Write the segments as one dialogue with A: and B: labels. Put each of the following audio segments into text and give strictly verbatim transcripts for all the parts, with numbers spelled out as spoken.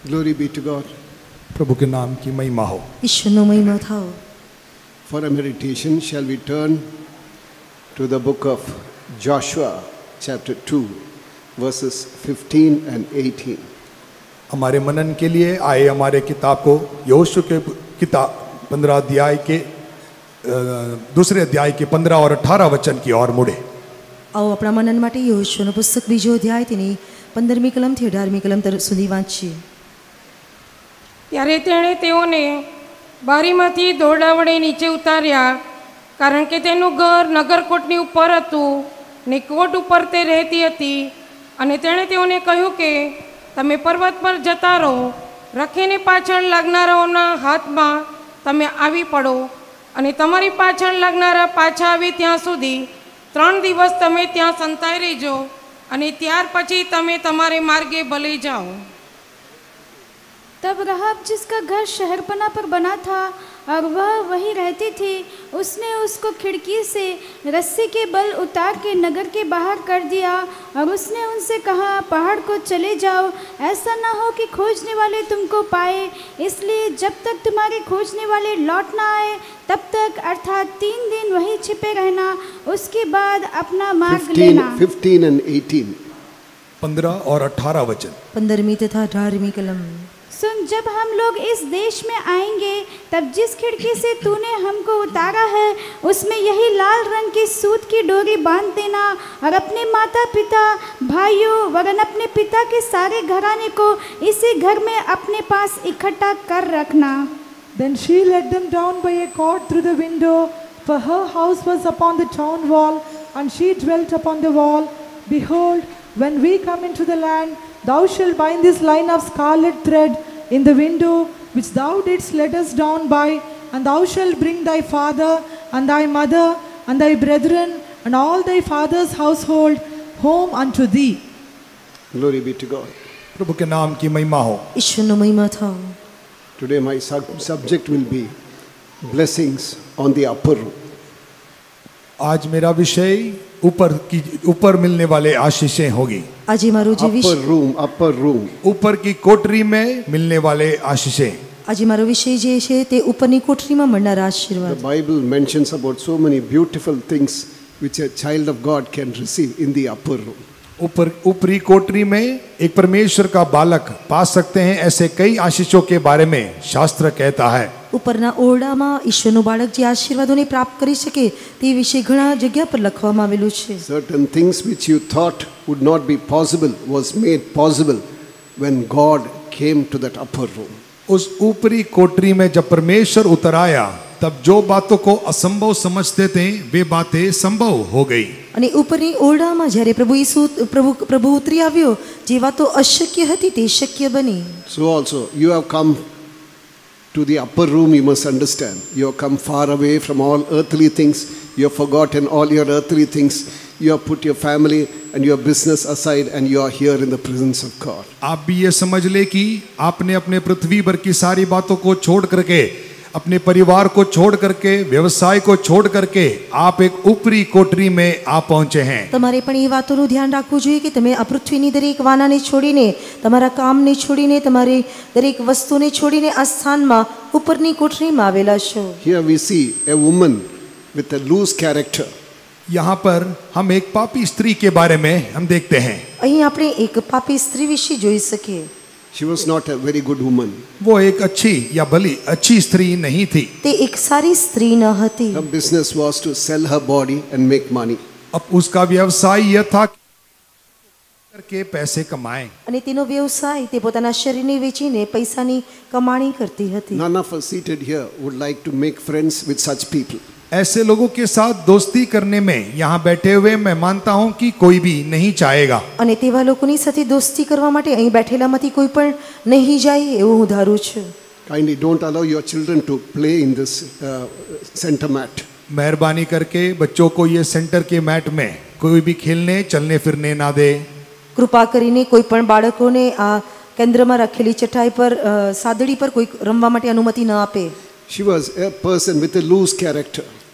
A: Glory be to God.
B: प्रभु के नाम की महिमा हो।
C: ईश्वरનો મહિમા થાઓ।
A: For a meditation, shall we turn to the book of Joshua, chapter two, verses fifteen and eighteen.
B: हमारे मनन के लिए आए हमारे किताब को यहोशू के किताब पंद्रह अध्याय के दूसरे अध्याय के पंद्रह और अठारह वचन की ओर मुड़े।
C: आओ अपना मनन માટે યહોશુઆનું પુસ્તક બીજો અધ્યાય તેની પંદરમી કલમથી અઢારમી કલમ સુધી વાંચીએ।
D: ત્યારે તેણે તેઓને બારીમાંથી દોરડા વડે નીચે ઉતાર્યા, કારણ કે તેનું ઘર નગરકોટની ઉપર હતું ને કોટ ઉપર તે રહેતી હતી। અને તેણે તેઓને કહ્યું કે તમે પર્વત પર જતા રહો, રખીને પાછળ લાગનારાઓના હાથમાં તમે આવી પડો, અને તમારી પાછળ લાગનારા પાછા આવે ત્યાં સુધી ત્રણ દિવસ તમે ત્યાં સંતાઈ રહેજો, અને ત્યાર પછી તમે તમારે માર્ગે ભલે જાઓ।
E: तब राहाब, जिसका घर शहरपना पर बना था और वह वहीं रहती थी, उसने उसको खिड़की से रस्सी के बल उतार के नगर के बाहर कर दिया और उसने उनसे कहा, पहाड़ को चले जाओ, ऐसा ना हो कि खोजने वाले तुमको पाए। इसलिए जब तक तुम्हारे खोजने वाले लौट ना आए तब तक, अर्थात तीन दिन वहीं छिपे रहना, उसके बाद अपना मार्ग लेना।
A: fifteen and eighteen.
B: पंद्रह और अठारह वचन।
C: પંદરમી તથા અઢારમી કલમ।
E: सुन, जब हम लोग इस देश में आएंगे तब जिस खिड़की से तूने हमको उतारा है उसमें यही लाल रंग की सूत की डोरी बांध देना और अपने माता पिता, भाइयों वरन अपने पिता के सारे घराने को इसी घर में अपने पास इकट्ठा कर रखना।
F: Then she let them down by a cord through the window, for her house was upon the town wall, and she dwelt upon the wall. Behold, when we come into the land, thou shalt bind this line of scarlet thread in the window which thou didst let us down by, and thou shalt bring thy father and thy mother and thy brethren and all thy father's household home unto thee.
A: Glory be to God.
B: प्रभु के नाम की महिमा हो।
C: ઈશ્વરનો મહિમા થાઓ।
A: Today my sub- subject will be blessings on the upper room.
B: आज मेरा विषय ऊपर की ऊपर मिलने वाले आशीषें होगी।
C: આજે મારો જે
A: Upper
C: વિષય
A: room, upper room.
B: ऊपर की कोठरी में मिलने वाले आशीषें।
C: આજે મારો વિષય જે છે તે ઉપરની કોઠરીમાં મળનારા
A: The
C: આશીર્વાદ।
A: Bible mentions about so many beautiful things which a child of God can receive in the upper room.
B: ऊपर ऊपरी कोठरी में एक परमेश्वर का बालक पा सकते हैं ऐसे कई आशीषों के बारे में शास्त्र कहता है।
C: ઉપરના ઓરડામાં ઈશ્વરનું બાળક જે આશીર્વાદોને પ્રાપ્ત કરી શકે તે વિશે ઘણા જગ્યા પર લખવામાં આવેલું છે।
A: Certain things which you thought would not be possible was made possible when God came to that upper room.
B: उस ऊपरी कोठरी में जब परमेश्वर उतर आया तब जो बातों को असंभव समझते थे वे बातें संभव हो गई।
C: અને ઉપરની ઓરડામાં જ્યારે પ્રભુ ઈસુ પ્રભુ પ્રભુ ઉતરી આવ્યો, જે વાતો અશક્ય હતી તે શક્ય બની।
A: So also you have come to the upper room, you must understand. You have come far away from all earthly things. You have forgotten all your earthly things. You have put your family and your business aside and you are here in the presence of God.
B: आप भी ये समझ ले कि आपने अपने पृथ्वी पर की सारी बातों को छोड़ करके, अपने परिवार को छोड़ करके, व्यवसाय को छोड़ करके आप एक ऊपरी कोठरी में आ पहुंचे हैं।
C: તમારે પણ એ વાતોનું ધ્યાન રાખવું જોઈએ કે તમે આ પૃથ્વીની દરેક વાનાને છોડીને, તમારા કામને છોડીને, તમારી દરેક વસ્તુને છોડીને આ સ્થાનમાં ઉપરની કોઠરીમાં આવેલા છો।
A: Here we see a woman with a loose character.
B: यहाँ पर हम एक पापी स्त्री के बारे में हम देखते हैं।
C: અહીં આપણે એક પાપી સ્ત્રી વિશે જોઈ શકીએ।
A: She was not a very good woman.
B: वो एक अच्छी या भली अच्छी स्त्री नहीं थी।
C: તે એક સારી સ્ત્રી ન હતી।
A: Her business was to sell her body and make money.
B: अब उसका व्यवसाय यह था कि करके पैसे कमाएं।
C: અને તેનો વ્યવસાય તે પોતાના શરીરને વેચીને પૈસાની કમાણી કરતી હતી।
A: None of us seated here would like to make friends with such people.
B: ऐसे लोगों के साथ दोस्ती करने में यहाँ बैठे हुए मैं मानता हूँ कि कोई भी नहीं चाहेगा।
C: અને તેવા લોકોની સાથે દોસ્તી કરવા માટે અહીં બેઠેલામાંથી કોઈ પણ નહીં જાય એવું હું ધારું છું।
A: Kindly don't allow your children to play in this uh, center mat.
B: मेहरबानी करके बच्चों को ये सेंटर के मैट में कोई भी खेलने चलने फिरने ना दे।
C: કૃપા કરીને કોઈ પણ બાળકોને આ કેન્દ્રમાં રખેલી ચટાઈ પર સાદડી પર કોઈ રમવા માટે અનુમતિ ન આપે।
A: She was a person with a loose character.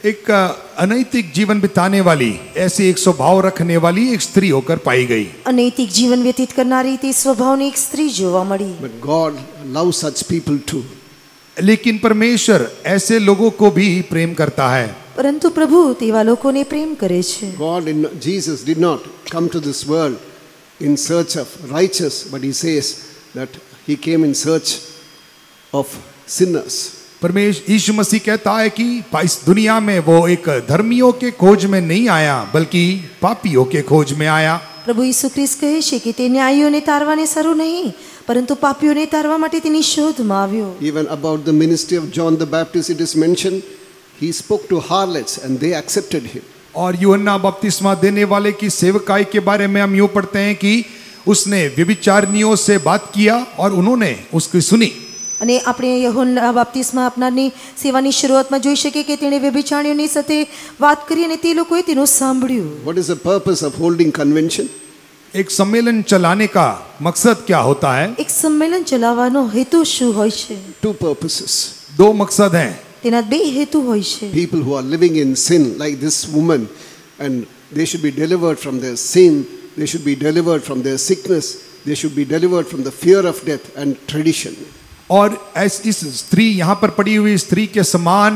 B: एक अनैतिक जीवन बिताने वाली, ऐसी एक स्वभाव रखने वाली एक स्त्री होकर पाई गई।
C: અનૈતિક જીવન વ્યતીત કરનારી તે સ્વભાવની એક સ્ત્રી જોવા મળી.
A: But God loves such people too.
B: लेकिन परमेश्वर ऐसे लोगों को भी प्रेम करता है।
C: પરંતુ પ્રભુ તેવા લોકોને પ્રેમ કરે છે.
A: God in Jesus did not come to this world in search of righteous, but he says that he came in search of sinners.
B: परमेश्वर यीशु मसीह कहता है कि इस दुनिया में वो एक धर्मियों के खोज में नहीं आया, बल्कि पापियों के खोज में आया।
C: પ્રભુ ઈસુ ખ્રિસ્ત કહે છે કે તે ન્યાયીઓને તારવાને સારું નહીં, પરંતુ પાપીઓને તારવા માટે તેની શોધમાં આવ્યો.
A: Even about the ministry of John the Baptist it is mentioned, he spoke to harlots and they accepted him.
B: और यूहन्ना बपतिस्मा देने वाले की सेवकाई के बारे में हम यूं पढ़ते हैं कि उसने व्यभिचारिणियों से बात किया और उन्होंने उसकी सुनी।
C: અને આપણે યહોન્ના બાપ્તિસ્મા આપનારની સેવાની શરૂઆતમાં જોઈ શકીએ કે તેણે વ્યભિચારીઓની સાથે વાત કરી અને તે લોકોએ તેનું સાંભળ્યું.
A: What is the purpose of holding convention?
B: एक सम्मेलन चलाने का मकसद क्या होता है?
C: એક સંમેલન ચલાવવાનો હેતુ શું હોય છે?
A: Two purposes.
B: दो मकसद हैं।
C: તેના બે હેતુ હોય છે.
A: People who are living in sin like this woman, and they should be delivered from their sin, they should be delivered from their sickness, they should be delivered from the fear of death and tradition.
B: और ऐसी इस स्त्री, यहाँ पर पड़ी हुई स्त्री के समान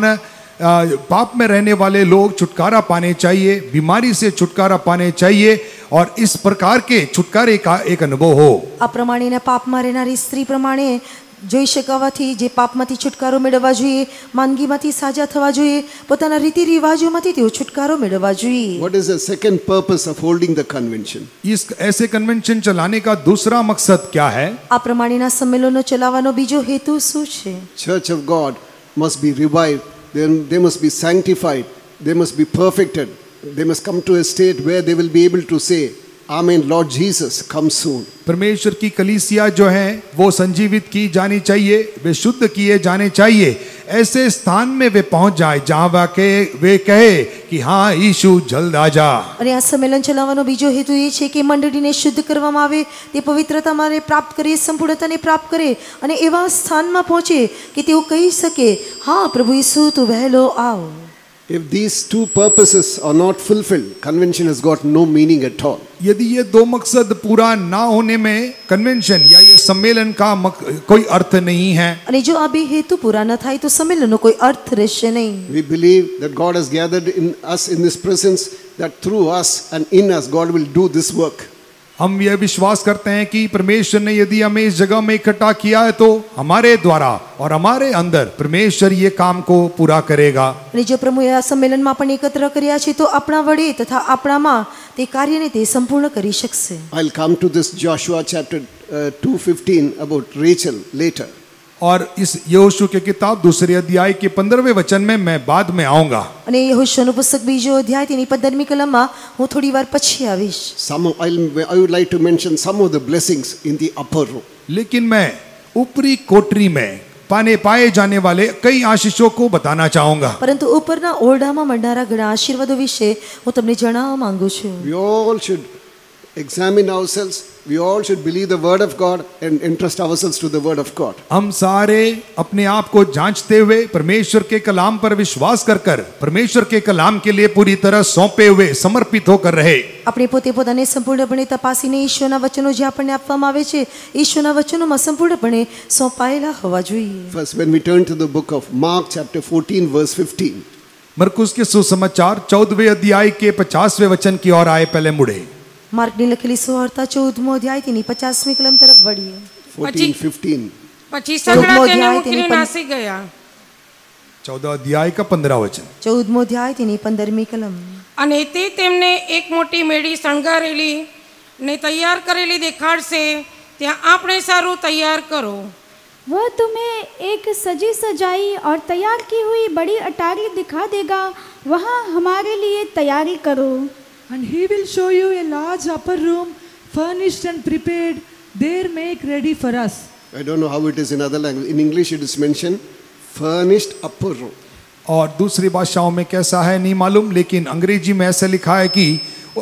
B: पाप में रहने वाले लोग छुटकारा पाने चाहिए, बीमारी से छुटकारा पाने चाहिए और इस प्रकार के छुटकारे का एक अनुभव हो।
C: આ પ્રમાણેના પાપમાં રહેનારી સ્ત્રી પ્રમાણે જોઈ શકાવાથી જે પાપમાંથી છુટકારો મેળવવા જોઈએ, માંદગીમાંથી સાજા થવા જોઈએ, પોતાના રીતિ રિવાજોમાંથી તેઓ છુટકારો મેળવવા જોઈએ.
A: What is the second purpose of holding the convention?
B: इस ऐसे कन्वेंशन चलाने का दूसरा मकसद क्या है?
C: આ પ્રમાણેના સંમેલનો ચલાવવાનો બીજો હેતુ શું છે?
A: Church of God must be revived, they, they must be sanctified, they must be perfected, they must come to a state where they will be able to say, Amen, Lord Jesus, come soon.
B: परमेश्वर की कलीसिया जो है वो संजीवित की जानी चाहिए, वे शुद्ध किए जाने चाहिए, ऐसे स्थान में वे पहुंच जाए जहां वे कहे वे कहे कि हाँ यीशु जल्द आ जा.
C: અને આ સંમેલન ચલાવવાનો બીજો હેતુ એ છે કે મંડળીને શુદ્ધ કરવામાં આવે, તે પવિત્રતા મારે પ્રાપ્ત કરે, સંપૂર્ણતાને પ્રાપ્ત કરે અને એવા સ્થાનમાં પહોંચે કે તેઓ કહી શકે, હા પ્રભુ ઈસુ તું વહેલો આવ.
A: If these two purposes are not fulfilled, convention has got no meaning at all.
B: यदि ये दो मकसद पूरा ना होने में कन्वेंशन या ये सम्मेलन का मक, कोई अर्थ नहीं है.
C: અને જો આ બે હેતુ પૂરા ન થાય તો સંમેલનનો કોઈ અર્થ રહેશે નહીં.
A: We believe that God has gathered in us in this presence, that through us and in us God will do this work.
B: हम यह विश्वास करते हैं कि परमेश्वर ने यदि हमें इस जगह में इकट्ठा किया है तो हमारे द्वारा और हमारे अंदर परमेश्वर ये काम को पूरा करेगा.
C: અને જો પ્રભુએ આ સંમેલનમાં આપણને એકત્ર કર્યા છે તો આપણા વડે તથા આપણામાં તે કાર્યને તે સંપૂર્ણ કરી શકશે.
A: I'll come to this Joshua chapter uh, two fifteen about Rachel later.
B: और इस यहोशू के किताब दूसरे अध्याय के पंद्रहवें वचन में मैं बाद में आऊंगा.
C: અને યહોશુઆનું પુસ્તક બીજો અધ્યાય તેની પંદરમી કલમમાં હું થોડી વાર પછી આવીશ.
A: Some I'll, I would like to mention some of the blessings in the upper room.
B: लेकिन मैं ऊपरी कोठरी में पाने पाए जाने वाले कई आशीषों को बताना चाहूंगा.
C: પરંતુ ઉપરના ઓરડામાં મળનારા ઘણા આશીર્વાદો વિશે હું તમને જણાવવા માંગુ છું.
A: We all should examine ourselves. We all should believe the word of God and entrust ourselves to the word of God.
B: हम सारे अपने आप को जांचते हुए परमेश्वर के कलाम पर विश्वास कर कर परमेश्वर के कलाम के लिए पूरी तरह सौंपे हुए समर्पित होकर रहे.
C: આપણે પોતે પોતાને સંપૂર્ણપણે તપાસીને ઈશ્વરના વચનો જે આપણને આપવામાં આવે છે ઈશ્વરના વચનોમાં સંપૂર્ણપણે સોંપાયેલા હોવા જોઈએ.
A: First, when we turn to the book of Mark chapter fourteen verse fifteen.
B: मरकुस के सुसमाचार चौदहवें अध्याय के पचासवें वचन की ओर आए पहले मुड़े.
C: માર્કની લખેલી સુવાર્તા ચૌદમો અધ્યાય તેની પચાસમી કલમ તરફ વળીએ.
A: fourteen fifteen.
D: પછી સગડા તેને મૂકીને નાસી ગયા.
B: चौदह अध्याय का पंद्रह वचन.
C: ચૌદમો અધ્યાય તેની પંદરમી કલમ.
D: અને તે તેમને એક મોટી મેડી શણગારેલી ને તૈયાર કરેલી દેખાડશે, ત્યાં આપણે સારું તૈયાર કરો.
E: वह तुम्हें एक सजी सजाई और तैयार की हुई बड़ी अटारी दिखा देगा, वहाँ हमारे लिए तैयारी करो.
F: And he will show you a large upper room, furnished and prepared. There make ready for us.
A: I don't know how it is in other language. In English it is mentioned furnished upper room.
B: और दूसरी भाषाओं में कैसा है नहीं मालूम, लेकिन अंग्रेजी में ऐसा लिखा है कि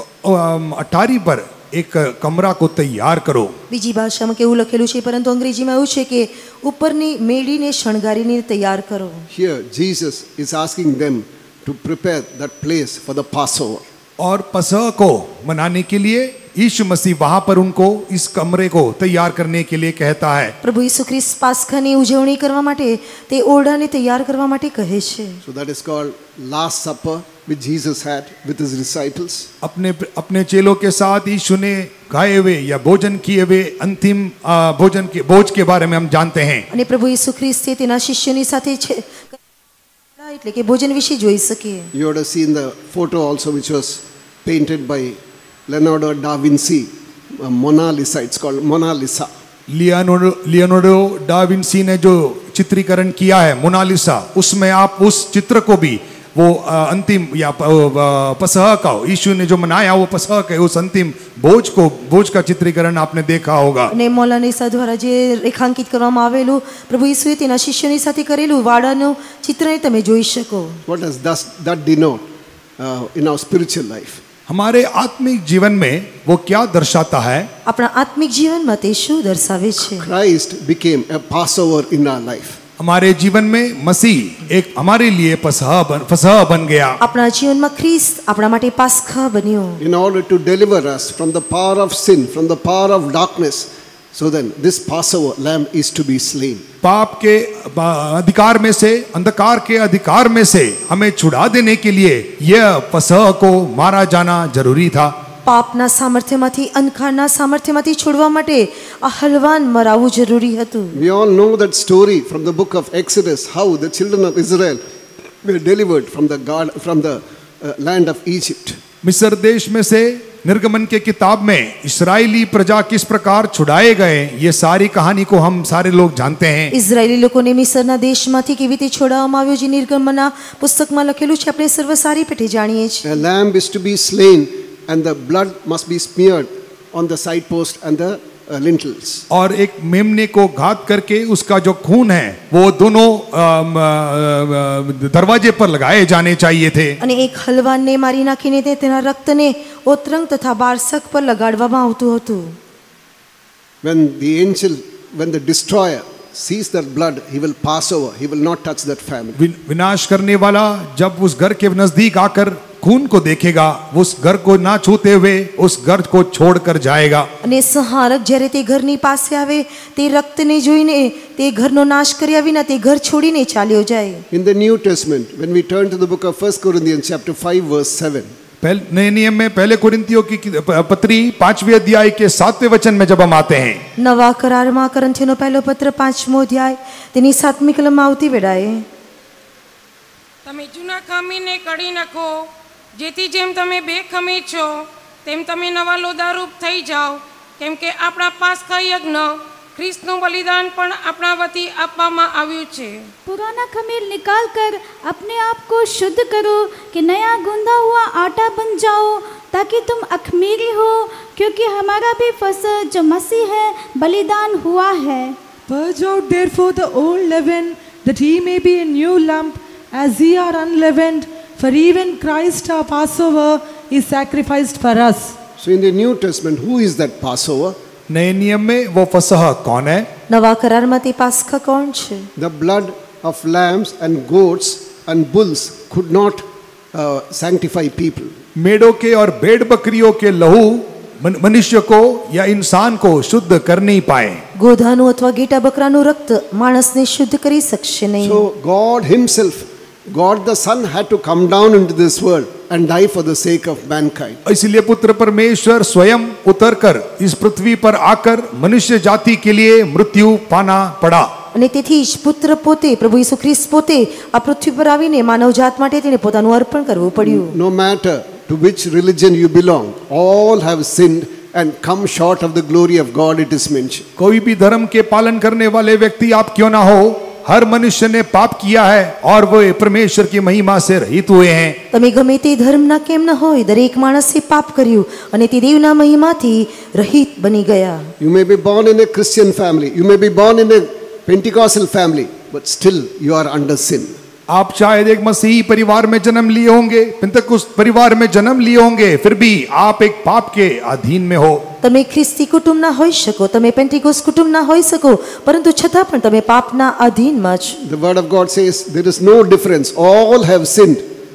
B: अटारी पर एक कमरा को तैयार करो.
C: બીજી ભાષામાં કેવું લખેલું છે, પરંતુ અંગ્રેજીમાં એવું છે કે ઉપરની મેડીને શણગારીને તૈયાર કરો.
A: Here Jesus is asking them to prepare that place for the Passover.
B: और पसह को मनाने के लिए यीशु मसीह वहां पर उनको इस कमरे को तैयार करने के लिए कहता है.
C: પ્રભુ ઈસુ ખ્રિસ્ત પાસ્કાની ઉજવણી કરવા માટે તે ઓરડાને તૈયાર કરવા માટે કહે છે.
A: So that is called Last Supper, which Jesus had with his disciples.
B: अपने अपने चेलों के साथ यीशु ने खाए हुए या भोजन किए हुए अंतिम आ, भोजन के भोज के बारे में हम जानते हैं.
C: અને પ્રભુ ઈસુ ખ્રિસ્તે તેના શિષ્યોની સાથે છે એટલે કે ભોજન વિશે જોઈ શકીએ.
A: You would have seen the photo also, which was painted by Leonardo da Vinci, uh, Mona Lisa. It's called Mona Lisa.
B: Leonardo Leonardo da Vinci ने जो चित्रीकरण किया है मोनालिसा, उसमें आप उस चित्र को भी वो अंतिम या पसह का यीशु ने जो मनाया वो पसह के उस अंतिम भोज को भोज का चित्रीकरण आपने देखा होगा.
C: અને મોનાલિસા દ્વારા જે રેખાંકિત કરવામાં આવેલું પ્રભુ ઈસુએ તેના શિષ્યોની સાથે કરેલું વાડાનું ચિત્રને તમે જોઈ શકો.
A: What does that, that denote uh, in our spiritual life?
B: हमारे आत्मिक जीवन में वो क्या दर्शाता है?
C: આપણા આત્મિક જીવનમાં તે શું દર્શાવે છે?
A: Christ became a Passover in our life.
B: हमारे जीवन में मसीह एक हमारे लिए पसह बन पसह बन गया.
C: આપણા જીવનમાં ખ્રિસ્ત આપણા માટે પાસ્કા બન્યો.
A: In order to deliver us from the power of sin, from the power of darkness, so then this Passover lamb is to be slain.
B: पाप के अधिकार में से, अंधकार के अधिकार में से हमें छुड़ा देने के लिए यह पसह को मारा जाना जरूरी था.
C: પાપના સામર્થ્યમાંથી અંધકારના સામર્થ્યમાંથી છોડવા માટે આ હલવાન મરાવું જરૂરી હતું.
A: We all know that story from the book of Exodus, how the children of Israel were delivered from the God, from the uh, land of Egypt.
B: मिस्र देश में से निर्गमन के किताब में इस्राएली प्रजा किस प्रकार छुड़ाए गए, ये सारी कहानी को हम सारे लोग जानते हैं.
C: ઇઝરાયેલી લોકોને મિસ્રના દેશમાંથી કેવી રીતે છોડાવવામાં આવ્યો જે નિર્ગમનના પુસ્તકમાં લખેલું છે આપણે સર્વ સારી પેટે જાણીએ છીએ.
A: A lamb is to be slain and the blood must be smeared on the side post and the uh, lintels.
B: और एक मेमने को घात करके उसका जो खून है वो दोनों दरवाजे पर लगाए जाने चाहिए थे.
C: અને એક હલવાનને મારી નાખીને તે તેના રક્તને ઓતરંગ તથા બારસક પર લગાડવામાં આવતું હતું.
A: When the angel, when the destroyer sees that blood, he will pass over. He will not touch that family.
B: विनाश करने वाला जब उस घर के नजदीक आकर खून को देखेगा, उस घर को ना छूते हुए उस घर को छोड़कर जाएगा.
C: અને સંહારક જ્યારે તે ઘરની પાસે આવે તે રક્તને જોઈને તે ઘરનો નાશ કર્યા વિના તે ઘર છોડીને ચાલ્યો જાય.
A: In the New Testament, when we turn to the book of First Corinthians chapter five verse seven,
B: नए नियम में पहले कुरिन्थियों की पत्री पांचवें अध्याय के सातवें वचन में जब हम आते हैं,
C: નવા કરારમાં કરંથીનો પહેલો પત્ર પાંચમો અધ્યાય તેની સાતમી કલમમાં આવતી વેળાએ
D: તમે જૂના ખામીને કાઢી નાખો, જેથી જેમ તમે બે ખમી છો તેમ તમે નવા લોદારૂપ થઈ જાઓ, કેમ કે આપણા પાસ્કા યજ્ઞ ખ્રિસ્તનું બલિદાન પણ આપણા વતી આપવામાં આવ્યું છે.
E: पुराना खमीर निकाल कर अपने आप को शुद्ध करो कि नया गूंदा हुआ आटा बन जाओ, ताकि तुम अखमीरी हो, क्योंकि हमारा भी फसह जो मसीह है बलिदान हुआ है.
F: Purge out therefore the old leaven, that ye may be a new lump, as ye are unleavened. For even Christ our Passover is sacrificed for us.
A: so in the New Testament, who is that Passover?
B: नए नियम में वो फसह कौन है?
C: નવા કરારમાં તે પાસ્કા કોણ છે?
A: The blood of lambs and goats and bulls could not uh, sanctify people.
B: मेढ़ों के और भेड़ बकरियों के लहू मनुष्य को या इंसान को शुद्ध कर नहीं पाए.
C: ગોધાનું અથવા ઘેટા બકરાનું રક્ત માણસને શુદ્ધ કરી શકશે નહીં.
A: So God himself, God the Son had to come down into this world and die for the sake of mankind.
B: इसलिए पुत्र परमेश्वर स्वयं उतरकर इस पृथ्वी पर आकर मनुष्य जाति के लिए मृत्यु पाना पड़ा.
C: અને તેથી જ પુત્ર પોતે પ્રભુ ઈસુ ખ્રિસ્ત પોતે આ પૃથ્વી પર આવીને માનવજાત માટે તેને પોતાનું અર્પણ કરવું પડ્યું.
A: No matter to which religion you belong, all have sinned and come short of the glory of God, it is mentioned.
B: कोई भी धर्म के पालन करने वाले व्यक्ति आप क्यों ना हो, हर मनुष्य ने पाप किया है और वो परमेश्वर की महिमा से रहित हुए हैं.
C: તમે ગમે તે ધર્મના કેમ ન હોય, દરેક માણસે પાપ કર્યું અને તે દેવના મહિમાથી રહિત બની ગયા.
A: You may be born in a Christian family, you may be born in a Pentecostal family, but still you are under sin.
B: आप शायद एक मसीही परिवार में जन्म लिए होंगे, पिंतकुस्त परिवार में जन्म लिए होंगे, फिर भी आप एक पाप के अधीन में हो.
C: તમે ખ્રિસ્તી કુટુંબના હોઈ શકો, તમે પેન્ટિકોસ કુટુંબના હોઈ શકો, પરંતુ છતાં પણ તમે પાપના અધીનમાં છો.
A: The word of God says there is no difference, all have sinned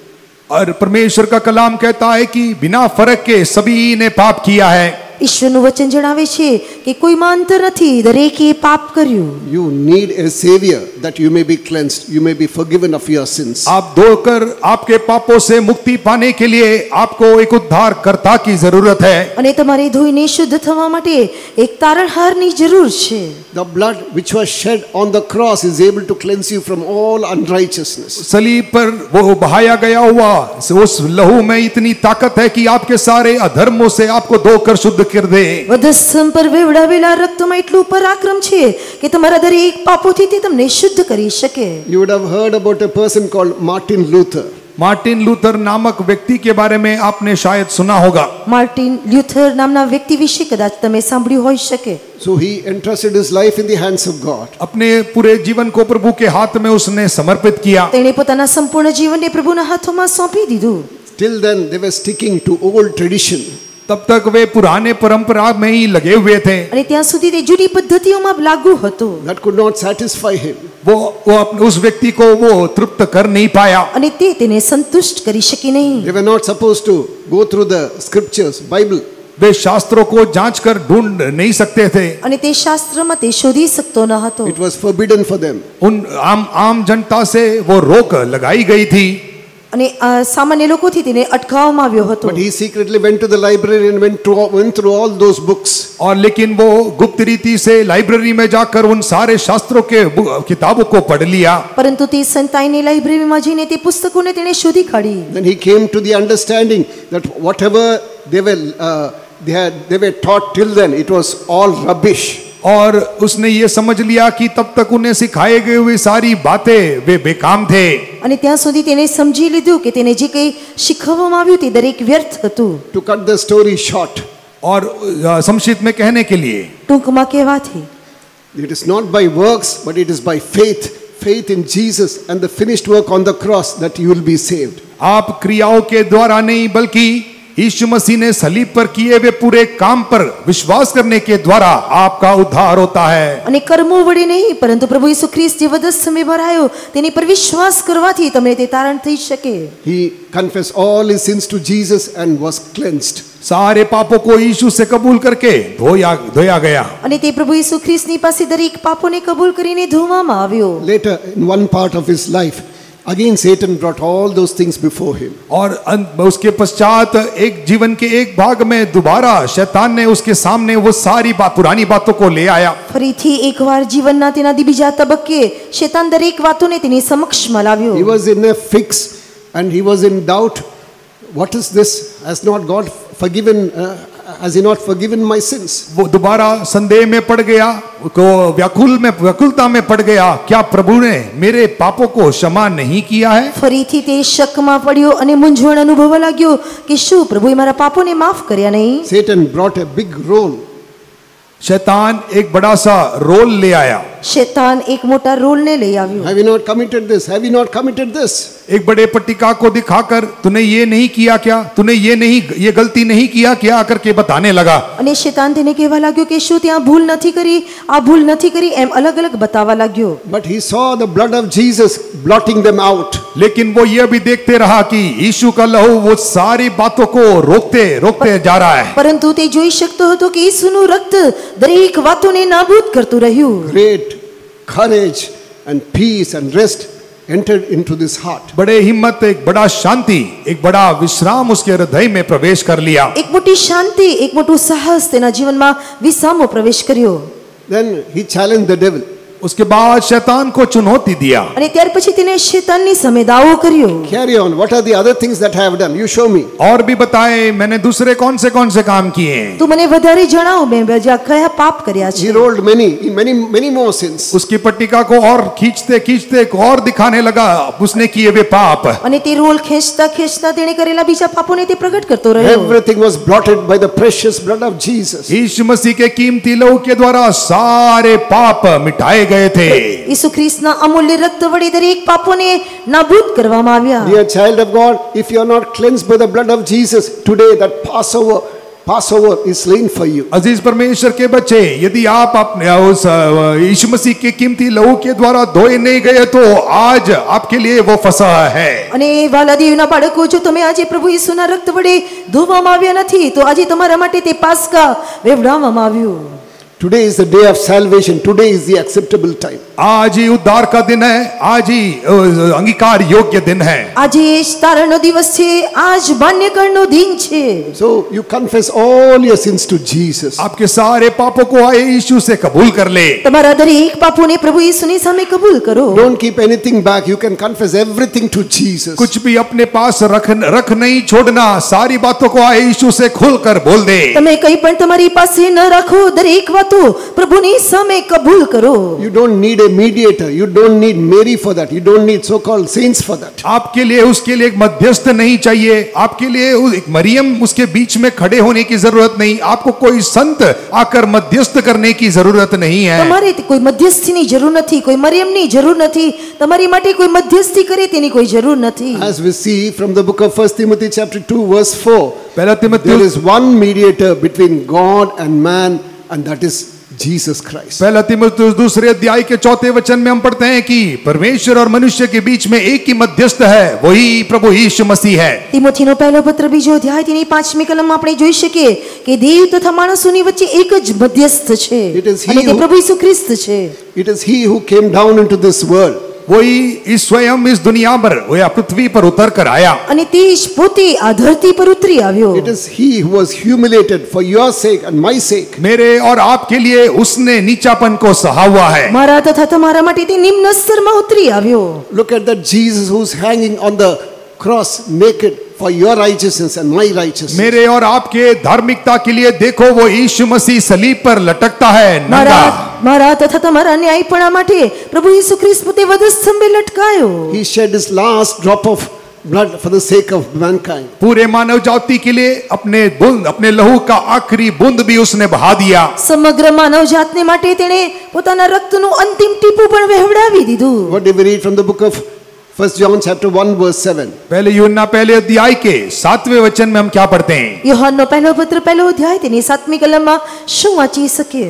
B: और परमेश्वर का कलाम कहता है कि बिना फर्क के सभी ने पाप किया है।
C: ઈશ્વરનું વચન જણાવે છે કે કોઈ માનતર નથી, દરેકે પાપ કર્યું.
A: You need a savior that you may be cleansed, you may be forgiven of your sins.
B: आप धोकर आपके पापों से मुक्ति पाने के लिए आपको एक उद्धारकर्ता की जरूरत है।
C: અને તમારે ધોઈને શુદ્ધ થવા માટે એક તારણહારની જરૂર છે.
A: The blood which was shed on the cross is able to cleanse you from all unrighteousness.
B: सलीब पर वो बहाया गया हुआ उस लहू में इतनी ताकत है कि आपके सारे अधर्मों से आपको धोकर शुद्ध कर दे।
C: વધસ્તંભ પર વેવડાવેલા રક્તમાં એટલું પરાક્રમ છે કે તમારા દરેક પાપોથી તે તમને શુદ્ધ કરી શકે.
A: You would have heard about a person called Martin Luther.
B: Martin Luther नामक व्यक्ति के बारे में आपने शायद सुना होगा।
C: માર્ટિન લ્યુથર નામના વ્યક્તિ વિશે કદાચ તમે સાંભળ્યું હોઈ શકે.
A: So he entrusted his life in the hands of God.
B: अपने पूरे जीवन को प्रभु के हाथ में उसने समर्पित किया।
C: તેણે પોતાના સંપૂર્ણ જીવનને પ્રભુના હાથોમાં સौंપી દીધું.
A: Till then they were sticking to old tradition.
B: तब तक वे पुराने परंपरा में ही लगे हुए थे।
C: અને ત્યાં સુધી તે જૂની પદ્ધતિઓમાં લાગુ હતો.
A: That could not satisfy him.
B: वो वो अपने उस व्यक्ति को वो तृप्त कर नहीं पाया।
C: અને તે તેને સંતુષ્ટ કરી શકી નહીં.
A: They were not supposed to go through the scriptures, Bible.
B: वे शास्त्रों को जांच कर ढूंढ नहीं सकते थे।
C: અને તે શાસ્ત્રમાં તે શોધી શકતો ન હતો.
A: It was forbidden for them.
B: उन आम आम जनता से वो रोक लगाई गई थी।
C: અને આ સામાન્ય લોકોથી તેને અટકાવવામાં આવ્યો હતો.
A: But he secretly went to the library and went, to, went through all those books.
B: और लेकिन वो गुप्त रीति से लाइब्रेरी में जाकर उन सारे शास्त्रों के किताबों को पढ़ लिया।
C: પરંતુ તે સંતાઈને લાઇબ્રેરીમાં જઈને તે પુસ્તકોને તેણે શોધી કાઢી.
A: Then he came to the understanding that whatever they were uh, they had they were taught till then, it was all rubbish.
B: और उसने ये समझ लिया कि तब तक उन्हें सिखाए गए हुए सारी बातें वे बेकाम थे।
C: અને ત્યાં સુધી તેને સમજી લીધું કે તેને જે કંઈ શીખવવામાં આવ્યું તે દરેક વ્યર્થ હતું.
A: To cut the story short,
B: और संक्षिप्त में कहने के लिए
C: ટૂંકમાં કહેવાથી
A: it is not by works, but it is by faith. Faith in Jesus and the finished work on the cross that you will be saved.
B: आप क्रियाओं के द्वारा नहीं बल्कि यीशु मसीह ने सलीब पर किए हुए पूरे काम पर विश्वास करने के द्वारा आपका उद्धार होता है।
C: અને કર્મો વડે નહીં પરંતુ પ્રભુ ઈસુ ખ્રિસ્ત જે વદસ્તંભે ભરાયો તેની પર વિશ્વાસ કરવાથી તમને તે તારણ થઈ શકે.
A: He confessed all his sins to Jesus and was cleansed.
B: सारे पापों को यीशु से कबूल करके धोया धोया गया।
C: અને તે પ્રભુ ઈસુ ખ્રિસ્તની પાસે દરેક પાપોને કબૂલ કરીને ધોવામાં આવ્યો.
A: Later, in one part of his life, again Satan brought all those things before him.
B: और उसके पश्चात एक जीवन के एक भाग में दोबारा शैतान ने उसके सामने वो सारी बात पुरानी बातों को ले आया।
C: ફરીથી એકવાર જીવનના તેના બીજા તબક્કે શૈતાન દરેક વાતોને તેની સમક્ષમાં લાવ્યો.
A: He was in a fix and he was in doubt. What is this? Has not God forgiven? Uh, has he not forgiven my sins?
B: वो दोबारा संदेह में पड़ गया, को व्याकुल में व्याकुलता में पड़ गया, क्या प्रभु ने मेरे पापों को क्षमा नहीं किया है?
C: ફરીથી તે શકમાં પડ્યો અને મૂંઝવણ અનુભવવા લાગ્યો કે શું પ્રભુએ મારા પાપોને માફ કર્યા નહીં.
A: Satan brought a big roll.
B: शैतान एक बड़ा सा रोल ले आया।
C: શૈતાન એક મોટા રોલને લઈ આવ્યો.
A: Have you not committed this? Have you not committed this?
B: एक बड़े पट्टिका को दिखाकर तूने ये नहीं किया क्या, तूने ये नहीं ये गलती नहीं किया क्या करके बताने लगा।
C: અને શૈતાન તેને કહેવા લાગ્યો કે શું ત્યાં ભૂલ નથી કરી, આ ભૂલ નથી કરી, એમ અલગ અલગ બતાવવા લાગ્યો.
A: But he saw the blood of Jesus blotting them out.
B: लेकिन वो ये भी देखते रहा कि यीशु का लहू वो सारी बातों को रोकते रोकते जा रहा है।
C: પરંતુ તે જોઈ શકતો હતો કે ઈસુનું રક્ત દરેક વાતોને નાબૂદ કરતું રહ્યું.
A: Great courage and peace and rest entered into this heart.
B: बड़े हिम्मत, एक बड़ा शांति, एक बड़ा विश्राम उसके हृदय में प्रवेश कर लिया।
C: એક મોટી શાંતિ, એક મોટું સાહસ તેના જીવનમાં વિસામો પ્રવેશ કર્યો.
A: Then he challenged the devil.
B: उसके बाद शैतान को चुनौती दिया।
C: અને ત્યાર પછી તેને શૈતાનની સામે દાવો કર્યો.
A: Carry on. What are the other things that I have done? You show me.
B: और भी बताए मैंने दूसरे कौन से कौन से काम किए हैं।
C: તું મને વધારે જણાવ, મેં બીજા કયા પાપ કર્યા
A: He
C: છે.
A: rolled many, many, many more sins.
B: उसकी पट्टिका को और खींचते खींचते और दिखाने लगा उसने किए हुए पाप।
C: અને તે રોલ ખેંચતા ખેંચતા તેણે કરેલા બીજા પાપોને તે પ્રગટ કરતો રહ્યો.
A: Everything was blotted by the precious blood of Jesus.
B: यीशु मसीह के कीमती लहू के द्वारा सारे पाप मिटाए गए थे।
C: ઈસુ ખ્રિસ્તના અમૂલ્ય રક્ત વડે દરેક પાપોને નાબૂદ કરવામાં આવ્યા.
A: Dear child of God, if you are not cleansed by the blood of Jesus, today that Passover Passover is slain for you.
B: अजीज परमेश्वर के बच्चे, यदि आप अपने उस अ, यीशु मसीह के कीमती लहू के द्वारा धोए नहीं गए तो आज आपके लिए वो फसह है.
C: અને વાલા દેવના બાળકો, જો તમે આજે પ્રભુ ઈસુના રક્ત વડે ધોવામાં આવ્યા નથી તો આજે તમારા માટે તે પાસ્કા વેવડાવવામાં આવ્યું.
A: Today is the day of salvation. Today is the acceptable time.
B: आज ही उद्धार का दिन है, आज ही अ, अंगीकार योग्य दिन है.
C: આજે તારણનો દિવસ છે, આજ માન્યકરણનો દિન છે.
A: So you confess all your sins to Jesus.
B: आपके सारे पापों को आए यीशु से कबूल कर ले.
C: તમારા દરેક પાપોને પ્રભુ ઈસુની સામે કબૂલ કરો.
A: Don't keep anything back. You can confess everything to Jesus.
B: कुछ भी अपने पास रख रख नहीं छोड़ना. सारी बातों को आए यीशु से खुलकर बोल दे.
C: તમે કંઈ પણ તમારી પાસે ન રાખો, દરેક વાતો પ્રભુની સામે કબૂલ કરો.
A: You don't need a mediator. You don't need Mary for that. You don't need so-called saints for that.
B: आपके लिए उसके लिए एक मध्यस्थ नहीं चाहिए. आपके लिए उ- एक मरियम उसके बीच में खड़े होने की जरूरत नहीं. आपको कोई संत आकर मध्यस्थ करने की जरूरत नहीं है.
C: તમારે તે કોઈ મધ્યસ્થીની જરૂર નથી, કોઈ મરિયમની જરૂર નથી. તમારી માટે કોઈ મધ્યસ્થી કરે તેની કોઈ જરૂર નથી.
A: As we see from the book of First Timothy chapter two verse four,
B: पहला
A: there
B: तिमुथियुस
A: is one mediator between God and man, and that is Jesus Christ.
B: पहला तिमुथियुस दूसरे अध्याय के चौथे वचन में हम पढ़ते हैं कि परमेश्वर और मनुष्य के बीच में एक ही मध्यस्थ है, वही प्रभु यीशु मसीह है.
C: તિમોથીનો પહેલો પત્ર બીજો અધ્યાય તેની પાંચમી કલમમાં આપણે જોઈ શકીએ કે દેવ તથા માણસોની વચ્ચે એક જ મધ્યસ્થ છે
A: It is he
C: અને તે
A: who-
C: પ્રભુ ઈસુ ખ્રિસ્ત છે.
A: It is he who came down into this world.
B: वही इस स्वयं इस दुनिया पर वह पृथ्वी पर उतर कर आया.
C: અને તે જ પોતે આ ધરતી પર ઉતરી આવ્યો.
A: It is he who was humiliated for your sake and my sake.
B: मेरे और आपके लिए उसने नीचापन को सहा हुआ है.
C: મારા તથા તમારા માટે તે નિમ્ન સ્તરમાં ઉતરી આવ્યો.
A: Look at that Jesus who's hanging on the cross naked for your righteousness and my righteousness.
B: मेरे और आपके धार्मिकता के लिए देखो वो यीशु मसीह सलीब पर लटकता है
C: મારા
B: नंगा.
C: મારા તથા તમારા ન્યાયપણા માટે પ્રભુ ઈસુ ખ્રિસ્ત પોતે વધસ્તંભે લટકાયો.
A: He shed his last drop of blood for the sake of mankind.
B: पूरे मानव जाति के लिए अपने बूंद अपने लहू का आखिरी बूंद भी उसने बहा दिया.
C: સમગ્ર માનવ જાતને માટે તેણે પોતાના રક્તનું અંતિમ ટીપું પણ વહેવડાવી દીધું.
A: What do we read from the book of First John chapter one verse seven?
B: पहले यूहन्ना पहले अध्याय के सातवें वचन में हम क्या पढ़ते हैं?
C: યોહાનનો પહેલો પત્ર પહેલો અધ્યાય તેની સાતમી કલમમાં શું વાંચી શકીએ?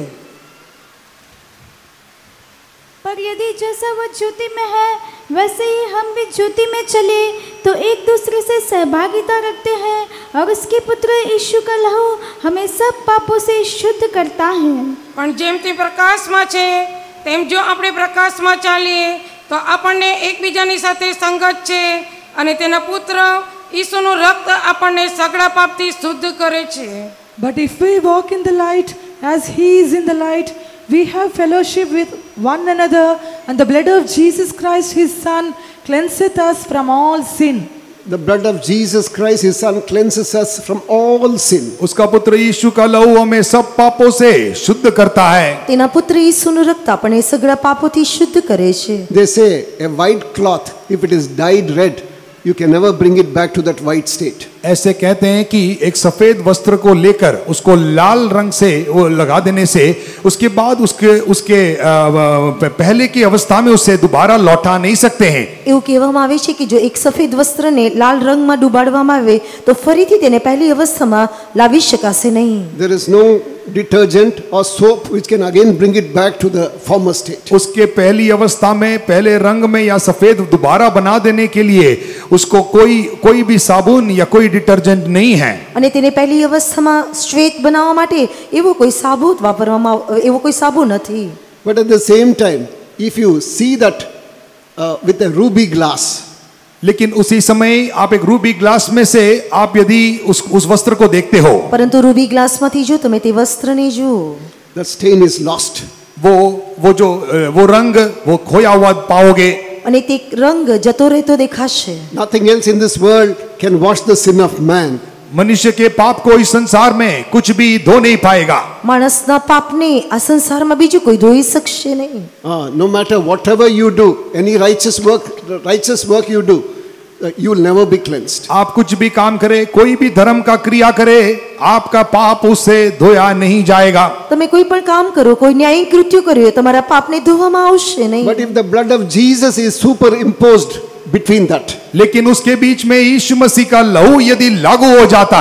E: पर यदि जैसा वो ज्योति में है वैसे ही हम भी ज्योति में चले तो एक दूसरे से सहभागिता रखते हैं और उसके पुत्र यीशु का लहू हमें सब पापों से शुद्ध करता है.
D: પણ જેમ તે પ્રકાશમાં છે તેમ જો આપણે પ્રકાશમાં ચાલીએ તો આપણને એકબીજાની સાથે સંગત છે અને તેના પુત્ર ઈસુનું રક્ત આપણને સગળા પાપથી શુદ્ધ કરે છે.
F: But if we walk in the light as he is in the light, we have fellowship with one another, and the blood of Jesus Christ his son cleanseth us from all sin.
A: The blood of Jesus Christ his son cleanses us from all sin.
B: उसका पुत्र यीशु का लहू हमें सब पापों से शुद्ध करता है.
C: તેના પુત્ર ઈસુનું રક્ત આપણને સગળા પાપોથી શુદ્ધ કરે છે.
A: They say a white cloth, if it is dyed red, you can never bring it back to that white state.
B: ऐसे कहते हैं कि एक सफेद वस्त्र को लेकर उसको लाल रंग से वो लगा देने से उसके बाद उसके उसके अ, अ, पहले की अवस्था में उसे दोबारा लौटा नहीं सकते हैं.
C: એવું કહેવામાં આવે છે કે જો એક સફેદ વસ્ત્રને લાલ રંગમાં ડુબાડવામાં આવે તો ફરીથી તેને પહેલી અવસ્થામાં લાવી શકાશે નહીં.
A: There is no detergent or soap which can again bring it back to the former state.
B: उसके पहली अवस्था में पहले रंग में या सफेद दोबारा बना देने के लिए उसको कोई कोई भी साबुन या कोई डिटर्जेंट नहीं है.
C: અને તેને પહેલી અવસ્થામાં શ્વેત બનાવવા માટે એવો કોઈ સાબુત વાપરવામાં આવ- એવો કોઈ સાબુ નથી.
A: But at the same time, if you see that uh, with a ruby glass,
B: लेकिन उसी समय आप एक रूबी ग्लास में से आप यदि उस उस वस्त्र को देखते हो
C: પરંતુ રૂબી ગ્લાસમાંથી જો તમે તે વસ્ત્રને જુઓ
A: the stain is lost.
B: वो वो जो अ, वो रंग वो खोया हुआ पाओगे.
C: અને તે રંગ જતો રહેતો દેખાશે.
A: Nothing else in this world can wash the sin of man.
B: मनुष्य के पाप को इस संसार में कुछ भी धो नहीं पाएगा.
C: માણસના પાપને આ સંસારમાં બીજું કોઈ ધોઈ શકશે નહીં.
A: Ah, no matter whatever you do, any righteous work, righteous work you do, uh, you will never be cleansed.
B: आप कुछ भी काम करें, कोई भी धर्म का क्रिया करे, आपका पाप उससे धोया नहीं जाएगा.
C: તમે કોઈ પણ કામ કરો, કોઈ ન્યાયી કૃત્ય કર્યું, તમારા પાપને ધોવામાં આવશે નહીં.
A: But if the blood of Jesus is superimposed between that,
B: लेकिन उसके बीच में यीशु मसीह का लहू यदि लागू हो जाता है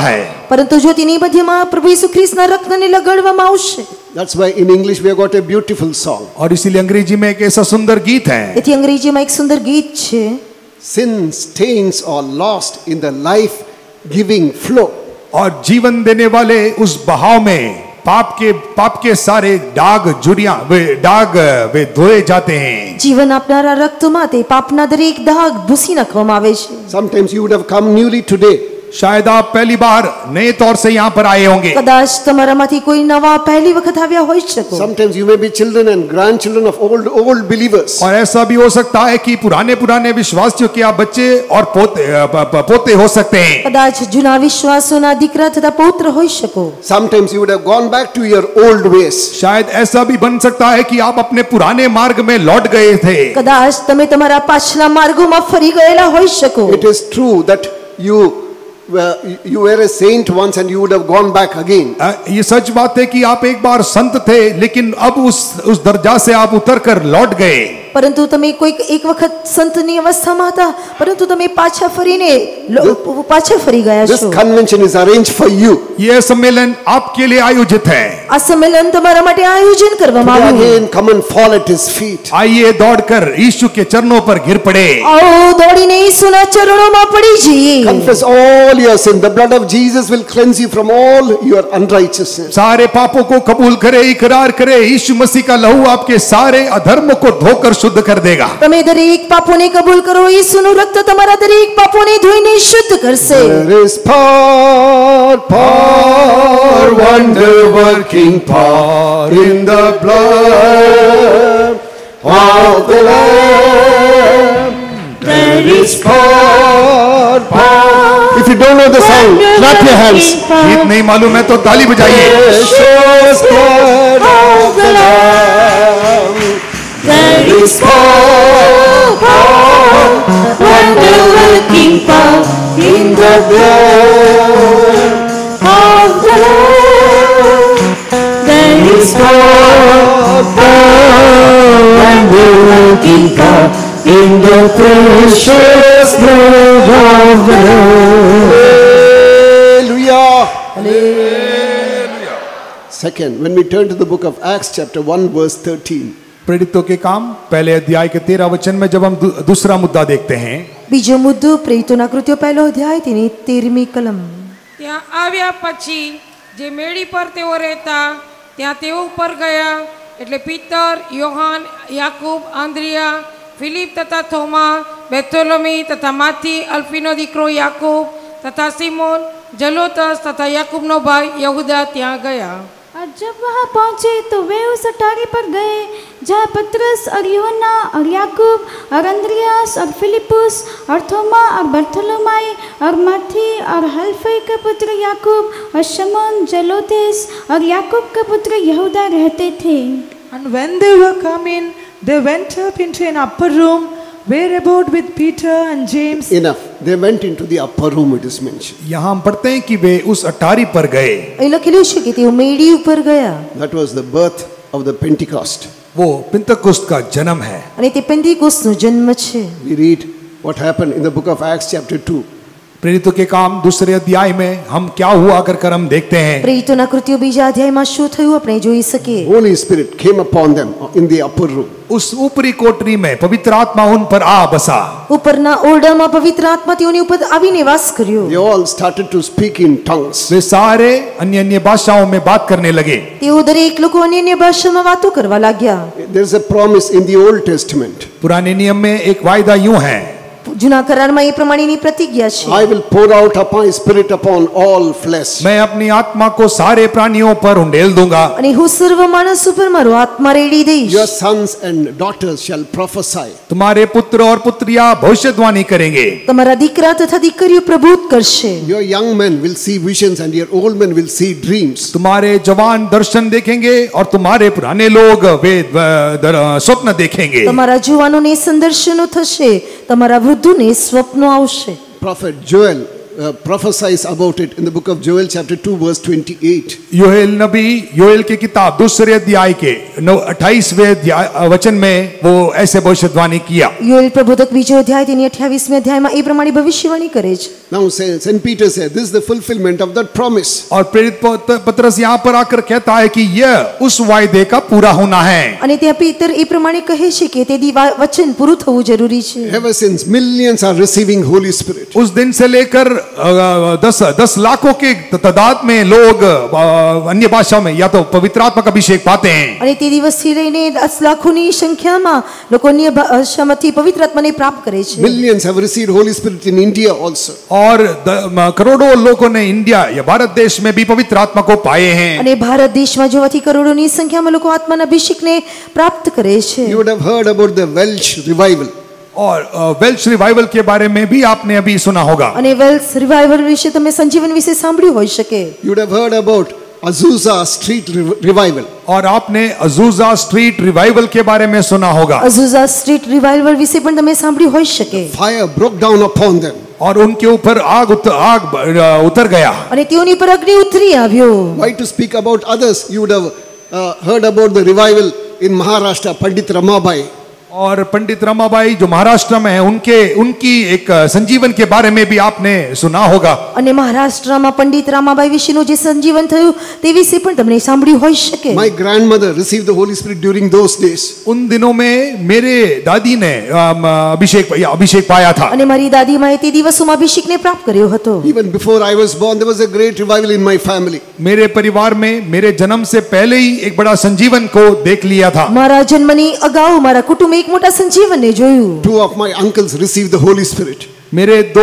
C: પરંતુ જો તેની મધ્યમાં પ્રભુ ઈસુ ખ્રિસ્તના રક્તને લગાડવામાં આવશે.
A: That's why in English we have got a beautiful song.
B: और इसीलिए अंग्रेजी में एक ऐसा सुंदर गीत है.
C: તેથી અંગ્રેજીમાં એક સુંદર ગીત છે.
A: Sin stains are lost in the life giving flow.
B: और जीवन देने वाले उस बहाव में पाप के पाप के सारे दाग जुड़ियां वे दाग वे धोए जाते हैं.
C: જીવન આપનારા રક્તમાં તે પાપના દરેક દાગ ભૂસી નાખવામાં આવે છે.
A: Sometimes you would have come newly today.
B: शायद आप पहली बार नए तौर से यहाँ पर आए होंगे.
C: કદાચ તમારામાંથી કોઈ નવા પહેલી વખત આવ્યા હોઈ શકો.
A: Sometimes you may be children and grandchildren of old old believers.
B: और ऐसा भी हो सकता है कि पुराने पुराने विश्वासियों के आप बच्चे और पोते पोते हो सकते हैं.
C: કદાચ જૂના વિશ્વાસોના દીકરા તથા પૌત્ર હોઈ શકો.
A: Sometimes you would have gone back to your old ways.
B: शायद ऐसा भी बन सकता है कि आप अपने पुराने मार्ग में लौट गए थे.
C: કદાચ તમે તમારા પાછલા માર્ગોમાં ફરી ગયેલા હોઈ શકો.
A: It is true that you Well, you were a saint once and you would have gone back again.
B: ये सच बात है कि आप एक बार संत थे लेकिन अब उस उस दर्जा से आप उतर कर लौट गए.
C: પરંતુ તમે કોઈક એક વખત સંતની અવસ્થામાં હતા પરંતુ તમે પાછા ફરીને પાછા ફરી ગયા છો.
A: This convention is arranged for you.
B: ये सम्मेलन आपके लिए आयोजित है.
C: આ सम्मेलन તમારા માટે આયોજન કરવામાં આવ્યું છે.
A: Again come and fall at his feet.
B: आइए दौड़कर यीशु के चरणों पर गिर पड़े.
C: आओ દોડીને ઈસુના ચરણોમાં પડી જઈએ.
A: Confess all your sin. The blood of Jesus will cleanse you from all your unrighteousness.
B: सारे पापों को कबूल करे, इकरार करे. यीशु मसीह का लहू आपके सारे अधर्म को धोकर शुद्ध कर देगा.
C: તમે દરેક પાપોને કબૂલ કરો. ઈસુનું રક્ત તમારા દરેક પાપોને ધોઈને શુદ્ધ કરશે.
A: There is power, power, wonder working power in the blood of the Lamb. There is power, power. If you don't know the song, clap your hands.
B: गीत नहीं मालूम है तो ताली बजाइए.
A: Precious blood of the Lamb. There is power, power, wonder working power in the blood of the Lamb. There is power, power, wonder working power in the precious blood of the Lamb. Hallelujah. Hallelujah. Second, when we turn to the book of Acts chapter one verse thirteen.
B: प्रेरितों के काम पहले अध्याय के तेरह वचन में जब हम दूसरा मुद्दा देखते हैं.
C: બીજો મુદ્દો પ્રેરિતોના કૃત્યો પહેલો અધ્યાય તેની તેરમી કલમ.
D: ત્યાં આવ્યા પછી જે મેળી પર તેઓ રહેતા ત્યાં તેઓ ઉપર ગયા એટલે પીતર, યોહાન, યાકૂબ, આંદ્રિયા, ફિલિપ તથા થોમા, બેર્થોલોમી તથા માથી, અલ્ફીનો દીકરો યાકૂબ તથા સિમોન, જલોતસ તથા યાકૂબનો ભાઈ યહૂદા ત્યાં ગયા.
E: और जब वहाँ पहुँचे तो वे उस अटारी पर गए जहाँ पतरस और यूहन्ना और याकूब और अंद्रियास और फिलिपुस और थोमा और बर्थोलोमाई और माथी और हल्फई का पुत्र याकूब और शमौन जलोतेस और याकूब का पुत्र यहूदा रहते थे.
F: And when they were come in, they went up into an upper room where abode with Peter and James.
A: Enough. They went into the upper room, it is mentioned.
B: यहाँ हम पढ़ते हैं कि वे उस अटारी पर गए.
C: અહીં લખેલું છે કે તેઓ મેડી ઉપર ગયા.
A: That was the birth of the Pentecost.
B: वो पिंतकुस्त का जन्म है.
C: અને તે પેન્તીકોસ્તનો જન્મ છે.
A: We read what happened in the book of Acts chapter two.
B: प्रेरितों के काम दूसरे अध्याय में हम क्या हुआ कर कर हम देखते हैं.
C: પ્રેરિતોના કૃત્યો બીજા અધ્યાયમાં શું થયું આપણે જોઈ શકીએ.
A: Holy Spirit came upon them in the upper room.
B: उस ऊपरी कोठरी में पवित्र आत्मा उन पर आ बसा.
C: ઉપરના ઓરડામાં પવિત્ર આત્મા તેઓની ઉપર આવીને વાસ કર્યો.
A: They all started to speak in tongues.
B: वे सारे अन्य अन्य भाषाओं में बात करने लगे.
C: તેઓ દરેક લોકો અન્ય અન્ય ભાષામાં વાતો કરવા लाग्યા.
A: There is a promise in the Old Testament.
B: पुराने नियम में एक वायदा यूं है.
C: જૂના કરારમાં એ પ્રમાણેની પ્રતિજ્ઞા છે.
A: I will pour out upon my spirit upon all flesh.
B: मैं अपनी आत्मा को सारे प्राणियों पर उंडेल दूंगा.
C: અને હું સર્વ માણસ ઉપર મારો આત્મા રેડી દઈશ.
A: Your sons and daughters shall prophesy.
B: तुम्हारे पुत्र और पुत्रियां भविष्यवाणी करेंगे.
C: તમારા દીકરા તથા દીકરીઓ પ્રભુત્વ કરશે.
A: Your young men will see visions and your old men will see dreams.
B: तुम्हारे जवान दर्शन देखेंगे और तुम्हारे पुराने लोग वे स्वप्न देखेंगे.
C: તમારા જુવાનોને સંદર્શનો થશે, તમારા વૃદ્ધોને સ્વપ્નો આવશે.
A: Prophet Joel uh, prophesies about it in the book of Joel chapter two verse twenty-eight.
B: Joel नबी योएल की किताब दूसरे अध्याय के अट्ठाईसवें अध्याय वचन में वो ऐसे भविष्यवाणी किया।
C: યોએલ પ્રબોધક બીજો અધ્યાય તેની અઠ્યાવીસમી અધ્યાયમાં એ પ્રમાણે ભવિષ્યવાણી કરે છે।
A: Now Saint Peter said, this is the fulfillment of that promise.
B: और प्रेरित पतरस यहाँ पर आकर कहता है कि यह उस वायदे का पूरा होना है।
C: અને ત્યાં પીતર એ પ્રમાણે કહે છે કે તે દી વચન પૂરું થવું જરૂરી છે।
A: Ever since millions are receiving Holy Spirit.
B: उस दिन से लेकर दस दस लाखों के तादाद में लोग अन्य भाषा में या तो पवित्र आत्मा का अभिषेक पाते हैं।
C: અને તે દિવસથી લઈને દસ લાખોની સંખ્યામાં લોકો અન્ય ભાષામાંથી પવિત્ર આત્માને પ્રાપ્ત કરે છે।
A: Millions have received Holy Spirit in India also.
B: और करोड़ों लोगों ने इंडिया या भारत देश में भी पवित्र आत्मा को पाए हैं।
C: અને ભારત દેશમાં જોવાથી કરોડોની સંખ્યામાં લોકો આત્માના અભિષેકને પ્રાપ્ત કરે છે।
A: You would have heard about the Welsh revival.
B: और वेल्श रिवाइवल के बारे में भी आपने अभी सुना होगा।
C: અને વેલ્સ રિવાઇવલ વિશે તમે સંજીવન વિશે સાંભળ્યું હોઈ શકે।
A: You would have heard about Azusa Street revival.
B: और आपने अजूजा स्ट्रीट रिवाइवल के बारे में सुना होगा।
C: અઝુઝા સ્ટ્રીટ રિવાઇવલ વિશે પણ તમે સાંભળ્યું હોઈ શકે।
A: Fire broke down upon them.
B: और उनके ऊपर आग उतर, आग उतर गया।
C: અને તેઓની પર અગ્નિ ઉતરી આવ્યો।
A: Why to speak about others? You would have uh, heard about the revival in Maharashtra, Pandit Ramabai.
B: और पंडित रमाबाई जो महाराष्ट्र में है उनके उनकी एक संजीवन के बारे में भी आपने सुना होगा।
C: અને મહારાષ્ટ્રમાં પંડિત રામાબાઈ વિશેનું જે સંજીવન થયું તે વિશે પણ તમને સાંભળ્યું હોઈ શકે।
A: My grandmother received the Holy Spirit during those days.
B: उन दिनों में मेरे दादी ने अभिषेक अभिषेक पाया था।
C: અને મારી દાદીમાએ તે દિવસોમાં અભિષેકને પ્રાપ્ત કર્યો હતો।
A: Even before I was born, there was a great revival in my family.
B: मेरे परिवार में मेरे जन्म से पहले ही एक बड़ा संजीवन को देख लिया था।
C: મારા જન્મની અગાઉ મારા કુટુંબે એક મોટા સંજીવનને જોયું।
A: Two of my uncles received the Holy Spirit.
B: मेरे दो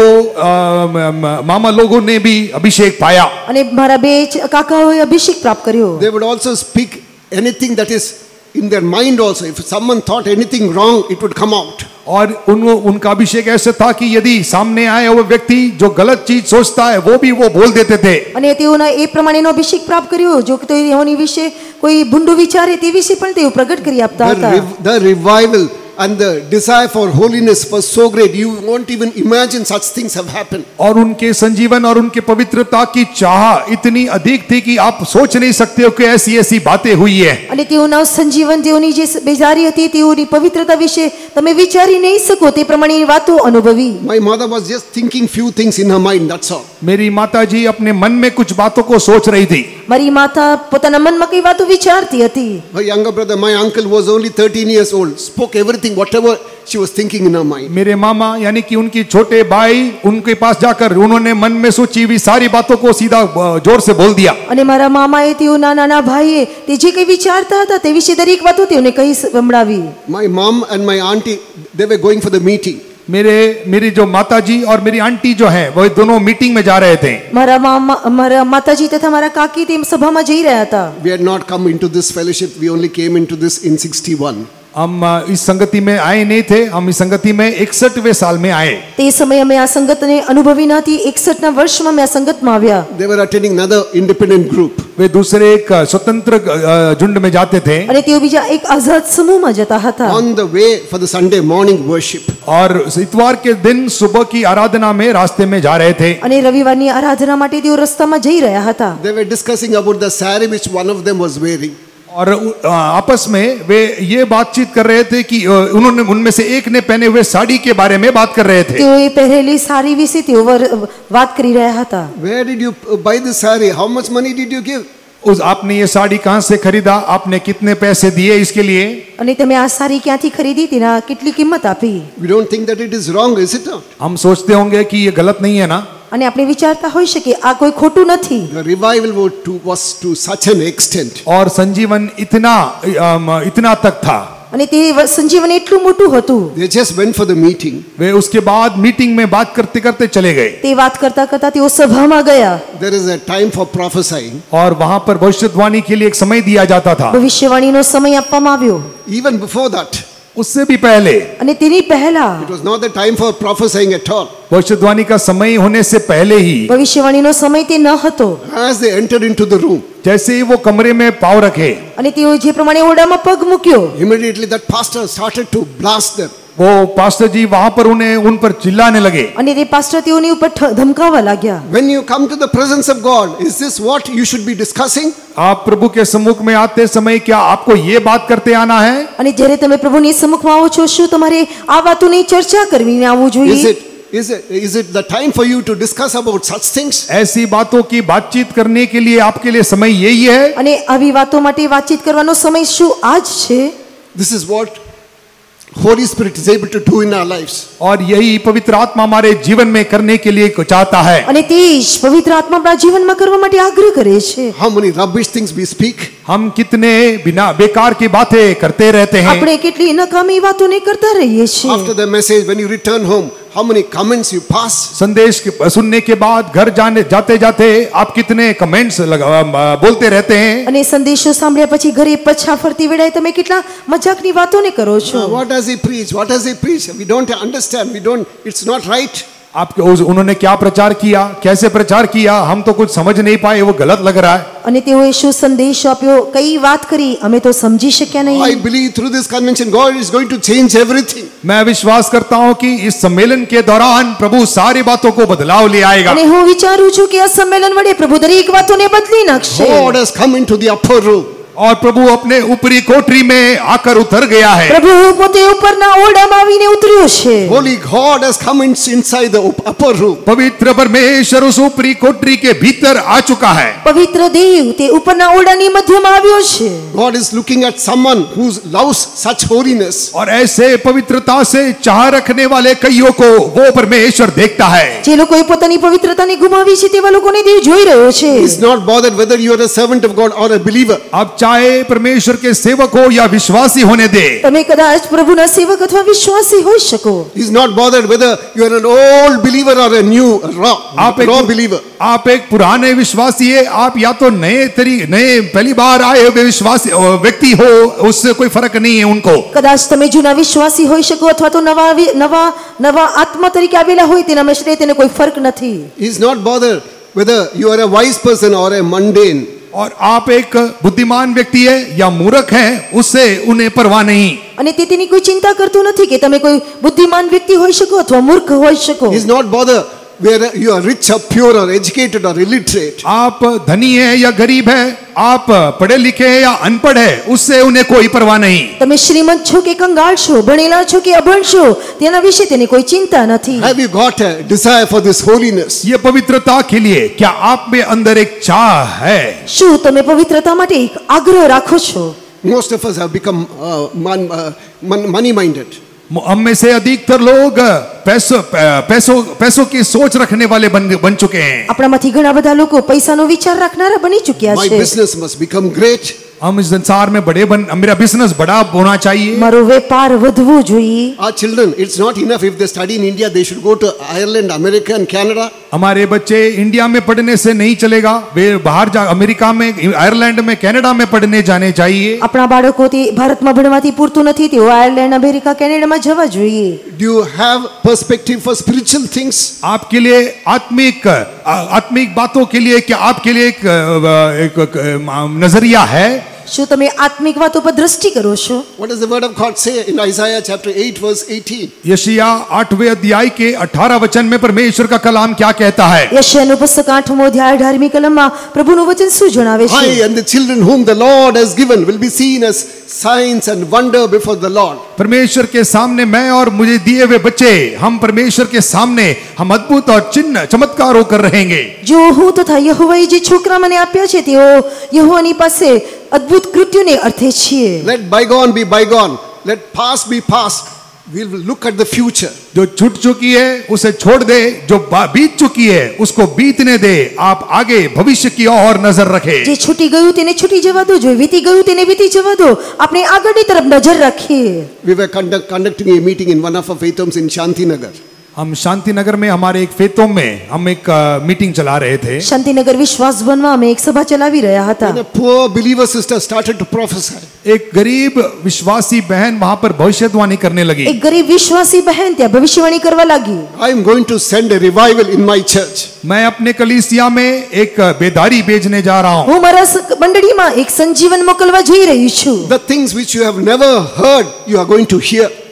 B: मामा लोगों ने भी अभिषेक पाया।
C: અને મારા બે કાકાઓએ અભિષેક પ્રાપ્ત કર્યો।
A: They would also speak anything that is in their mind also. If someone thought anything wrong, it would come out.
B: और उन उनका अभिषेक ऐसे था कि यदि सामने आए वो व्यक्ति जो गलत चीज सोचता है वो भी वो बोल देते थे।
C: અને તેઓના એ પ્રમાણેનો અભિષેક પ્રાપ્ત કર્યો જો કે તેઓની વિશે કોઈ ભૂંડું વિચારે તે વિશે પણ તેઓ પ્રગટ કરી આપતા
A: The,
C: હતા।
A: rev- the revival and the desire for holiness was so great, you won't even imagine such things have happened.
B: और उनके संजीवन और उनके पवित्रता की चाह इतनी अधिक थी कि आप सोच नहीं सकते हो कि ऐसी ऐसी बातें हुई है।
C: અને તેઓના સંજીવન તેઓની જે બેજારી હતી તેઓની પવિત્રતા વિશે તમે વિચારી નહીં શકો તે પ્રમાણેની વાતો અનુભવી।
A: My mother was just thinking few things in her mind, that's all.
B: मेरी माताजी अपने मन में कुछ बातों को सोच रही थी।
C: મારી માતા પોતાના મનમાં કઈ વાતો વિચારતી હતી।
A: Her younger brother, my uncle, was only thirteen years old, spoke everything, whatever she was thinking in her mind.
B: मेरे मामा यानी कि उनकी छोटे भाई उनके पास जाकर उन्होंने मन में सोची हुई सारी बातों को सीधा जोर से बोल दिया।
C: અને મારા મામાએ તેઓના નાના ભાઈએ તે જે કંઈ વિચારતા હતા તે વિશે દરેક વાતો તેઓને કહી સંભળાવી।
A: My mom and my auntie, they were going for the meeting.
B: मेरे मेरी जो माताजी और मेरी आंटी जो है वो दोनों मीटिंग में जा रहे थे।
C: મારા મામા મારા માતાજી તથા મારા કાકી તે સભામાં જઈ રહ્યા હતા।
A: We had not come into this fellowship, we only came into this in sixty-one.
B: हम इस संगति में आए नहीं थे, हम इस संगति में इकसठवें साल में आए।
C: તે સમયે અમે આ સંગતને અનુભવી નહોતી। એકસઠના વર્ષમાં અમે આ સંગતમાં આવ્યા।
A: They were attending another independent group.
B: वे दूसरे एक स्वतंत्र झुंड में जाते थे।
C: અને તેઓ બીજા એક આઝાદ સમૂહમાં જતા હતા।
A: On the way for the Sunday morning worship.
B: और इतवार के दिन सुबह की आराधना में रास्ते में जा रहे थे।
C: અને રવિવારની આરાધના માટે તેઓ રસ્તામાં જઈ રહ્યા હતા।
A: They were discussing about the saree which one of them was wearing.
B: और आपस में वे ये बातचीत कर रहे थे कि उन्होंने उनमें से एक ने पहने हुए साड़ी के बारे में बात कर रहे थे।
C: તેઓએ પહેરેલી સાડી વિશે તેઓ વાત કરી રહ્યા હતા।
A: Where did you buy this saree? How much money did you give?
B: उस आपने ये साड़ी कहाँ से खरीदा, आपने कितने पैसे दिए इसके लिए?
C: અને તમે આ સાડી ક્યાંથી ખરીદી તેના કેટલી કિંમત આપી?
A: We don't think that it is wrong, is it not?
B: हम सोचते होंगे कि ये गलत नहीं है ना।
C: અને આપણે વિચારતા હોઈ શકે આ કોઈ ખોટું નથી।
A: The revival was to, was to such an extent.
B: और संजीवन इतना इतना तक था।
C: અને તે સંજીવન એટલું મોટું હતું।
A: They just went for the meeting.
B: वे उसके बाद मीटिंग में बात करते करते चले गए।
C: તે વાત કરતા કરતા તેઓ સભામાં ગયા।
A: There is a time for prophesying.
B: और वहां पर भविष्यवाणी के लिए एक समय दिया जाता था।
C: ભવિષ્યવાણીનો સમય આપવામાં આવ્યો।
A: Even before that,
B: उससे भी पहले
C: અને તેની પહેલા
A: it was not the time for prophesying at all.
B: भविष्यवाणी का समय होने से पहले ही
C: ભવિષ્યવાણીનો સમય તે ન હતો।
A: As they entered into the room,
B: जैसे ही वो कमरे में पाँव रखे,
C: અને તેઓ જે પ્રમાણે ઓરડામાં પગ મૂક્યો
A: immediately that pastor started to blast them.
B: वो पास्टर जी वहां पर उन्हें उन पर चिल्लाने लगे.
C: અને તે પાસ્ટર તેઓની ઉપર ઠ- ધમકાવવા लाग्યા.
A: When you come to the presence of God, is this what you should be discussing?
B: आप प्रभु के सम्मुख में आते समय क्या आपको ये बात करते आना है?
C: અને જ્યારે તમે પ્રભુની સમ્મુખમાં આવો છો, શું તમારે આ વાતોની ચર્ચા કરવીને આવવું
A: Is
C: જોઈએ?
A: it is it is it the time for you to discuss about such things?
B: ऐसी बातों की बातचीत करने के लिए आपके लिए समय यही है?
C: અને આવી વાતો માટે વાતચીત કરવાનો સમય શું આજ છે?
A: This is what Holy Spirit is able to do in our lives.
B: और यही पवित्र आत्मा हमारे जीवन में करने के लिए चाहता है.
C: અને તે જ પવિત્ર આત્મા આપણા જીવનમાં કરવા માટે આગ્રહ કરે છે.
A: How many rubbish things we speak?
B: हम कितने बिना बेकार की बातें करते रहते हैं.
C: આપણે કેટલી નકામી વાતોને કરતા રહીએ છીએ.
A: After the message, when you return home, how many comments you pass?
B: संदेश के सुनने के बाद घर जाने जाते जाते आप कितने कमेंट्स बोलते रहते हैं.
C: અને સંદેશો સાંભળ્યા પછી ઘરે પછા ફરતી વેળાએ તમે કેટલા મજાકની વાતોને કરો છો.
A: Uh, what does he preach? What does he preach? We don't understand. We don't. It's not right.
B: आप उस- उन्होंने क्या प्रचार किया, कैसे प्रचार किया, हम तो कुछ समझ नहीं पाए, वो गलत लग रहा है.
C: અને તેઓએ શું સંદેશો આપ્યો, કઈ વાત કરી, અમે તો સમજી શક્યા
A: I
C: નહીં.
A: believe through this convention, God is going to change everything.
B: मैं विश्वास करता हूं कि इस सम्मेलन के दौरान प्रभु सारी बातों को बदलाव ले आएगा.
C: અને હું વિચારું છું કે આ સંમેલન વડે પ્રભુ દરેક વાતોને બદલી નાખશે.
A: God has come into the upper room.
B: और प्रभु अपने ऊपरी कोठरी में आकर उतर गया है.
C: પ્રભુ પોતે ઉપરના ઓરડામાં આવીને ઉતર્યો છે.
A: Holy God has come in, inside the up- upper room.
B: पवित्र परमेश्वर उस ऊपरी कोठरी के भीतर आ चुका है.
C: પવિત્ર દેવ તે ઉપરના ઓરડાની મધ્યમાં આવ્યો છે.
A: God is looking at someone who loves such holiness.
B: और ऐसे पवित्रता से चाह रखने वाले कईयों को वो परमेश्वर देखता है.
C: જે લોકોએ પોતાની પવિત્રતાને ગુમાવી છે તેવા લોકોને દેવ જોઈ રહ્યો છે.
A: He's not bothered whether you are a servant of God or a believer.
B: अब चाहे परमेश्वर के सेवक हो या विश्वासी होने दे,
C: તમે કદાચ પ્રભુના સેવક અથવા વિશ્વાસી હોઈ શકો.
A: He's not bothered whether you are an old believer or a new raw,
B: आप
A: raw
B: एक
A: believer.
B: आप एक पुराने विश्वासी है, आप या तो नए तरी नए पहली बार आए हुए विश्वासी व्यक्ति हो, उससे कोई फर्क नहीं है उनको.
C: કદાચ તમે જૂના વિશ્વાસી હોઈ શકો અથવા તો નવા વિ- નવા નવા આત્મા તરીકે આવેલા હોય તેના માટે તેને કોઈ ફરક નથી.
A: He's not bothered whether you are a wise person or a mundane.
B: और आप एक बुद्धिमान व्यक्ति है या मूर्ख है, उससे उन्हें परवाह नहीं.
C: અને તે તેની કોઈ ચિંતા કરતું નથી કે તમે કોઈ બુદ્ધિમાન વ્યક્તિ હોઈ શકો અથવા મૂર્ખ હોઈ શકો.
A: He's not bothered whether you are rich or pure or educated or illiterate.
B: आप धनी है या गरीब है, आप पढ़े लिखे हैं या अनपढ़ है, उससे उन्हें कोई परवाह नहीं.
C: તમે શ્રીમંત છો કે કંગાળ છો, ભણેલા છો કે અભણ છો, તેના વિશે તેને કોઈ ચિંતા નથી.
A: Have you got a desire for this holiness?
B: ये पवित्रता के लिए क्या आप में अंदर एक चाह है?
C: શું તમે પવિત્રતા માટે એક આગ્રહ રાખો છો?
A: Most of us have become uh, man, uh, man, money minded.
B: हम में से अधिकतर लोग पैसों पैसों पैसों की सोच रखने वाले बन बन चुके हैं.
C: આપણામાંથી ઘણા બધા લોકો પૈસાનો વિચાર રાખનારા બની ચૂક્યા
A: My
C: છે.
A: business must become great.
B: हम इस संसार में बड़े बन मेरा बिजनेस बड़ा होना चाहिए.
C: મારો વેપાર વધવો જોઈએ.
A: Our children, it's not enough if they study in India, they should go to Ireland, America and Canada.
B: हमारे बच्चे इंडिया में पढ़ने से नहीं चलेगा, वे बाहर जा अमेरिका में, आयरलैंड में, कनाडा में पढ़ने जाने चाहिए.
C: આપણા બાળકો તે ભારતમાં ભણવાથી પૂરતું નથી, તેઓ આયર્લેન્ડ, અમેરિકા, કેનેડામાં જવા જોઈએ.
A: Do you have perspective for spiritual things?
B: आपके लिए आत्मिक आत्मिक बातों के लिए क्या आपके लिए एक, एक, एक नजरिया है?
C: શું તમે આત્મિક વાતો પર દ્રષ્ટિ કરો છો?
A: What does the word of God say in Isaiah chapter eight verse eighteen?
B: यशाया आठवें अध्याय के अठारह वचन में परमेश्वर का कलाम क्या कहता है?
C: યશાયાનું પુસ્તક આઠમો અધ્યાય અઢારમી કલમમાં પ્રભુનું વચન શું જણાવે છે?
A: I and the children whom the Lord has given will be seen as signs and wonder before the Lord.
B: परमेश्वर के सामने मैं और मुझे दिए हुए बच्चे, हम परमेश्वर के सामने हम अद्भुत और चिन्ह चमत्कार होकर रहेंगे.
C: જો હું તથા યહોવાએ જે છોકરા મને આપ્યા છે તેઓ યહોવાની પાસે અદ્ભુત કૃત્યોને અર્થે છીએ.
A: Let bygone be bygone. Let past be past. We will look at the future.
B: जो छूट चुकी है उसे छोड़ दे, जो बीत चुकी है उसको बीतने दे. आप आगे भविष्य की ओर नजर रखें.
C: જે છૂટી ગયું તેને છૂટી જવા દો, જો વીતી ગયું તેને વીતી જવા દો. આપણે આગળની તરફ નજર રાખીએ.
A: We were conduct, conducting a meeting in one of our faith homes in Shantinagar.
B: हम शांति नगर में हमारे एक फेतों में हम एक मीटिंग चला रहे थे.
C: શાંતિનગર વિશ્વાસ ભવનમાં અમે એક સભા ચલાવી રહ્યા હતા.
A: And a poor believer sister started to prophesy.
B: एक गरीब विश्वासी बहन वहां पर भविष्यवाणी करने लगी.
C: એક ગરીબ વિશ્વાસી બહેન ત્યાં ભવિષ્યવાણી કરવા લાગી.
A: I am going to send a revival in my church.
B: मैं अपने कलीसिया में एक बेदारी भेजने जा रहा हूँ.
C: હું મારા સ- મંડળીમાં એક સંજીવન મોકલવા જઈ રહી છું.
A: The things which you have never heard, you are going to hear.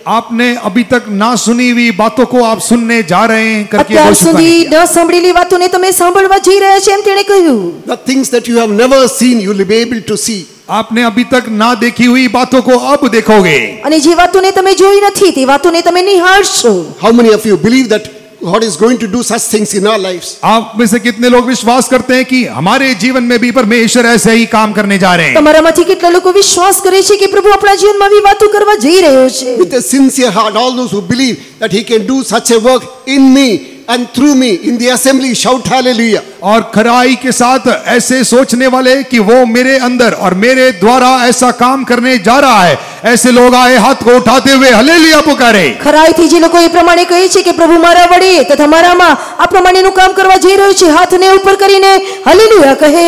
B: आपने अभी तक ना सुनी हुई बातों को आप सुनने जा रहे हैं करके
C: અત્યાર
B: भविष्यवाणी
C: સુધી
B: किया।
C: ન સાંભળેલી વાતોને તમે સાંભળવા જઈ રહ્યા છો એમ તેણે કહ્યું.
A: The things that you have never seen, you will be able to see.
B: आपने अभी तक ना देखी हुई बातों को अब देखोगे।
C: અને જે વાતોને તમે જોઈ નથી તે વાતોને તમે નિહાળશો.
A: How many of you believe that God is going to do such things in our lives?
B: आप में से कितने लोग विश्वास करते हैं कि हमारे जीवन में भी परमेश्वर ऐसे ही काम करने जा रहे हैं?
C: તમારામાંથી કેટલા લોકો વિશ્વાસ કરે છે કે પ્રભુ આપણા જીવનમાં આવી વાતો કરવા જઈ રહ્યો છે?
A: With a sincere heart, all those who believe that He can do such a work in me and through me in the assembly, shout hallelujah.
B: और खराई के साथ ऐसे सोचने वाले कि वो मेरे अंदर और मेरे द्वारा ऐसा काम करने जा रहा है, ऐसे लोग आए हाथ को उठाते हुए हालेलुया पुकारे।
C: ખરાઈથી જે લોકો એ પ્રમાણે કહે છે કે પ્રભુ મારા વડે તથા મારામાં આ પ્રમાણેનું કામ કરવા જઈ રહ્યો છે, હાથને ઉપર કરીને હાલેલુયા કહે.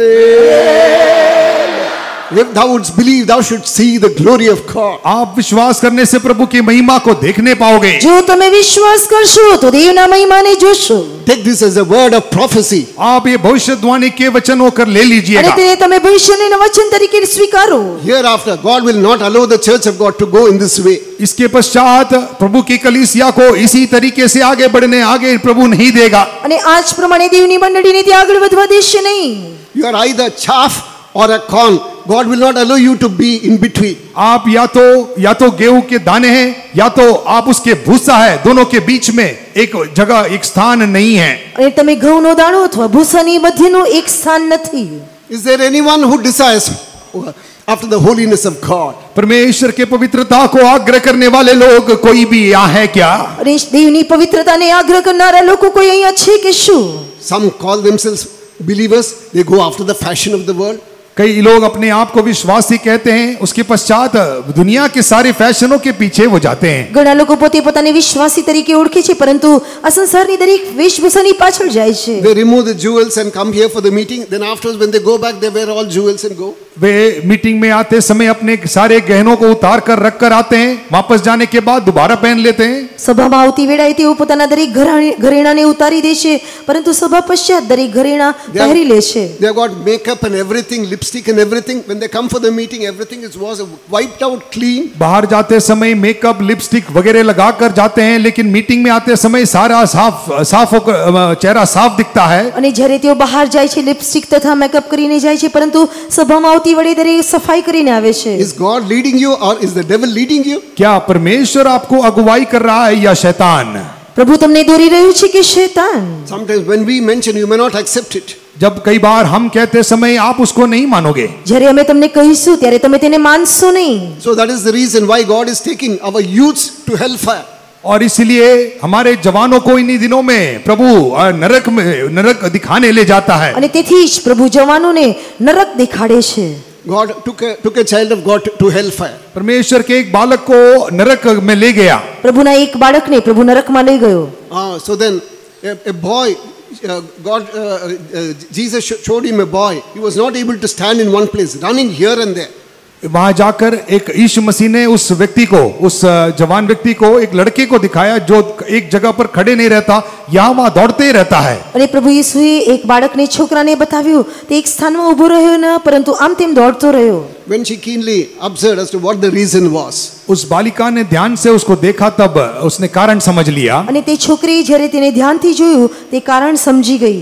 A: If thou wouldst believe, thou should see the glory of God.
B: आप विश्वास करने से प्रभु की महिमा को देखने पाओगे।
C: જો તમે વિશ્વાસ કરશો તો દેવના મહિમાને જોશો.
A: Take this as a word of prophecy.
B: आप ये भविष्यवाणी के वचन होकर ले
C: અને
B: लीजिएगा।
C: તેને તમે ભવિષ્યના વચન તરીકે સ્વીકારો.
A: Hereafter, God will not allow the church of God to go in this way.
B: इसके पश्चात प्रभु की कलीसिया को इसी तरीके से आगे बढ़ने आगे प्रभु नहीं देगा।
C: અને આ જ પ્રમાણે દેવની મંડળીને ત્યાં આગળ વધવા દેશે નહીં.
A: You are either chaff or a corn. God will not allow you to be in between.
B: आप या तो या तो गेहूं के दाने हैं या तो आप उसके भूसा है, दोनों के बीच में एक जगह एक स्थान नहीं है।
C: અને તમે ઘઉંનો દાણો અથવા ભૂસાની મધ્યનું એક સ્થાન નથી.
A: Is there anyone who desires after the holiness of God?
B: परमेश्वर के पवित्रता को आग्रह करने वाले लोग कोई भी यहाँ है क्या?
C: અને દેવની પવિત્રતાને આગ્રહ કરનારા લોકો કોઈ અહીંયા છે કે શું?
A: Some call themselves believers. They go after the fashion of the world.
B: कई लोग अपने आप को विश्वासी कहते हैं, उसके पश्चात दुनिया के सारे फैशनों के पीछे वो जाते हैं।
C: ઘણા લોકો પોતે પોતાને વિશ્વાસી તરીકે ઓળખે છે પરંતુ આ સંસારની દરેક વેશભૂષાની પાછળ જાય છે.
A: They remove the jewels and come here for the meeting. Then afterwards, when they go back, they wear all jewels and go.
B: वे मीटिंग में आते समय अपने सारे गहनों को उतार कर रख कर आते हैं, वापस जाने के बाद दोबारा पहन लेते हैं।
C: સભામાં આવતી વેળાએ તેઓ પોતાના દરેક ઘરાણે- ઘરેણાને ઉતારી દે છે પરંતુ સભા પશ્ચાત દરેક ઘરેણા પહેરી લે છે.
A: They have got makeup and everything, lipstick and everything. When they come for the meeting, everything is was wiped out clean.
B: बाहर जाते समय मेकअप लिपस्टिक वगैरह लगा कर जाते हैं, लेकिन मीटिंग में आते समय सारा साफ साफ होकर अ, चेहरा साफ दिखता है।
C: અને જ્યારે તેઓ બહાર જાય છે લિપસ્ટિક તથા મેકઅપ કરીને જાય છે પરંતુ સભામાં આવતી વડે દરેક સફાઈ કરીને આવે છે.
A: Is God leading you or is the devil leading you?
B: क्या परमेश्वर आपको अगुवाई कर रहा है या शैतान?
C: પ્રભુ તમને દોરી રહ્યું છે કે શૈતાન?
A: Sometimes when we mention, you may not accept it.
B: जब कई बार हम कहते समय आप उसको नहीं मानोगे।
C: જ્યારે અમે તમને કહીશું ત્યારે તમે તેને માનશો નહીં.
A: So that is the reason why God is taking our youths to hellfire.
B: और इसलिए हमारे जवानों को इन्हीं दिनों में प्रभु अ, नरक में नरक दिखाने ले जाता है।
C: અને તેથી જ પ્રભુ જવાનોને નરક દેખાડે છે.
A: God took a, took a child of God to, to hellfire.
B: परमेश्वर के एक बालक को नरक में ले गया।
C: પ્રભુના એક બાળકને પ્રભુ નરકમાં લઈ ગયો.
A: Ah, so then a, a boy, uh, God, uh, uh, Jesus sh- showed him a boy. He was not able to stand in one place, running here and there.
B: वहां जाकर एक यीशु मसीह ने उस व्यक्ति को, उस जवान व्यक्ति को, एक लड़के को दिखाया जो एक जगह पर खड़े नहीं रहता, यहाँ वहां दौड़ते ही रहता है।
C: અને પ્રભુ ઈસુએ એક બાળકને છોકરાને બતાવ્યું તે એક સ્થાનમાં ઊભો રહ્યો ન પરંતુ આમ તેમ દોડતો રહ્યો.
A: When she keenly observed as to what the reason was,
B: उस बालिका ने ध्यान से उसको देखा, तब उसने कारण समझ लिया।
C: અને તે છોકરી જ્યારે તેને ધ્યાનથી જોયું તે કારણ સમજી ગઈ.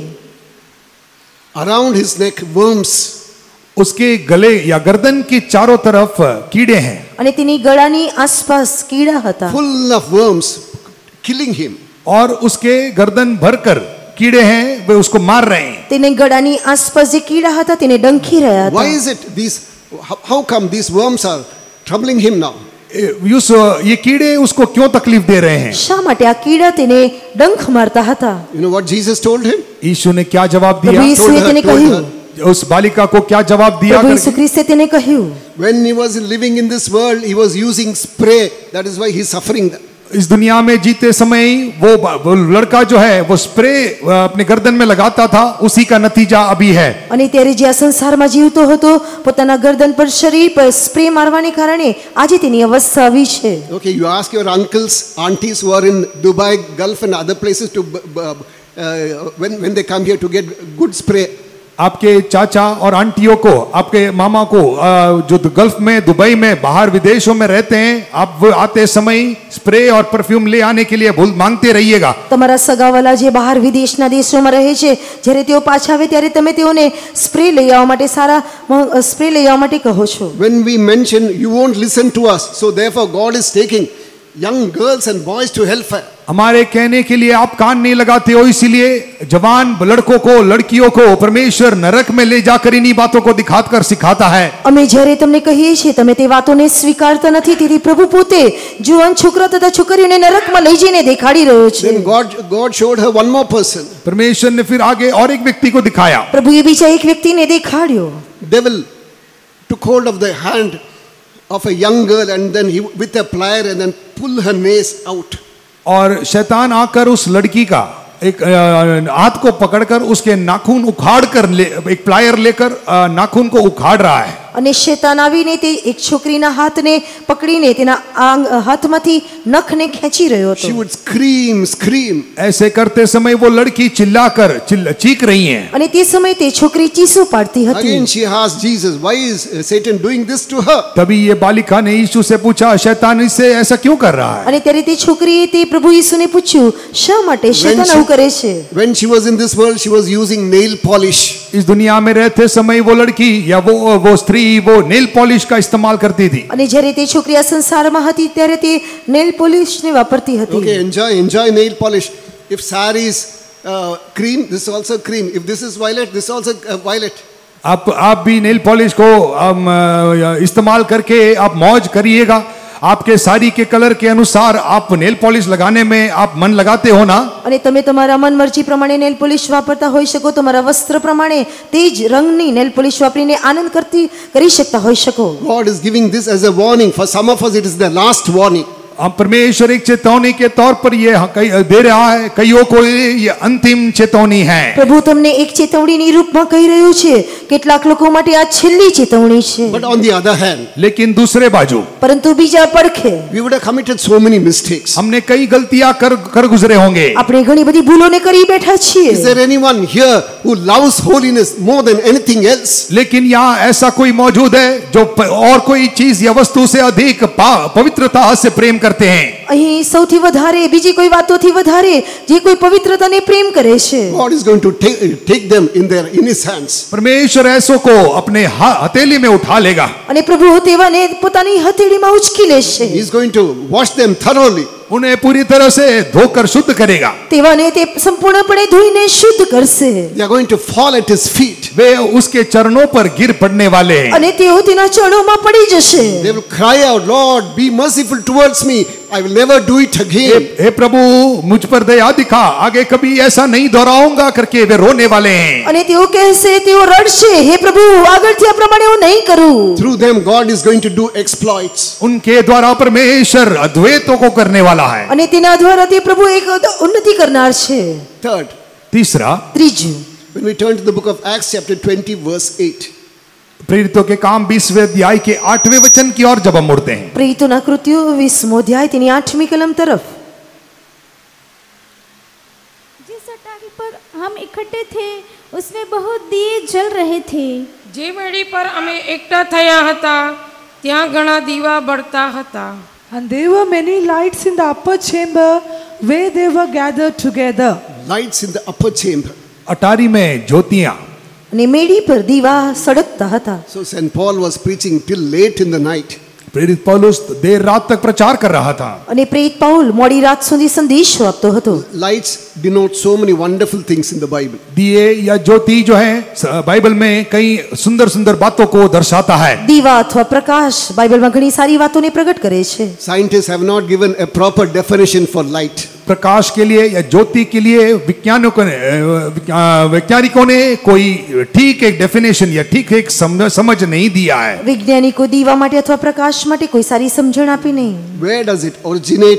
A: around his neck worms.
B: उसके गले या गर्दन के चारों तरफ कीड़े हैं।
C: અને તેની ગળાની આસપાસ કીડા હતા.
A: Full of worms, killing him.
B: और उसके गर्दन भरकर कीड़े हैं, वे उसको मार रहे हैं।
C: તેને ગળાની આસપાસ જે કીડા હતા તેને ડંખી રહ્યા
A: Why
C: હતા.
A: is it these, how, how come these worms are troubling him now?
B: उस ये कीड़े उसको क्यों तकलीफ दे रहे हैं?
C: શા માટે આ કીડા તેને ડંખ મારતા હતા?
A: You know what Jesus told him?
B: यीशु ने क्या जवाब
C: પ્રભુ
B: दिया?
C: ઈસુએ
A: Told her,
C: તેને
A: told
C: કહ્યું.
A: her.
B: उस बालिका को क्या जवाब दिया?
C: પ્રભુ
B: करके?
C: ઈસુ ખ્રિસ્તે તેને કહ્યું
A: When he was living in this world, he was using spray. That is why he's suffering that.
B: इस दुनिया में जीते समय वो, वो लड़का जो है वो स्प्रे अपने गर्दन में लगाता था, उसी का नतीजा अभी है।
C: અને ત્યારે જે આ સંસારમાં જીવતો હતો પોતાના ગરદન પર શરીર પર સ્પ્રે મારવાને કારણે આજે તેની અવસ્થા આવી છે.
A: Okay, you ask your uncles, aunties who are in Dubai, Gulf and other places to, b- b- uh, when, when they come here to get good spray.
B: आपके चाचा और आंटियों को, आपके मामा को अ, जो गल्फ में, दुबई में, बाहर विदेशों में रहते हैं, आप वो आते समय स्प्रे और परफ्यूम ले आने के लिए भूल मांगते रहिएगा।
C: તમારા સગાવાલા જે બહાર વિદેશના દેશોમાં રહે છે, જ્યારે તેઓ પાછા આવે ત્યારે તમે તેઓને સ્પ્રે લઈ આવવા માટે, સારા સ્પ્રે લઈ આવવા માટે કહો છો.
A: When we mention, you won't listen to us, so therefore God is taking young girls and boys to hellfire.
B: हमारे कहने के लिए आप कान नहीं लगाते हो, इसीलिए जवान लड़कों को, लड़कियों को परमेश्वर नरक में ले जाकर इन्हीं बातों को दिखाकर सिखाता है.
C: અમે જ્યારે તમને કહીએ છીએ તમે તે વાતોને સ્વીકારતા નથી, તેથી પ્રભુ પોતે જુવાન છોકરા તથા છોકરીઓને નરકમાં લઈ જઈને દેખાડી રહ્યો છે.
A: Then God, God showed her one more person.
B: परमेश्वर ने फिर आगे और एक व्यक्ति को दिखाया.
C: પ્રભુએ બીજા એક વ્યક્તિને દેખાડ્યો.
A: Devil took hold of the hand of a young girl and then he with a plier and then pull her nails out.
B: और शैतान आकर उस लड़की का एक अ, हाथ को पकड़कर उसके नाखून उखाड़ कर ले, एक प्लायर लेकर अ, नाखून को उखाड़ रहा है.
C: અને શેતાન આવીને તે એક છોકરીના હાથને પકડીને તેના આંગ હાથમાંથી નખને ખેંચી રહ્યો હતો.
A: She would scream, scream.
B: ऐसे करते समय वो लड़की चिल्लाकर चिल्ला चीख रही है.
C: અને તે સમયે તે છોકરી ચીસો પાડતી હતી.
A: Again she asked Jesus, why is Satan doing this to her?
B: तभी ये बालिका ने यीशु से पूछा, शैतान इससे ऐसा क्यों कर रहा है?
C: અને ત્યારે તે છોકરીએ તે પ્રભુ યીશુને પૂછ્યું, શા માટે શેતાન આવું કરે છે?
A: When she was in this world, she was using nail polish.
B: इस दुनिया में रहते समय वो लड़की या वो वो स्त्री वो नेल पॉलिश का इस्तेमाल करती थी.
C: અને જ્યારે તે છોકરી આ સંસારમાં હતી ત્યારે તે નેલ પોલિશને વાપરતી હતી.
A: Okay, enjoy, enjoy nail polish. If saree is uh, cream, this is also cream. If this is violet, this is also uh, violet.
B: आप आप भी नेल पॉलिश को अम, अ, इस्तेमाल करके आप मौज करिएगा. आपके साड़ी के कलर के अनुसार आप नेल पॉलिश लगाने में आप मन लगाते हो ना.
C: અને તમે તમારા મન મરજી પ્રમાણે નેલ પોલિશ વાપરતા હોઈ શકો, તમારા વસ્ત્ર પ્રમાણે તે જ રંગની નેલ પોલિશ વાપરીને આનંદ કરતી કરી શકતા હોઈ શકો.
A: God is giving this as a warning. For some of us, it is the last warning.
B: अब परमेश्वर एक चेतावनी के तौर पर ये कई दे रहा है, कईयों को ये अंतिम चेतावनी है.
C: પ્રભુ તમને એક ચેતવણીની રૂપમાં કહી રહ્યું છે, કેટલાક લોકો માટે આ છેલ્લી ચેતવણી છે.
A: But on the other hand,
B: लेकिन दूसरे बाजू
C: પરંતુ બીજા પડખે
A: we would have committed so many mistakes.
B: हमने कई गलतियां कर कर गुजरे होंगे.
C: આપણે ઘણી બધી ભૂલોને કરી બેઠા છીએ.
A: Is there anyone here who loves holiness more than anything else?
B: लेकिन यहाँ ऐसा कोई मौजूद है जो प- और कोई चीज या वस्तु से अधिक पा- पवित्रता से प्रेम करते हैं.
C: અહીં સૌથી વધારે બીજી કોઈ વાતોથી વધારે જે કોઈ પવિત્રતાને પ્રેમ કરે છે.
A: God is going to take, take them in their in his hands.
B: परमेश्वर ऐसों को अपने हा- हथेली में उठा लेगा.
C: અને પ્રભુ તેવાને પોતાની હથેળીમાં ઉચકી લેશે.
A: He is going to wash them thoroughly.
B: उन्हें पूरी तरह से धोकर शुद्ध करेगा.
C: તેવાને તે સંપૂર્ણપણે ધોઈને શુદ્ધ કરશે.
A: They are going to fall at his feet.
B: वे उसके चरणों पर गिर पड़ने वाले हैं.
C: અને તેઓ તેના ચરણોમાં પડી જશે.
A: They will cry out, Lord, be merciful towards me. I will never do it
B: hey
A: again.
B: हे प्रभु मुझ पर दया दिखा, आगे कभी ऐसा नहीं दोहराऊंगा करके वे रोने वाले हैं.
C: અને તેઓ કહેશે, તેઓ રડશે, હે પ્રભુ આગળથી આ પ્રમાણે હું નહીં કરું.
A: Through them, God is going to do exploits.
B: उनके द्वारा परमेश्वर अद्वैतों को करने वाला है.
C: અને તેના દ્વારા તે પ્રભુ એક ઉન્નતિ કરનાર છે.
A: Third,
B: तीसरा,
C: ત્રીજું,
A: when we turn to the book of Acts, chapter twenty, verse eight.
B: प्रेरितों के काम बीसवें अध्याय के आठवें वचन की ओर जब हम मुड़ते हैं.
C: પ્રેરિતોના કૃત્યો વીસમો અધ્યાય તેની આઠમી કલમ તરફ.
E: जिस अटारी पर हम इकट्ठे थे उसमें बहुत दिए जल रहे थे.
D: જે વેડી પર અમે એકઠા થયા હતા ત્યાં ઘણા દીવા બળતા હતા.
F: And there were many lights in the upper chamber where they were gathered together.
A: Lights in the upper chamber.
B: अटारी में ज्योतियां.
C: અને મેડી પર દીવા સળગતા હતા.
A: So Saint Paul was preaching till late in the night.
B: प्रेरित पौलुस देर रात तक प्रचार कर रहा था.
C: અને પ્રેરિત પાઉલ મોડી રાત સુધી સંદેશો આપતો હતો.
A: Lights denote so many wonderful things in the Bible.
B: दिए या ज्योति जो है स- बाइबल में कई सुंदर सुंदर बातों को दर्शाता है.
C: દીવા અથવા પ્રકાશ બાઇબલમાં ઘણી સારી વાતોને પ્રગટ કરે છે.
A: Scientists have not given a proper definition for light.
B: प्रकाश के लिए या ज्योति के लिए विज्ञानिकों ने अ, वैज्ञानिकों ने कोई ठीक एक डेफिनेशन या ठीक एक समझ समझ नहीं दिया है.
C: વૈજ્ઞાનિકો દીવા માટે અથવા પ્રકાશ માટે કોઈ સારી સમજણ આપી નહીં.
A: Where does it originate?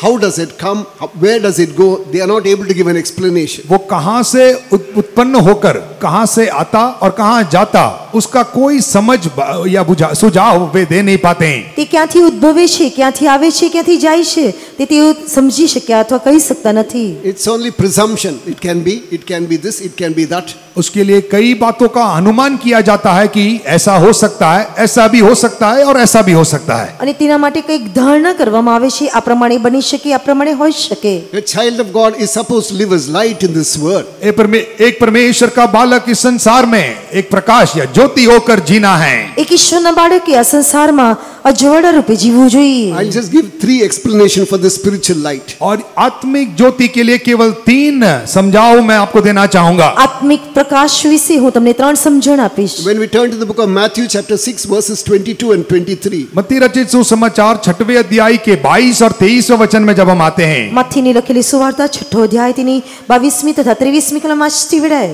A: how does it come, how- where does it go, they are not able to give an explanation.
B: वो कहां से उत- उत्पन्न होकर कहां से आता और कहां जाता, उसका कोई समझ ब- या बुझा सुझाव वे दे नहीं पाते हैं।
C: તે ક્યાંથી ઉદ્ભવે છે, ક્યાંથી આવે છે, ક્યાંથી જાય છે, તે તેઓ સમજી શક્યા અથવા કહી શકતા નથી.
A: It's only presumption. It can be, it can be this, it can be that.
B: उसके लिए कई बातों का अनुमान किया जाता है कि ऐसा हो सकता है, ऐसा भी हो सकता है और ऐसा भी हो सकता है।
C: અને તેના માટે કંઈક ધારણા કરવામાં આવે છે, આ પ્રમાણે બની શકે, આ પ્રમાણે હોઈ શકે.
A: A child of God is supposed to live as light in this world.
B: एक परमे- एक परमेश्वर का बालक इस संसार में एक प्रकाश या ज्योति होकर जीना है।
C: એક ઈશ્વરના બાળકે આ સંસારમાં અજવાળા રૂપે જીવવું જોઈએ.
A: I'll just give three explanations for this spiritual light.
B: और आत्मिक ज्योति के लिए केवल तीन समझाओ मैं आपको देना चाहूंगा।
C: આત્મિક પ્રકાશ વિશે હું તમને ત્રણ સમજણ આપીશ.
A: When we turn to the book of Matthew chapter six verses twenty-two and twenty-three,
B: मत्ती रचित सुसमाचार छठवें अध्याय के बाईस और तेईसवें वचन में जब हम आते हैं,
C: મથીની લખેલી સુવાર્તા છઠ્ઠો અધ્યાય તેની બાવીસમી તથા ત્રેવીસમી કલમ વાંચતી વેળાએ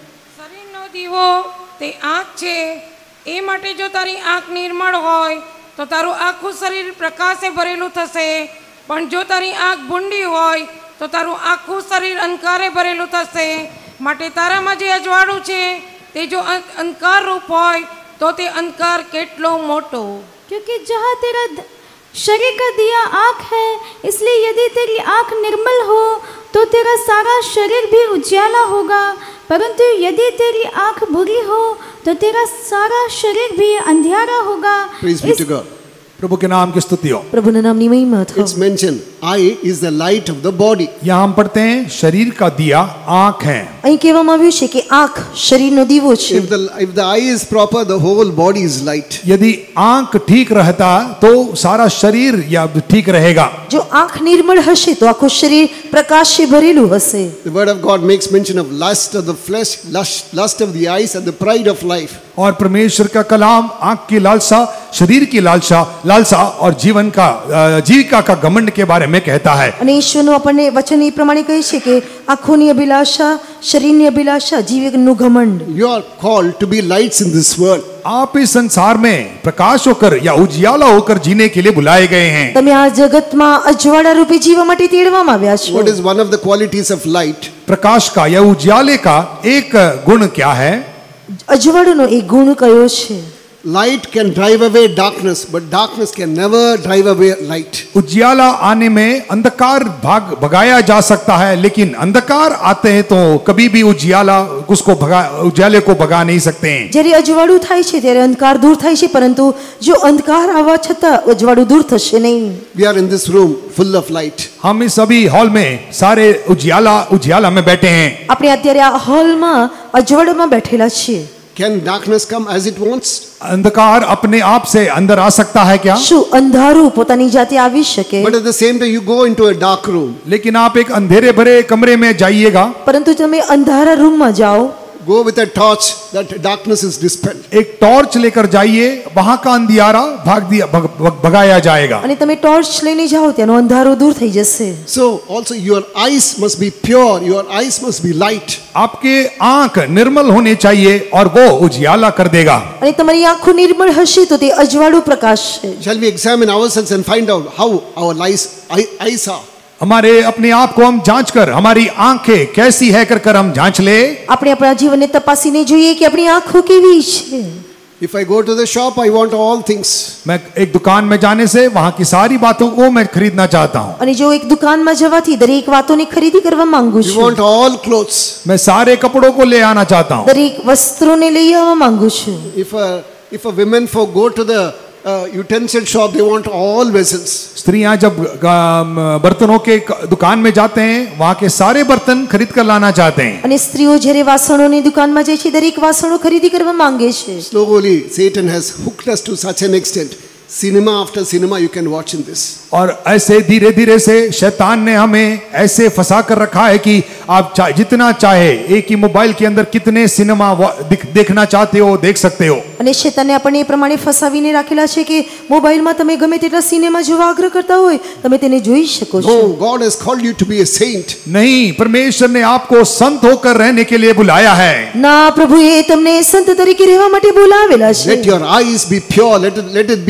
D: શરીરનો દીવો તે આંખ છે. એ માટે જો તારી આંખ નિર્મળ હોય તો તારું આખું શરીર પ્રકાશે ભરેલું થશે. પણ જો તારી આંખ ભૂંડી હોય તો તારું આખું શરીર અંધકારે ભરેલું થશે. માટે તારામાં જે અજવાળું છે તે જો અં- અંધકાર રૂપ હોય તો તે અંધકાર કેટલો મોટો.
E: क्योंकि जहाँ तेरा द- शरीर का दिया आँख है, इसलिए यदि तेरी आँख निर्मल हो तो तेरा सारा शरीर भी उजियाला होगा, परंतु यदि तेरी आँख बुरी हो तो तेरा सारा शरीर भी अंधियारा होगा.
A: praise be
E: इस-
A: to God.
B: प्रभु के नाम की स्तुति हो।
C: પ્રભુના નામની મહિમા થાઓ.
A: It's mentioned, eye is the light of the body.
B: यहाँ हम पढ़ते हैं शरीर का दिया आंख है।
C: અહીં કહેવામાં આવ્યું છે કે આંખ શરીરનો દીવો છે.
A: If the, if the eye is proper, the whole body is light.
B: यदि आंख ठीक रहता तो सारा शरीर या ठीक रहेगा।
C: જો આંખ નિર્મળ હશે તો આખું શરીર પ્રકાશથી ભરેલું હશે.
A: The word of God makes mention of lust of the flesh, lust, lust of the eyes, and the pride of life.
B: और परमेश्वर का कलाम आंख की लालसा, शरीर की लालसा लालसा और जीवन का अ, जीविका का घमंड के बारे में कहता है।
C: અને ઈશ્વરનું આપણને વચન એ પ્રમાણે કહે છે કે આંખોની અભિલાષા, શરીરની અભિલાષા, જીવનનું ઘમંડ.
A: You are called to be lights in this world.
B: आप इस संसार में प्रकाश होकर या उजियाला होकर जीने के लिए बुलाए गए हैं।
C: તમે આ જગતમાં અજવાળા રૂપે જીવવા માટે તેડવામાં આવ્યા છો.
A: What is one of the qualities of light?
B: प्रकाश का या उजियाले का एक गुण क्या है?
C: અજવાળાનો એક ગુણ કયો છે?
A: Light can drive away darkness, but darkness can never drive away light.
B: उजियाला आने में अंधकार भाग भगाया जा सकता है, लेकिन अंधकार आते हैं तो कभी भी उजियाला उसको भगा उजियाले को भगा नहीं सकते हैं।
C: જ્યારે અજવાળું થાય છે ત્યારે અંધકાર દૂર થાય છે, પરંતુ જો અંધકાર આવવા છતાં અજવાળું દૂર થશે નહીં.
A: We are in this room full of light.
B: हम इस सभी हॉल में सारे उजियाला उजियाला में बैठे हैं।
C: આપણે અત્યારે આ હોલમાં અજવાળામાં બેઠેલા છીએ.
A: Can darkness come as it wants?
B: अंधकार अपने आप से अंदर आ सकता है क्या?
C: શું અંધારું પોતાની જાતે આવી શકે?
A: But at the same time, you go into a dark room.
B: लेकिन आप एक अंधेरे भरे कमरे में जाइएगा,
C: પરંતુ તમે અંધારા રૂમમાં જાઓ,
A: Go with a torch, that darkness is dispelled.
B: एक टॉर्च लेकर जाइए, वहां का अंधियारा भाग दिया भग, भग, भगाया जाएगा।
C: અને તમે ટોર્ચ લઈને જાઓ ત્યાંનો અંધારો દૂર થઈ જશે.
A: So also your eyes must be pure, your eyes must be light.
B: आपके आंख निर्मल होने चाहिए और वो उजियाला कर देगा।
C: અને તમારી આંખો નિર્મળ હશે તો તે અજવાળું પ્રકાશ છે.
A: Shall we examine ourselves and find out how our eyes, eye- eyes are?
B: हमारे अपने आप को हम जांच कर हमारी आंखें कैसी है कर कर हम जांच ले।
C: આપણે આપણા જીવનને તપાસીને જોઈએ કે આપણી આંખો કેવી છે.
A: If I go to the shop, I want all things.
B: मैं एक दुकान में जाने से वहां की सारी बातों को मैं खरीदना चाहता हूँ।
C: અને જો એક દુકાનમાં જવાથી દરેક વાતોની ખરીદી કરવા માંગુ
A: You
C: છું,
A: want all clothes.
B: मैं सारे कपड़ों को ले आना चाहता हूँ।
C: દરેક વસ્ત્રોને લઈ આવવા માંગુ છું.
A: If a, if a women for go to the uh, utensil shop, they want all vessels.
B: स्त्रियां जब अम, बर्तनों के क- दुकान में जाते हैं वहां के सारे बर्तन खरीद कर लाना चाहते हैं।
C: અને સ્ત્રીઓ જ્યારે વાસણોની દુકાનમાં જાય છે દરેક વાસણો ખરીદી કરવા માંગે છે.
A: Slowly, Satan has hooked us to such an extent. Cinema after cinema you can watch in this.
B: और ऐसे धीरे धीरे से शैतान ने हमें ऐसे फंसा कर रखा है कि आप चा, जितना चाहे एक ही मोबाइल के अंदर कितने सिनेमा वा- दिख, देखना चाहते हो देख सकते हो।
C: અને શેતાને આપણને એ પ્રમાણે ફસાવીને રાખેલા છે કે મોબાઈલમાં તમે ગમે તેટલા સિનેમા જોવા આગ્રહ કરતા હોય તમે તેને જોઈ શકો છો.
A: No, God has called you to be a saint.
B: नहीं, परमेश्वर ने आपको संत होकर रहने के लिए बुलाया है।
C: ના, પ્રભુએ તમને સંત તરીકે રહેવા માટે બોલાવેલા છે.
A: Let your eyes be pure. Let it, let it be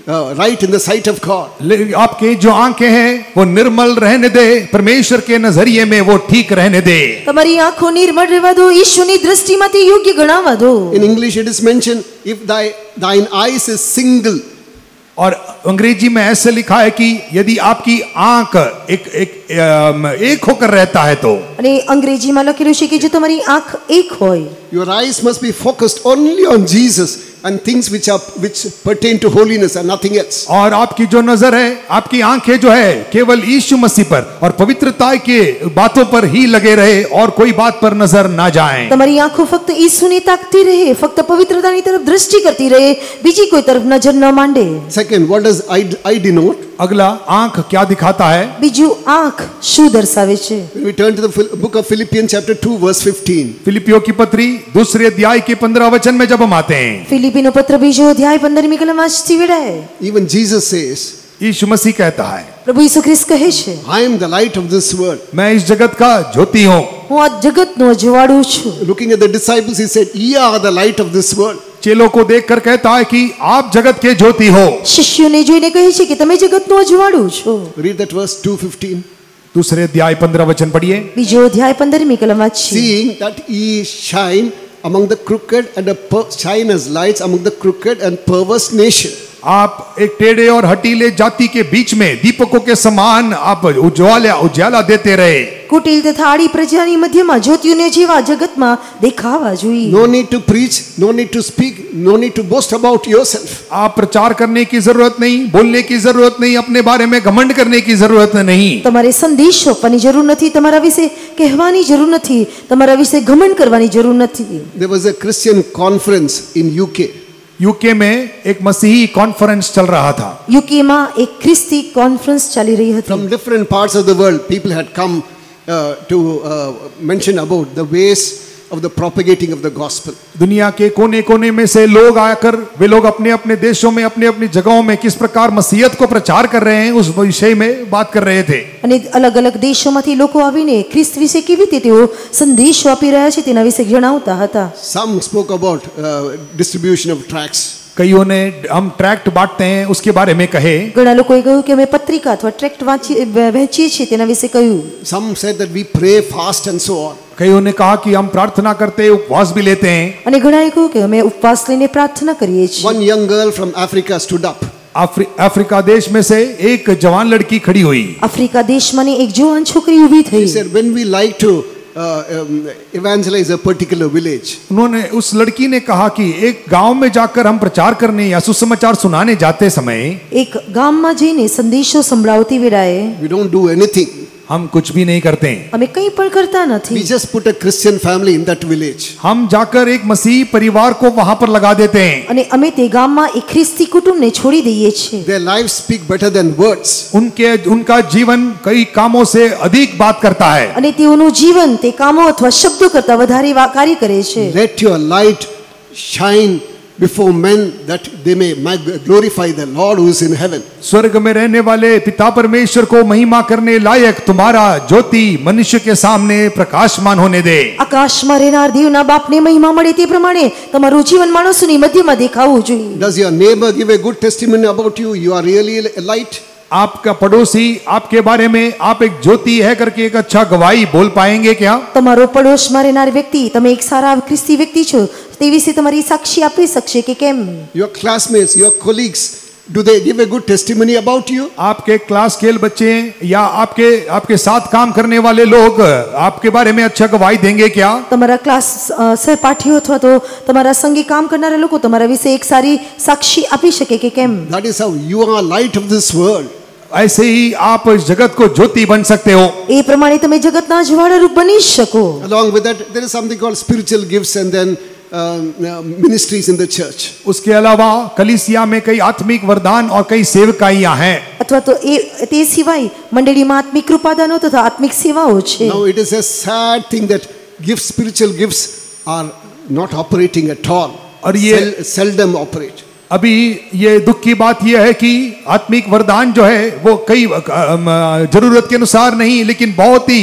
A: uh, right in the sight of God.
B: ले- आपके जो आंखें हैं वो निर्मल रहने दे, परमेश्वर के नजरिए में वो ठीक रहने दे।
C: તમારી આંખો નિર્મળ રહેવા દો, ઈશ્વરની દ્રષ્ટિમાંથી યોગ્ય ગણાવવા દો.
A: In English it is mentioned, if thy, thine eyes is single,
B: और अंग्रेजी में ऐसे लिखा है कि यदि आपकी आंख एक एक अम, एक होकर रहता है तो
C: અને અંગ્રેજીમાં લખેલું છે કે જો તમારી આંખ એક હોય,
A: your eyes must be focused only on Jesus and things which are which pertain to holiness and nothing else.
B: और आपकी जो नजर है, आपकी आंखें जो है केवल यीशु मसीह पर और पवित्रता के बातों पर ही लगे रहे और कोई बात पर नजर ना जाए।
C: તમારી આંખો ફક્ત ઈસુને તાકતી રહે, ફક્ત પવિત્રતાની તરફ દૃષ્ટિ કરતી રહે, બીજી કોઈ તરફ નજર ન માંડે.
A: Second, what does eye, eye denote?
B: अगला, आंख क्या दिखाता है?
C: બીજું, આંખ શું દર્શાવે છે?
A: When we turn to the Phil- book of Philippians chapter two verse fifteen,
B: फिलिपियों की पत्री दूसरे अध्याय के पंद्रह वचन में जब हम आते हैं,
C: ફિલિપીનો પત્ર બીજો અધ્યાય પંદરમી કલમ વાંચતી વેળાએ
A: even Jesus says,
B: यीशु मसीह कहता है,
C: પ્રભુ ઈસુ ખ્રિસ્ત કહે છે,
A: I am the light of this world.
B: मैं इस जगत का ज्योति हूँ।
C: હું આ જગતનો અજવાળું છું.
A: Looking at the disciples, he said, ye are the light of this world.
B: चेलों को देखकर कहता है कि आप जगत के ज्योति हो।
C: શિષ્યોને જોઈને કહે છે કે તમે જગતનું અજવાળું છો.
A: Read that verse two fifteen.
B: दूसरे अध्याय पंद्रह वचन पढ़िए।
C: બીજો અધ્યાય પંદરમી કલમ વાંચીએ.
A: Seeing that ye shine among the crooked and a per- shine as lights among the crooked and perverse nation.
B: आप एक टेढ़े और हटीले जाति के बीच में दीपकों के समान आप उज्ज्वला उज्याला देते रहे।
C: કુટિલ તથા આડી પ્રજાની મધ્યમાં જ્યોતિઓને જેવા જગતમાં દેખાવા જોઈએ.
A: No need to preach, no need to speak, no need to boast about yourself.
B: आप प्रचार करने की जरूरत नहीं, बोलने की जरूरत नहीं, अपने बारे में घमंड करने की जरूरत नहीं।
C: તમારે સંદેશો આપવાની જરૂર નથી, તમારા વિશે કહેવાની જરૂર નથી, તમારા વિશે ઘમંડ કરવાની જરૂર નથી.
A: There was a Christian conference in U K.
B: UK में एक मसीही कॉन्फ्रेंस चल रहा था।
C: યુકેમાં એક ખ્રિસ્તી કોન્ફરન્સ ચાલી રહી હતી.
A: From different parts of the world, people had come uh, to uh, mention about the ways of the propagating of the gospel.
B: दुनिया के कोने कोने में से लोग आकर वे लोग अपने अपने देशों में अपने अपनी जगहों में किस प्रकार मसीहत को प्रचार कर रहे हैं उस विषय में बात कर रहे थे।
C: અને અલગ અલગ દેશોમાંથી લોકો આવીને ખ્રિસ્ત વિશે કેવી રીતે તેઓ સંદેશો આપી રહ્યા છે તેના વિશે જણાવતા હતા.
A: Some spoke about uh, distribution of tracts.
B: कईयों ने हम ट्रैक्ट बांटते हैं उसके बारे में कहे।
C: ઘણા લોકોએ કહ્યું કે અમે પત્રિકા અથવા ટ્રેક્ટ વાંચી વહેંચીએ છીએ તેના વિશે કહ્યું.
A: Some said that we pray, fast and so on.
B: कईयों ने कहा कि हम प्रार्थना करते हैं, उपवास भी लेते हैं।
C: અને ઘણાએ કહ્યું કે અમે ઉપવાસ લઈને પ્રાર્થના કરીએ છીએ.
A: One young girl from Africa stood up.
B: Africa, Africa देश में से एक जवान लड़की खड़ी हुई।
C: આફ્રિકા દેશમાંની એક જુવાન છોકરી ઊભી
A: She
C: થઈ.
A: said, when we like to uh, um, evangelize a particular village,
B: उन्होंने उस लड़की ने कहा कि एक गांव में जाकर हम प्रचार करने या सुसमाचार सुनाने जाते समय
C: એક ગામમાં જઈને સંદેશો સંભળાવતી વેળાએ
A: we don't do anything.
B: हम कुछ भी नहीं करते हैं।
C: અમે કંઈ પણ કરતા નથી.
A: We just put a Christian family in that village.
B: हम जाकर एक मसीही परिवार को वहां पर लगा देते हैं।
C: અને અમે તે ગામમાં એક ખ્રિસ્તી कुटुंबને छोड़ी દઈએ છીએ.
A: Their lives speak better than words.
B: उनके उनका जीवन कई कामों से अधिक बात करता है।
C: અને તેઓનું જીવન તે કામો અથવા શબ્દો કરતા વધારે વા- કાર્ય કરે છે.
A: Let your light shine before men that they may mag- glorify the Lord who is in heaven.
B: स्वर्ग में रहने वाले पिता परमेश्वर को महिमा करने लायक तुम्हारा ज्योति मनुष्य के सामने प्रकाशमान होने दे।
C: આકાશમાં રહેનાર દેવના બાપને મહિમા મળે તે પ્રમાણે તમારું જીવન માણસોની મધ્યમાં દેખાવું જોઈએ.
A: Does your neighbor give a good testimony about you? You are really a light.
B: आपका पड़ोसी आपके बारे में आप एक ज्योति है करके एक अच्छा गवाही बोल पाएंगे क्या?
C: તમારો પડોશમાં રહેનાર વ્યક્તિ તમે એક સારા ખ્રિસ્તી વ્યક્તિ છો તે વિશે તમારી સાક્ષી આપી શકશે કે કેમ?
A: Your classmates, your colleagues, do they give a good testimony about you?
B: आपके क्लास स्केल बच्चे या आपके आपके साथ काम करने वाले लोग आपके बारे में अच्छा गवाही देंगे क्या?
C: તમારા ક્લાસ અ, સહપાઠીઓ અથવા તો તમારા સંગે કામ કરનારા લોકો તમારા વિશે એક સારી સાક્ષી આપી શકે કે કેમ?
A: That is how you are light of this world.
B: ऐसे ही आप इस जगत को ज्योति बन सकते हो।
C: એ પ્રમાણે તમે જગતના જ્વાળા રૂપ બની શકો.
A: Along with that, there is something called spiritual gifts and then um, uh, ministries in the church.
B: उसके अलावा कलीसिया में कई आत्मिक वरदान और कई सेवकाइयां हैं।
C: અથવા તો એ તે સિવાય મંડળીમાં આત્મિક કૃપાદાનો તથા આત્મિક સેવાઓ છે.
A: Now it is a sad thing that gifts, spiritual gifts are not operating at all.
B: और ये-
A: Sel- seldom operate.
B: अभी ये दुख की बात यह है कि आत्मिक वरदान जो है वो कई अम, जरूरत के अनुसार नहीं लेकिन बहुत ही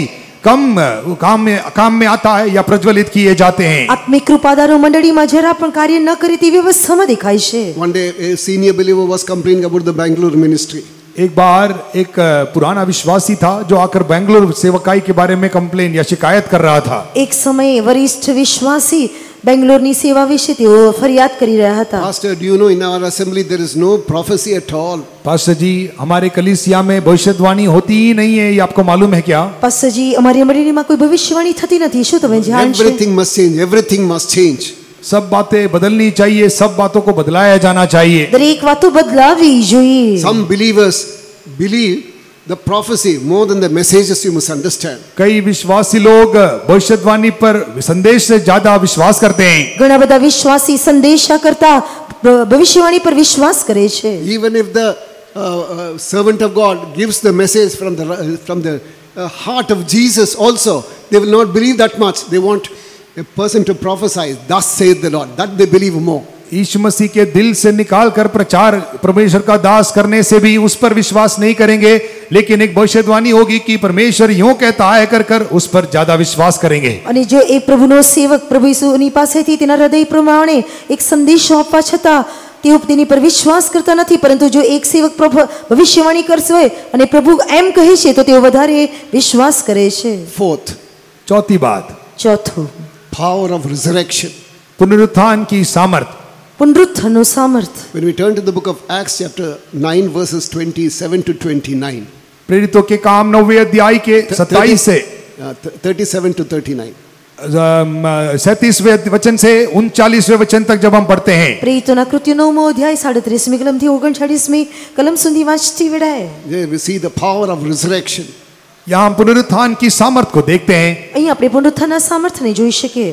B: कम काम में काम में आता है या प्रज्वलित किए जाते हैं।
C: આત્મિક કૃપાદારો મંડળીમાં જરા પણ કાર્ય ન કરે તેવી અવસ્થામાં દેખાય છે.
A: One day, a senior believer was complaining about the Bangalore ministry.
B: एक बार एक पुराना विश्वासी था जो आकर बेंगलुरु सेवकाई के बारे में कंप्लेन या शिकायत कर रहा था।
C: એક સમયે વરિષ્ઠ વિશ્વાસી બેંગ્લોરની સેવા વિશે તેઓ ફરિયાદ કરી રહ્યા હતા.
A: Pastor, do you know in our assembly there is no prophecy at all?
B: Pastor ji, हमारे कलीसिया में भविष्यवाणी होती ही नहीं है, ये आपको मालूम है क्या?
C: પાસ્ટરજી, અમારી મંડળીમાં કોઈ ભવિષ્યવાણી થતી નથી, શું તમે જાણો છો?
A: Everything must change. Everything must change.
B: सब बातें बदलनी चाहिए, सब बातों को बदलाया जाना चाहिए।
C: દરેક વાતો બદલાવી જોઈએ.
A: Some believers believe the prophecy more than the messages, you must understand.
B: कई विश्वासी लोग भविष्यवाणी पर संदेश से ज्यादा विश्वास करते हैं।
C: ઘણા બધા વિશ્વાસી સંદેશા કરતા ભવિષ્યવાણી પર વિશ્વાસ કરે છે.
A: Even if the uh, uh, servant of God gives the message from the uh, from the uh, heart of Jesus also, they will not believe that much. They want a person to prophesy, thus saith the Lord. That they believe more.
B: यीशु मसीह के दिल से निकाल कर प्रचार परमेश्वर का दास करने से भी उस पर विश्वास नहीं करेंगे, लेकिन एक भविष्यवाणी होगी कि परमेश्वर यूं कहता है कर कर उस पर ज्यादा विश्वास करेंगे।
C: અને જો એક પ્રભુનો સેવક પ્રભુ ઈસુની પાસેથી તેના હૃદય પ્રમાણે એક સંદેશો આપવા છતાં તેઓ તેની પર વિશ્વાસ કરતા નથી, પરંતુ જો એક સેવક પ્રભુ ભવિષ્યવાણી કરશે અને પ્રભુ એમ કહે છે તો તેઓ વધારે વિશ્વાસ કરે છે.
A: Fourth,
B: चौथी बात,
C: ચોથું,
A: power of resurrection.
B: पुनरुत्थान की सामर्थ।
C: પુનરુત્થાનનું સામર્થ.
A: When we turn to the book of Acts chapter nine verses twenty-seven to twenty-nine.
B: प्रेरितों के काम नौवे अध्याय के सत्ताईस से
A: thirty-seven to thirty-nine.
B: सैंतीसवें वचन से उनचालीसवें वचन तक जब हम पढ़ते हैं,
C: પ્રેરિતોના કૃત્યો નવમો અધ્યાય સાડત્રીસમી કલમથી ઓગણચાળીસમી કલમ સુધી વાંચતી વેળાએ
A: There we see the power of resurrection.
B: यहाँ हम पुनरुत्थान की सामर्थ को देखते हैं।
C: અહીં આપણે પુનરુત્થાનના સામર્થ્યને જોઈ શકીએ.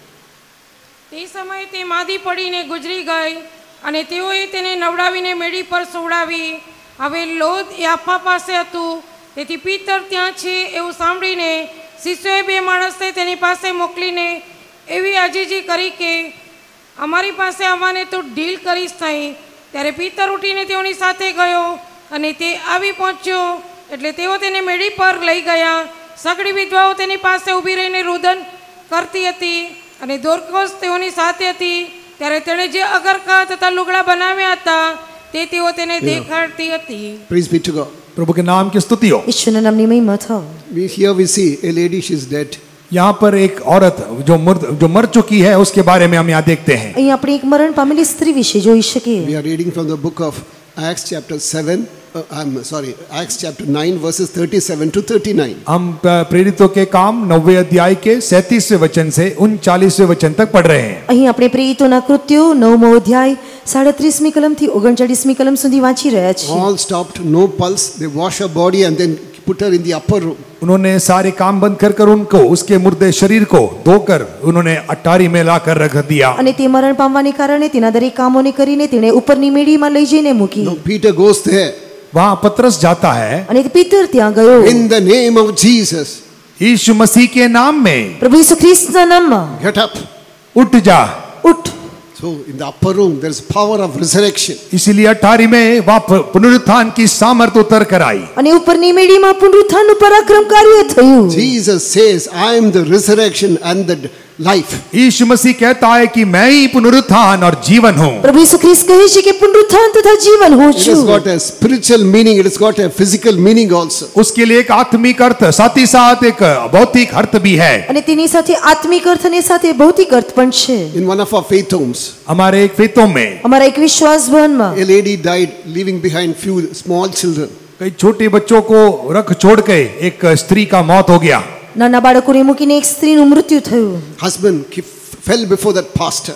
D: તે સમયે તે માદી પડીને ગુજરી ગઈ અને તેઓએ તેને નવડાવીને મેડી પર સુવડાવી. હવે લોદ યાફા પાસે હતું, તેથી પીતર ત્યાં છે એવું સાંભળીને શિષ્યોએ બે માણસને તેની પાસે મોકલીને એવી આજીજી કરી કે અમારી પાસે આવવાને તું ઢીલ કરીશ નહીં. ત્યારે પીતર ઉઠીને તેઓની સાથે ગયો અને તે આવી પહોંચ્યો એટલે તેઓ તેને મેડી પર લઈ ગયા. સગડી વિધવાઓ તેની પાસે ઊભી રહીને રુદન કરતી હતી અને દોર્કોસ તેઓની સાથે હતી. ત્યારે તેણે જે અગરખા તથા લુગડા બનાવ્યા હતા તે તેઓ તેને દેખાડતી હતી.
A: Praise be to God.
B: प्रभु के नाम की स्तुति हो।
C: ઈશ્વરના નામની મહિમા થાવ.
A: We, here we see a lady, she's dead.
B: यहाँ पर एक औरत जो मर जो मर चुकी है उसके बारे में हम यहाँ देखते हैं।
C: અહીં આપણે એક મરણ પામેલી સ્ત્રી વિશે જોઈ શકીએ.
A: We are reading from the book of Acts chapter seven. Uh, I'm sorry, Acts chapter nine verses thirty-seven to thirty-nine.
B: हम प्रेरितों के काम नौवे अध्याय के सैंतीसवें वचन से उनचालीसवें वचन तक पढ़ रहे हैं।
C: અહીં આપણે પ્રેરિતોના કૃત્યો નવમો અધ્યાય સાડત્રીસમી કલમથી ઓગણચાળીસમી કલમ સુધી વાંચી રહ્યા છીએ.
A: All stopped, no pulse. They wash her body and then put her in the upper room.
B: उन्होंने सारे काम बंद कर कर उनको उसके मुर्दे शरीर को धोकर उन्होंने अटारी में लाकर रख दिया।
C: અને તે મરણ પામવાને કારણે તેના દરેક કામોને કરીને તેણે ઉપરની મેડીમાં લઈ જઈને મૂકી.
A: Now Peter goes there.
B: वहां पतरस जाता है।
C: અને પીતર ત્યાં ગયો.
A: In the name of Jesus,
B: यीशु मसीह के नाम में
C: પ્રભુ ઈસુ ખ્રિસ્તના નામમાં
A: get up.
B: उठ जा।
C: ઉઠ.
A: So in the upper room there is power of resurrection.
B: इसीलिए अठारी में वह पुनरुत्थान की सामर्थ उतर कर आई।
C: અને ઉપરની મેડીમાં પુનરુત્થાનનું પરાક્રમ કાર્ય થયું.
A: Jesus says, I am the resurrection and the life.
B: यीशु मसीह कहता है कि मैं ही पुनरुत्थान और जीवन हूँ।
C: પ્રભુ ઈસુ ખ્રિસ્ત કહે છે કે પુનરુત્થાન તથા જીવન હું
A: It has
C: છું.
A: got a spiritual meaning, it has got a physical meaning also.
B: उसके लिए एक आत्मिक अर्थ साथ ही साथ एक भौतिक अर्थ भी है।
C: અને તેની સાથે આત્મિક અર્થ અને સાથે ભૌતિક અર્થ પણ છે.
A: In one of our faith homes,
B: हमारे एक फेतों में
C: અમારા એક વિશ્વાસ ભવનમાં
A: a lady died leaving behind few small children.
B: कई छोटे बच्चों को रख छोड़ के एक स्त्री का मौत हो गया।
C: નાના બાળકોને મૂકીને એક સ્ત્રીનું મૃત્યુ થયું.
A: Husband he fell before that pastor.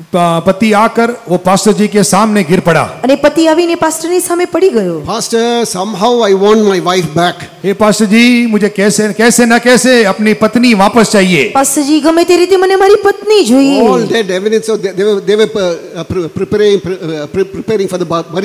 B: पति आकर वो पास्टर जी के सामने गिर पड़ा।
C: અને પતિ આવીને પાસ્ટરની સામે પડી ગયો.
A: Pastor, somehow I want my wife back.
B: हे पास्टर जी, मुझे कैसे कैसे ना कैसे अपनी पत्नी वापस चाहिए।
C: પાસ્ટરજી ગમે તે રીતે મને મારી પત્ની જોઈએ.
A: All dead evidence of they, they were they were uh, pre- preparing pre- uh, pre- preparing for the bur- burial.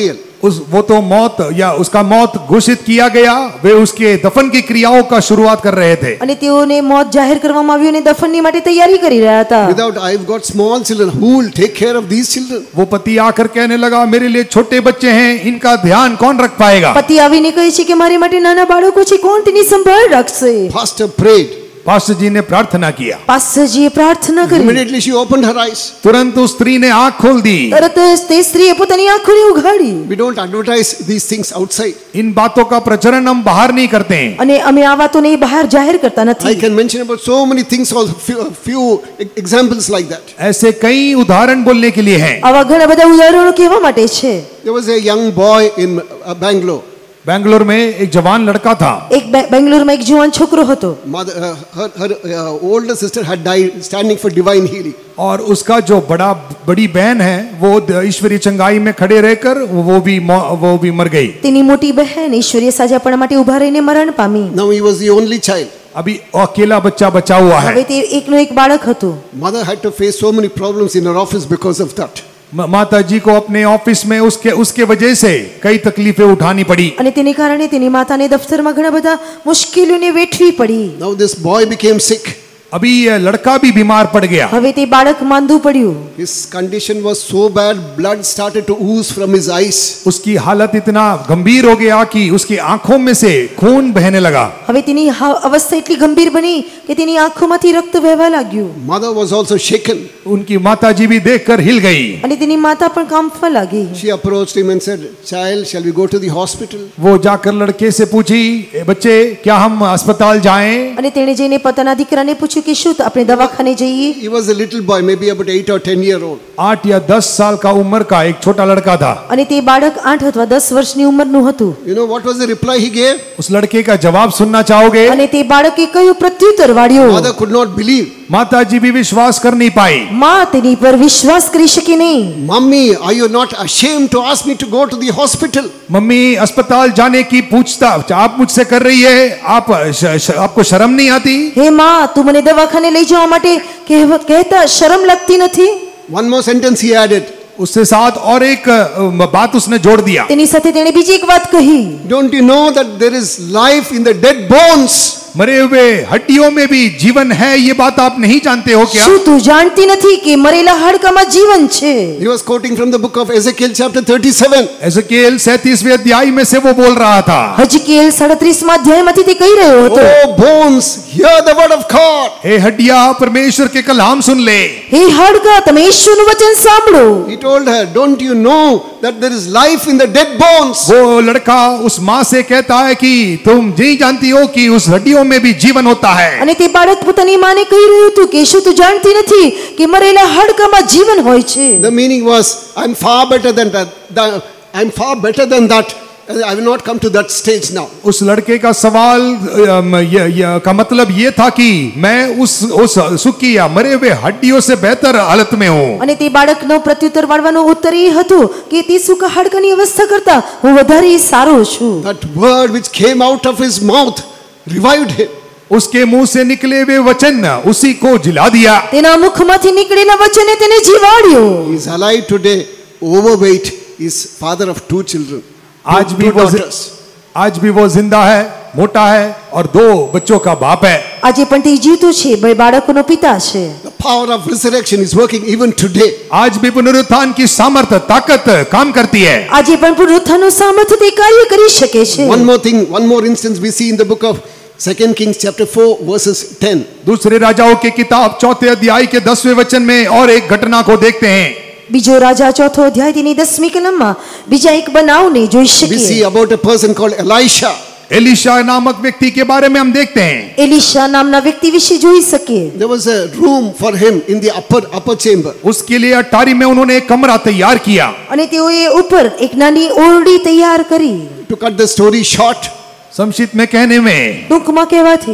B: उस वो तो मौत या उसका मौत घोषित किया गया, वे उसके दफन की क्रियाओं का शुरुआत कर रहे थे.
C: અને તેઓને મોત જાહેર કરવામાં આવ્યું અને દફનની માટે તૈયારી કરી રહ્યા હતા.
A: Without, I've got small children. Who will take care of these children?
B: वो पति आकर कहने लगा, मेरे लिए छोटे बच्चे हैं, इनका ध्यान कौन रख पाएगा?
C: પતિ આવીને કહે છે કે મારી માટે નાના બાળકો છે, કોણ તેની સંભાળ રાખશે?
A: Pastor prayed.
B: पास्टर जी ने प्रार्थना किया.
C: પાસ્ટરજીએ પ્રાર્થના કરી.
A: Immediately she opened her eyes.
B: तुरंत उस स्त्री ने आंख खोल दी.
C: તરત જ તે સ્ત્રીએ પોતાની આંખોને ઉઘાડી.
A: We don't advertise these things outside.
B: इन बातों का प्रचलन हम बाहर नहीं करते हैं.
C: અને અમે આ વાતોને બહાર જાહેર કરતા
A: I
C: નથી.
A: can mention about so many things, also few, few examples like that.
B: ऐसे कई उदाहरण बोलने के लिए हैं.
C: આવા ઘણા બધા ઉદાહરણો કહેવા માટે છે.
A: There was a young boy in uh, Bangalore.
B: Bangalore में एक जवान लड़का था.
C: એક બે- બેંગ્લોરમાં એક જુવાન છોકરો હતો.
A: Mother, uh, her her uh, older sister had died standing for divine healing.
B: और उसका जो बड़ा बड़ी बहन है वो ईश्वरीय चंगाई में खड़े रहकर वो भी मौ- वो भी मर गई.
C: તેની મોટી બહેન ઈશ્વરીય સાજાપણા માટે ઊભા રહીને મરણ પામી.
A: Now he was the only child.
B: अभी अकेला बच्चा बचा हुआ है.
C: હવે તે એકનો એક બાળક હતું.
A: Mother had to face so many problems in her office because of that.
B: म- माता जी को अपने ऑफिस में उसके उसके वजह से कई तकलीफें उठानी पड़ी.
C: અને તેને કારણે તેની માતાને દફતરમાં ઘણા બધા મુશ્કેલીઓને વેઠવી પડી.
A: Now this boy became sick.
B: अभी ये लड़का भी बीमार पड़ गया.
C: હવે તે બાળક માંદું પડ્યું.
A: His condition was so bad, blood started to ooze from his eyes.
B: उसकी हालत इतना गंभीर हो गया कि उसकी आंखों में से खून बहने लगा.
C: હવે તેની હા- અવસ્થા એટલી ગંભીર બની કે તેની આંખોમાંથી રક્ત વહેવા લાગ્યું.
A: Mother was also shaken.
B: उनकी माता जी भी देखकर हिल गई.
C: અને તેની માતા પણ કાંપવા લાગી.
A: She approached him and said, "Child, shall we go to the hospital?"
B: वो जाकर लड़के से पूछी, "ए बच्चे, क्या हम अस्पताल जाएं?"
C: અને તેણે જઈને પોતાના દીકરાને પૂછ્યું કે શું આપણે દવાખાને જઈએ?
A: He was a little boy, maybe about eight or ten year old.
B: आठ या दस साल का उम्र का एक छोटा लड़का था.
C: અને તે બાળક આઠ અથવા દસ વર્ષની ઉંમરનું હતું.
A: You know what was the reply he gave?
B: उस लड़के का जवाब सुनना चाहोगे?
C: અને તે બાળકે કયું પ્રત્યુત્તર વાળ્યો?
A: Mother could not believe.
B: माता जी भी विश्वास कर नहीं पाई.
C: માં તેની પર વિશ્વાસ કરી શકી નહીં.
A: Mummy, are you not ashamed to ask me to go to the hospital?
B: Mummy, अस्पताल जाने की पूछताछ आप मुझसे कर रही है, आप श, श, आपको शर्म नहीं आती?
C: હે માં, તું મને દવાખાને લઈ જવા માટે કહેવ- કહેતા શરમ લાગતી નથી?
A: One more sentence he added.
B: उससे साथ और एक अ, बात उसने जोड़ दिया.
C: તેની સાથે તેણે બીજી એક વાત કહી.
A: Don't you know that there is life in the dead bones?
B: मरे हुए हड्डियों में भी जीवन है, ये बात आप नहीं जानते हो क्या?
C: શું તું જાણતી નથી કે મરેલા હાડકામાં જીવન છે?
A: He was quoting from the book of Ezekiel chapter thirty-seven.
B: Ezekiel सैंतीसवें अध्याय में से वो बोल रहा था.
C: હજકીએલ સાડત્રીસમાં અધ્યાયમાંથી તે કહી રહ્યો હતો.
A: Oh bones, hear the word of God.
B: हे हड्डियां, परमेश्वर के कलाम सुन ले.
C: હે હાડકા, તમે ઈશ્વરનું વચન સાંભળો.
A: He told her, don't you know that there is life in the dead bones?
B: वो लड़का उस माँ से कहता है कि तुम नहीं जानती हो कि उस हड्डियों में भी जीवन होता है.
C: અને તે બાળક પોતાની માને કહી રહ્યું હતું કે શું તું જાણતી નથી કે મરેલા હાડકામાં જીવન હોય છે?
A: The meaning was, I'm far better than that. That- I'm far better than that. I will not come to that stage now.
B: उस लड़के का सवाल अम, य, य, का मतलब ये था कि मैं उस उस सुखी या मरे हुए हड्डियों से बेहतर हालत में हूँ.
C: અને તે બાળકનો પ્રત્યુત્તર વાળવાનો ઉત્તર એ હતો કે તે સુકા હાડકાની અવસ્થા કરતા હું વધારે સારો છું.
A: That word which came out of his mouth revived him.
B: उसके मुंह से निकले हुए वचन उसी को जिला दिया.
C: તેના મુખમાંથી નીકળેલા વચને તેને જીવાડ્યો.
A: He is alive today, overweight, is father of two children.
B: आज
A: two
B: भी वो जि-
A: daughters.
B: आज भी वो जिंदा है, मोटा है और दो बच्चों का बाप है.
C: આજે પણ તે જીવતો છે, બે બાળકોનો પિતા છે.
A: The power of resurrection is working even today.
B: आज भी पुनरुत्थान की सामर्थ्य ताकत काम करती है.
C: આજે પણ પુનરુત્થાનનું સામર્થ્ય તે કાર્ય કરી શકે છે.
A: One more thing, one more instance we see in the book of Second Kings chapter four verses ten.
B: दूसरे राजाओं की किताब चौथे अध्याय के दसवें वचन में और एक घटना को देखते हैं.
C: બીજો રાજા ચોથો અધ્યાય તેની દસમી કલમમાં બીજા એક બનાવને જોઈ
A: We see
C: શકીએ.
A: about a person called Elisha.
B: Elisha नामक व्यक्ति के बारे में हम देखते हैं.
C: એલિશા નામના વ્યક્તિ વિશે જોઈ શકીએ.
A: There was a room for him in the upper upper chamber.
B: उसके लिए अटारी में उन्होंने एक कमरा तैयार किया.
C: અને તેઓએ ઉપર એક નાની ઓરડી તૈયાર કરી.
A: To cut the story short,
B: संक्षिप्त में कहने में
C: ટૂંકમાં કહેવાથી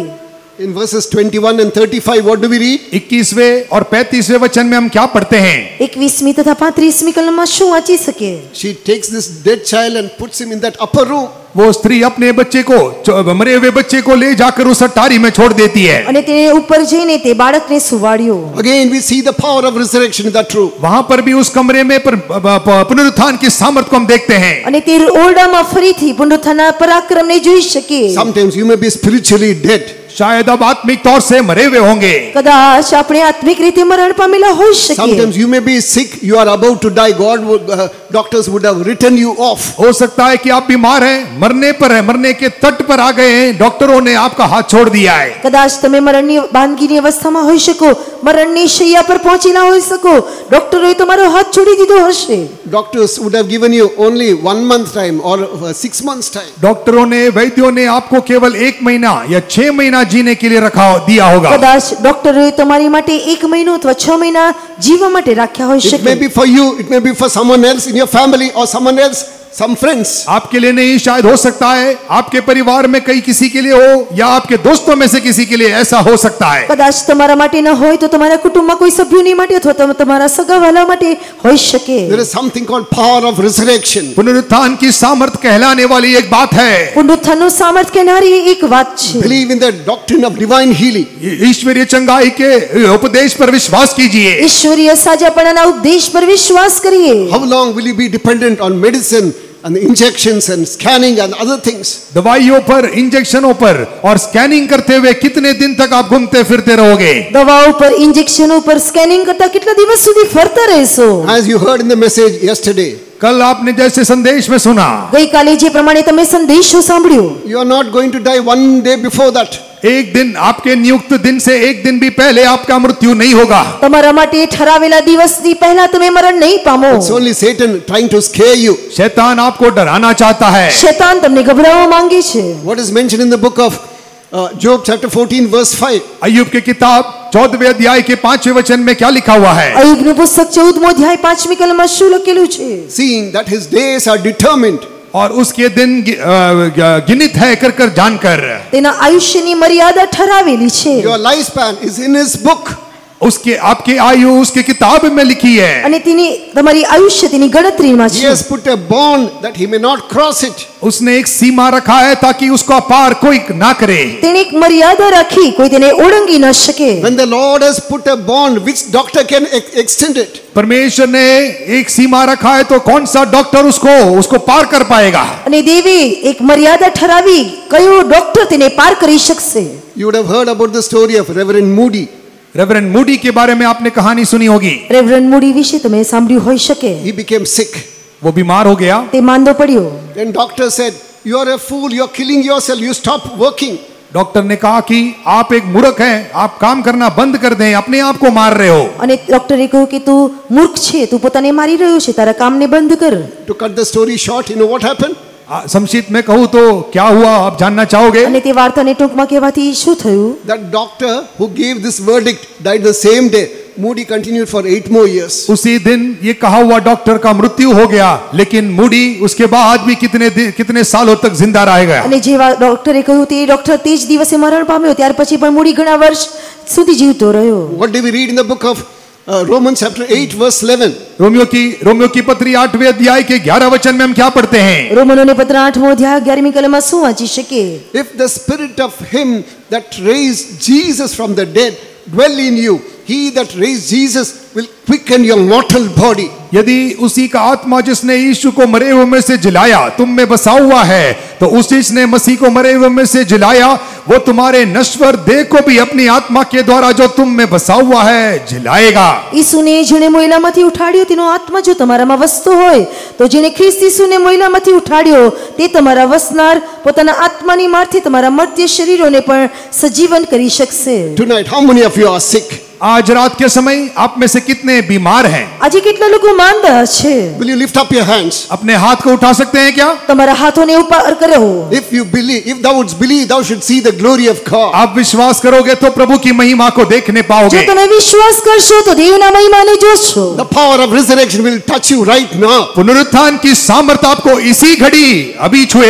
A: In verses twenty-one and thirty-five, what do we read?
B: इक्कीसवें और पैंतीसवें वचन में हम क्या पढ़ते हैं?
C: એકવીસમી તથા પાંત્રીસમી કલમમાં શું વાંચી શકે?
A: She takes this dead child and puts him in that upper room.
B: वो स्त्री अपने बच्चे को, मरे हुए बच्चे को ले जाकर उस अटारी में छोड़ देती है।
C: અને તેને ઉપર જઈને તે બાળકને સુવાડ્યો।
A: Again we see the power of resurrection. Is that true?
B: वहां पर भी उस कमरे में पर पुनरुत्थान की सामर्थ को हम देखते हैं।
C: અને તે ઓરડામાં ફરીથી પુનરુત્થાનના પરાક્રમને જોઈ શકે।
A: Sometimes you may be spiritually dead.
B: शायद अब आत्मिक तौर से मरे हुए होंगे।
C: કદાચ આપણે આત્મિક રીતે મરણ પામેલા હોઈ શકે।
A: Sometimes you may be sick, you are about to die. God would, uh, doctors would have written you off.
B: हो सकता है कि आप बीमार हैं, मरने पर है, मरने के तट पर आ गए हैं, डॉक्टरों ने आपका हाथ छोड़ दिया है।
C: કદાચ તમે મરણની બાંધગીની અવસ્થામાં હોઈ શકો, મરણની શૈયા પર પહોંચેલા હોઈ શકો, ડોક્ટરોએ તમારો હાથ છોડી દીધો હશે।
A: Doctors would have given you only one month time or uh, six months time.
B: डॉक्टरों ने, वैद्यों ने आपको केवल एक महीना या छह महीना जीने के लिए रखा दिया होगा।
C: કદાચ ડોક્ટરોએ તમારી માટે એક મહિનો અથવા છ મહિના જીવવા માટે રાખ્યા હોઈ
A: It may
C: શકે।
A: be for you, it may be for someone else in your family or someone else, some friends.
B: आपके लिए नहीं, शायद हो सकता है आपके परिवार में कई किसी के लिए हो या आपके दोस्तों में से किसी के लिए ऐसा हो सकता है।
C: કદાચ તમારા માટે ન હોય તો તમારા કુટુંબમાં કોઈ સભ્યોની માટે અથવા તમ- તમારા સગાવાલા માટે હોઈ શકે।
A: There is something called power of resurrection.
B: पुनरुत्थान की सामर्थ कहलाने वाली एक बात है।
C: પુનરુત્થાનનું સામર્થ કહેનારી એક વાત છે।
A: Believe in the doctrine of divine healing.
B: ईश्वरीय चंगाई के उपदेश पर विश्वास कीजिए।
C: ઈશ્વરીય સાજાપણાના ઉપદેશ પર વિશ્વાસ કરીએ।
A: How long will you be dependent on medicine and the injections and scanning and other things?
B: दवाइयों पर, इंजेक्शनों पर और स्कैनिंग करते हुए कितने दिन तक आप घूमते फिरते रहोगे?
C: દવાઓ પર, ઇન્જેક્શનો પર, સ્કેનિંગ કરતા કેટલા દિવસ સુધી ફરતા રહેશો?
A: As you heard in the message yesterday,
B: कल आपने जैसे संदेश में सुना,
C: ગઈકાલે જે પ્રમાણે તમે સંદેશો સાંભળ્યો,
A: you are not going to die one day before that.
B: एक दिन, आपके नियुक्त दिन से एक दिन भी पहले आपका मृत्यु नहीं होगा।
C: તમારા માટે ઠરાવેલા દિવસથી પહેલા તમે મરણ નહીં પામો।
A: It's only Satan trying to scare you.
B: शैतान आपको डराना चाहता है।
C: શૈતાન તમને ગભરાવવા માંગે છે।
A: What is mentioned in the book of uh, Job chapter fourteen verse five?
B: अय्यूब की किताब चौदहवें अध्याय के पांचवें वचन में क्या लिखा हुआ है?
C: અય્યુબનું પુસ્તક ચૌદમો અધ્યાય પાંચમી કલમમાં શું લખેલું છે?
A: Seeing that his days are determined.
B: और उसके दिन गि- अ, गिनित है कर कर जानकर,
C: તેના આયુષ્યની મર્યાદા ઠરાવેલી છે
A: Your lifespan is in his book.
B: उसके आपकी आयु उसकी किताब में लिखी है।
C: અને તેની તમારી આયુષ્ય તેની ગણતરીમાં
A: He
C: છે।
A: has put a bond that he may not cross it.
B: उसने एक सीमा रखा है ताकि उसको पार कोई ना करे।
C: તેણે એક મર્યાદા રાખી, કોઈ તેને ઓળંગી ન શકે।
A: When the Lord has put a bond, which doctor can ex- extend it?
B: परमेश्वर ने एक सीमा रखा है तो कौन सा डॉक्टर उसको उसको पार कर पाएगा?
C: અને દેવે એક મર્યાદા ઠરાવી, કયો ડોક્ટર તેને પાર કરી શકશે?
A: You would have heard about the story of Reverend Moody.
B: Reverend Moody के बारे में आपने कहानी सुनी होगी।
C: રેવરન્ડ મૂડી વિશે તમે સાંભળ્યું હોઈ શકે।
A: He became sick.
B: वो बीमार हो गया।
C: તે માંદો પડ્યો।
A: Then doctor said, you are a fool, you are killing yourself, you stop working.
B: Doctor ने कहा कि आप एक मूर्ख हैं, आप काम करना बंद कर दें, अपने आप को मार रहे हो।
C: અને ડોક્ટરે કહ્યું કે તું મૂર્ખ છે, તું પોતાને મારી રહ્યો છે, તારા કામને બંધ કર।
A: To cut the story short, you know what happened?
B: आ, संक्षिप्त में कहूँ तो क्या हुआ आप जानना चाहोगे?
C: અને તે વાર્તાને ટૂંકમાં કહેવાથી શું થયું?
A: That doctor who gave this verdict died the same day. Moody continued for eight more years.
B: उसी दिन ये कहा हुआ डॉक्टर का मृत्यु हो गया, लेकिन मूडी उसके बाद भी कितने दि- कितने सालों तक जिंदा रह गया।
C: અને જેવા ડોક્ટરે કહ્યું તે ડોક્ટર તે જ દિવસે મરણ પામ્યો, ત્યાર પછી પણ મૂડી ઘણા વર્ષ સુધી જીવતો રહ્યો।
A: What do we read in the book of uh, Romans chapter eight verse eleven?
B: रोमियो की रोमियो की पत्री आठवें अध्याय के ग्यारह वचन में हम क्या पढ़ते हैं?
C: રોમનોને પત્ર આઠમો અધ્યાય અગિયારમી કલમમાં શું વાંચી શકે?
A: If the spirit of him that raised Jesus from the dead dwell in you, he that raised Jesus will quicken your mortal body.
B: यदि उसी का आत्मा जिसने यीशु को मरे हुए में से जिलाया तुम में बसा हुआ है, तो उसी जिसने मसीह को मरे हुए में से जिलाया वो तुम्हारे नश्वर देह को भी अपनी आत्मा के द्वारा जो तुम में बसा हुआ है जिलाएगा।
C: ઈસુને જેણે મોયલામાંથી ઉઠાડ્યો તેનો આત્મા જો તમારામાં વસતો હોય, તો જેણે ખ્રિસ્ત ઈસુને મોયલામાંથી ઉઠાડ્યો તે તમારા વસનાર પોતાના આત્માની મારથી તમારા મર્ત્ય શરીરોને પણ સજીવન કરી શકશે।
A: Tonight, how many of you are sick?
B: आज रात के समय आप में से कितने बीमार हैं?
C: આજે કેટલા લોકો માંદા છે?
A: Will you lift up your hands?
B: अपने हाथ को उठा सकते हैं क्या?
C: તમારા હાથોને ઉપર કરો।
A: If you believe, if thou wouldst believe, thou should see the glory of God.
B: आप विश्वास करोगे तो प्रभु की महिमा को देखने
C: જો
B: पाओगे।
C: તમે વિશ્વાસ કરશો તો દેવના મહિમાને જોશો।
A: The power of resurrection will touch you right now.
B: पुनरुत्थान की सामर्थ आपको इसी घड़ी अभी छुएगा।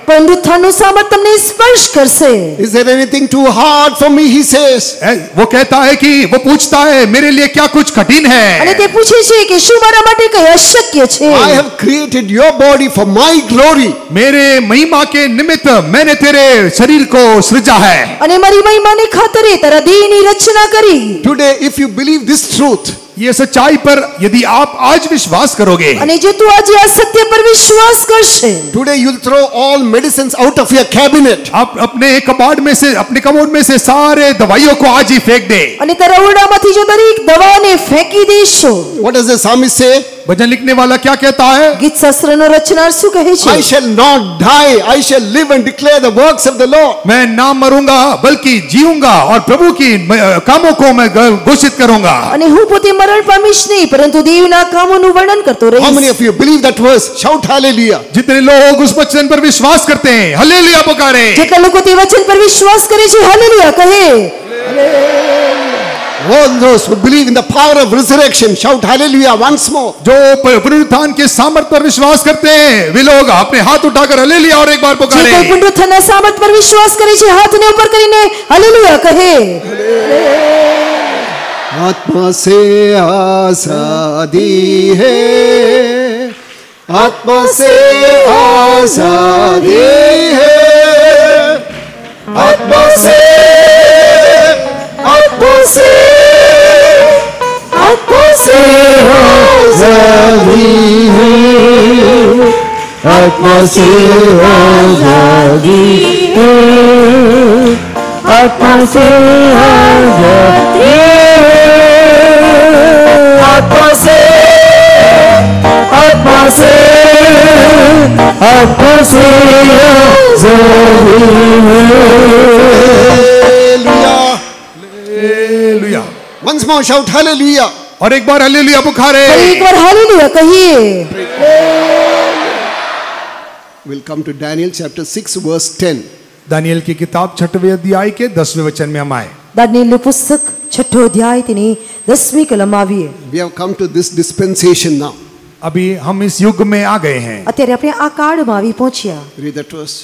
C: પુનરુત્થાનનું સામર્થ્ય તમને સ્પર્શ કરશે.
A: Is there anything too hard for me? He says.
B: ए, वो कहता है कि वो पूछता है मेरे लिए क्या कुछ कठिन
C: અને
B: है.
C: તે પૂછે છે કે શું મારા માટે કંઈ અશક્ય છે?
A: I have created your body for my glory.
B: मेरे महिमा के निमित्त मैंने तेरे शरीर को सृजा है.
C: અને મારી મહિમાની ખાતરે તારા દેહની રચના કરી.
A: Today, if you believe this truth,
B: ये सच्चाई पर यदि आप आज विश्वास करोगे,
C: અને જો તું આજે આ સત્ય પર વિશ્વાસ કરશે,
A: today you'll throw all medicines out of your cabinet.
B: आप अपने कबाड़ में से अपने कमोड में से सारे दवाइयों को आज ही फेंक दे.
C: અને તારા ઓરડામાંથી જો દરેક દવાને ફેંકી દેશો.
A: What does the psalmist say?
B: भजन लिखने वाला क्या कहता है?
C: ગીત શાસ્ત્રનો રચનાર શું કહે છે?
A: I shall not die. I shall live and declare the works of the Lord.
B: मैं ना मरूंगा बल्कि जीऊंगा और प्रभु की म- कामों को मैं ग- घोषित करूंगा.
C: અને હું પોતે મરણ પામીશ નહીં, પરંતુ દેવના કામોનું વર્ણન કરતો
A: How many
C: રહીશ.
A: of you believe that verse? Shout hallelujah.
B: जितने लोग उस वचन पर विश्वास करते हैं हालेलुया पुकारे.
C: જેટલા લોકો તે વચન પર વિશ્વાસ કરે છે, હાલેલુયા કહે.
A: All those who believe in the power of resurrection, shout hallelujah once more.
B: जो प- पुनरुत्थान के सामर्थ पर विश्वास करते हैं वे लोग अपने हाथ उठाकर हालेलुया और एक बार
C: જે કોઈ
B: पुकारे.
C: પુનરુત્થાનના સામર્થ પર વિશ્વાસ કરે છે, હાથને ઉપર કરીને હાલેલુયા કહે.
A: आत्मा से आजादी है, आत्मा से आजादी है, आत्मा से आत्मा से आत्मा से आजादी है, आत्मा से आजादी है, आत्मा से आजादी आत्मा से आत्मा से आत्मा से
B: hallelujah.
A: Once more shout hallelujah.
B: और एक बार हालेलुया पुकारे.
C: ફરી એકવાર હાલેલુયા કહીએ.
A: We'll come to Daniel chapter six verse ten.
B: दानियल की किताब छठवें अध्याय के दसवें वचन में हम आए.
C: દાનિયેલનું પુસ્તક છઠ્ઠો અધ્યાય તેની દસમી કલમ આવીએ.
A: We have come to this dispensation now.
B: अभी हम इस युग में आ गए हैं.
C: અત્યારે આપણે આ કાળમાં આવી પહોંચ્યા.
A: Read that verse.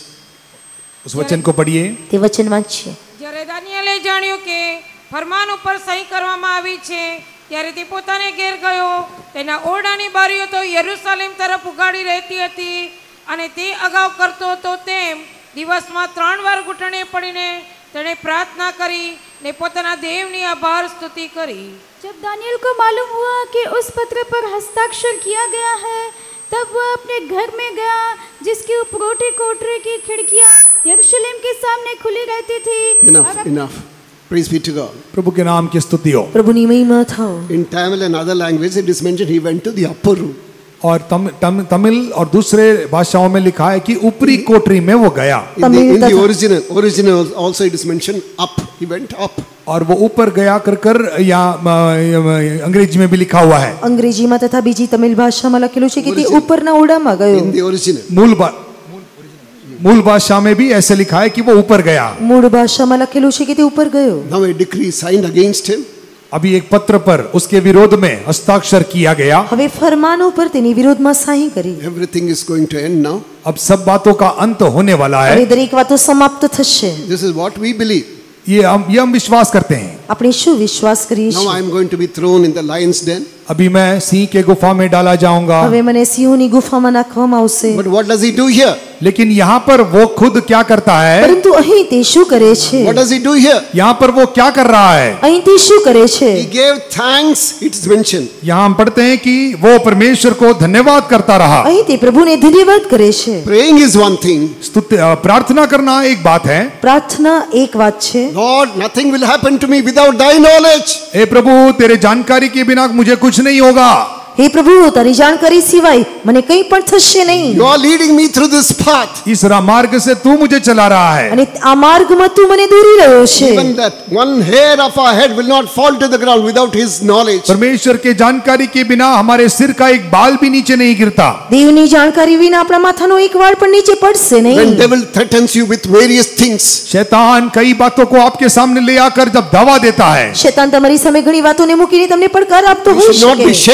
B: उस वचन को पढ़िए.
C: તે વચન વાંચીએ.
D: જ્યારે દાનિયેલે જાણ્યું કે ફરમાન ઉપર સહી કરવામાં આવી છે ત્યારે તે પોતાને ઘેર ગયો. તેના ઓરડાની બારીઓ તો યરૂશાલેમ તરફ ઉગાડી રહેતી હતી અને તે અગાઉ કરતો હતો તેમ દિવસમાં ત્રણ વાર ઘૂંટણે પડીને તેણે પ્રાર્થના કરી ને પોતાના દેવની આભાર સ્તુતિ કરી.
E: जब दानियल को मालूम हुआ कि उस पत्र पर हस्ताक्षर किया गया है, तब वह अपने घर में गया जिसकी उपरोटी कोठरी की खिड़कियां यरूशलेम के सामने खुली रहती थी.
A: Enough, enough. Praise be to God.
B: प्रभु के नाम की स्तुति हो.
C: પ્રભુની મહિમા થાઓ.
A: In Tamil and other languages, it is mentioned he went to the upper room.
B: और तम, तम, तमिल और दूसरे भाषाओं में लिखा है कि ऊपरी कोठरी में वो गया.
A: In the, in the original, original also it is mentioned up. He went up.
B: और वो ऊपर गया कर कर या अ, अंग्रेजी में भी लिखा हुआ है.
C: અંગ્રેજીમાં તથા બીજી તમિલ ભાષામાં લખેલું છે કે તે
A: Original.
C: ઉપરના ઓરડામાં ગયો.
A: In the original.
B: मूल बा, मूल भाषा में भी ऐसे लिखा है कि वो ऊपर गया.
C: મૂળ ભાષામાં લખેલું છે કે તે ઉપર ગયો.
A: Now a decree signed against him.
B: अभी एक पत्र पर उसके विरोध में हस्ताक्षर किया गया.
C: હવે ફરમાનો પર તેની વિરોધમાં સહી કરી.
A: Everything is going to end now.
B: अब सब बातों का अंत होने वाला
C: હવે
B: है.
C: દરેક વાતો સમાપ્ત થશે.
A: This is what we believe.
B: ये हम ये हम विश्वास करते हैं.
C: આપણે શું વિશ્વાસ કરીએ
A: Now I
C: છીએ?
A: am going to be thrown in the lion's den.
B: अभी मैं सिंह के गुफा में डाला जाऊंगा.
C: હવે મને સિંહોની ગુફામાં નાખવામાં આવશે.
A: But what does he do here?
B: लेकिन यहाँ पर वो खुद क्या करता है?
C: પરંતુ અહીં તે શું કરે છે?
A: What does he do here?
B: यहाँ पर वो क्या कर रहा है?
C: અહીં તે શું કરે છે?
A: He gave thanks, it is mentioned.
B: यहाँ हम पढ़ते हैं कि वो परमेश्वर को धन्यवाद करता रहा.
C: અહીં તે પ્રભુને ધન્યવાદ કરે છે.
A: Praying is one thing.
B: स्तुति अ, प्रार्थना करना एक बात है.
C: પ્રાર્થના એક વાત છે.
A: Lord, nothing will happen to me without thy knowledge.
B: हे प्रभु तेरे जानकारी के बिना मुझे कुछ नहीं होगा.
C: હે પ્રભુ તારી જાણકારી સિવાય મને કંઈ પણ થશે નહીં.
A: You are leading me through this path.
B: इस रा- मार्ग से तू मुझे चला रहा है.
C: અને આ માર્ગમાં તું મને દોરી રહ્યો છે.
A: Even that one hair of our head will not fall to the ground without his knowledge.
B: परमेश्वर के जानकारी के बिना हमारे सिर का एक बाल भी नीचे नहीं गिरता.
C: દેવની જાણકારી વિના આપણા માથાનો એક વાળ પણ નીચે પડશે
A: When
C: નહીં.
A: devil threatens you with various things,
B: शैतान कई बातों को आपके सामने ले आकर जब दवा देता है,
C: શેતાન તમારી સામે ઘણી વાતોને મૂકીને તમને પડકાર આપતો
A: you
C: હોઈ
A: should not be
C: શકે.
A: shaken by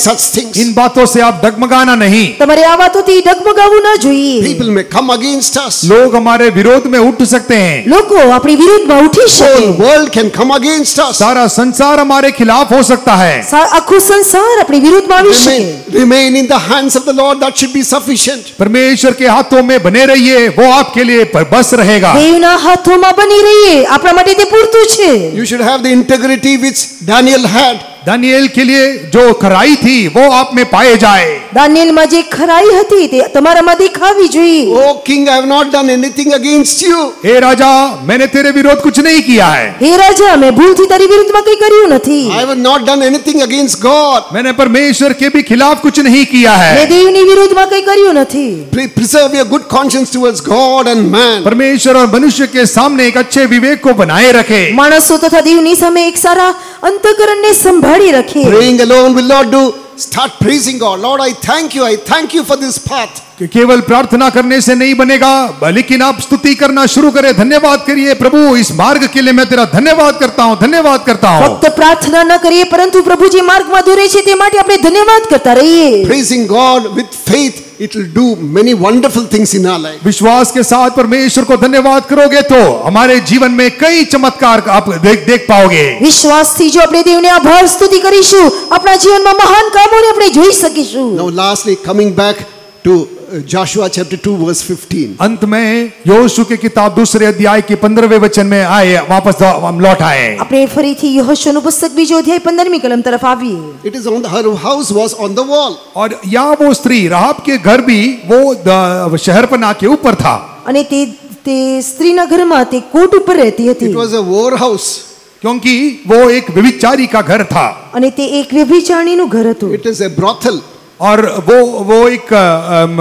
A: such things.
B: इन बातों से आप डगमगाना नहीं।
C: તમારે આ વાતોથી ડગમગાવું ના જોઈએ।
A: People may come against us.
B: लोग हमारे विरोध में उठ सकते हैं।
C: લોકો આપણી વિરુદ્ધમાં ઉઠી શકે।
A: Whole world can come against us.
B: सारा संसार हमारे खिलाफ हो सकता है।
C: સા- આખું સંસાર આપણી વિરુદ્ધમાં આવી શકે।
A: Remain, remain in the hands of the Lord, that should be sufficient.
B: परमेश्वर के हाथों में बने रहिए, वो आपके लिए पर- बस रहेगा।
C: દેવના હાથોમાં બની રહીએ, આપણા માટે તે પૂરતું છે।
A: You should have the integrity which Daniel had.
B: दानिएल के लिए जो खराई थी वो आप में पाए जाए।
C: દાનિયેલમાં જે ખરાઈ હતી તે તમારામાં દેખાવી જોઈએ।
A: Oh king, I have not done anything against you.
B: हे राजा, मैंने तेरे विरोध कुछ नहीं किया है।
C: હે રાજા, मैं ભૂલથી તારી વિરુદ્ધમાં કંઈ કર્યું નથી।
A: I have not done anything against God.
B: मैंने परमेश्वर के भी खिलाफ कुछ नहीं किया
C: મેં
B: है।
C: દેવની વિરુદ્ધમાં કંઈ કર્યું નથી।
A: Pre- Preserve your good conscience towards God and man.
B: परमेश्वर और मनुष्य के सामने एक अच्छे विवेक को बनाए रखे।
C: માણસો તથા દેવની સામે એક સારા અંતઃકરણને સંભાળી રખે।
A: Praying alone will not do. Start praising God. Lord, I thank you. I thank you for this path.
B: कि केवल प्रार्थना करने से नहीं बनेगा, लेकिन आप स्तुति करना शुरू करें, धन्यवाद करिए, प्रभु इस मार्ग के लिए मैं तेरा धन्यवाद करता हूँ, धन्यवाद करता हूँ।
C: ફક્ત પ્રાર્થના ન કરીએ, પરંતુ પ્રભુ જે માર્ગમાં દોરે છે તે માટે આપણે ધન્યવાદ કરતા રહીએ।
A: Praising God with faith, it will do many wonderful things in our life.
B: विश्वास के साथ परमेश्वर को धन्यवाद करोगे तो हमारे जीवन में कई चमत्कार आप देख देख पाओगे।
C: વિશ્વાસથી જો આપણે દેવને આભાર સ્તુતિ કરીશું, આપણા જીવનમાં મહાન કામોને આપણે જોઈ શકીશું।
A: Now, lastly, coming back to uh, Joshua chapter two, verse fifteen.
B: अंत में योशू की किताब दूसरे अध्याय के पंद्रहवें वचन में आए, वापस हम लौट आए।
C: આપણે ફરીથી યહોશુઆનું પુસ્તક બીજો અધ્યાય પંદરમી કલમ તરફ આવીએ।
A: It is on the, her house was on the wall.
B: और यहाँ वो स्त्री राहाब के घर भी वो द- शहरपनाह के ऊपर था।
C: અને તે તે સ્ત્રીના ઘરમાં તે કોટ ઉપર રહેતી
A: It
C: હતી
A: was a war house.
B: क्योंकि वो एक व्यभिचारी का घर था
C: અને તે એક વ્યભિચારીનું ઘર હતું।
A: It is a brothel.
B: और वो वो एक अम,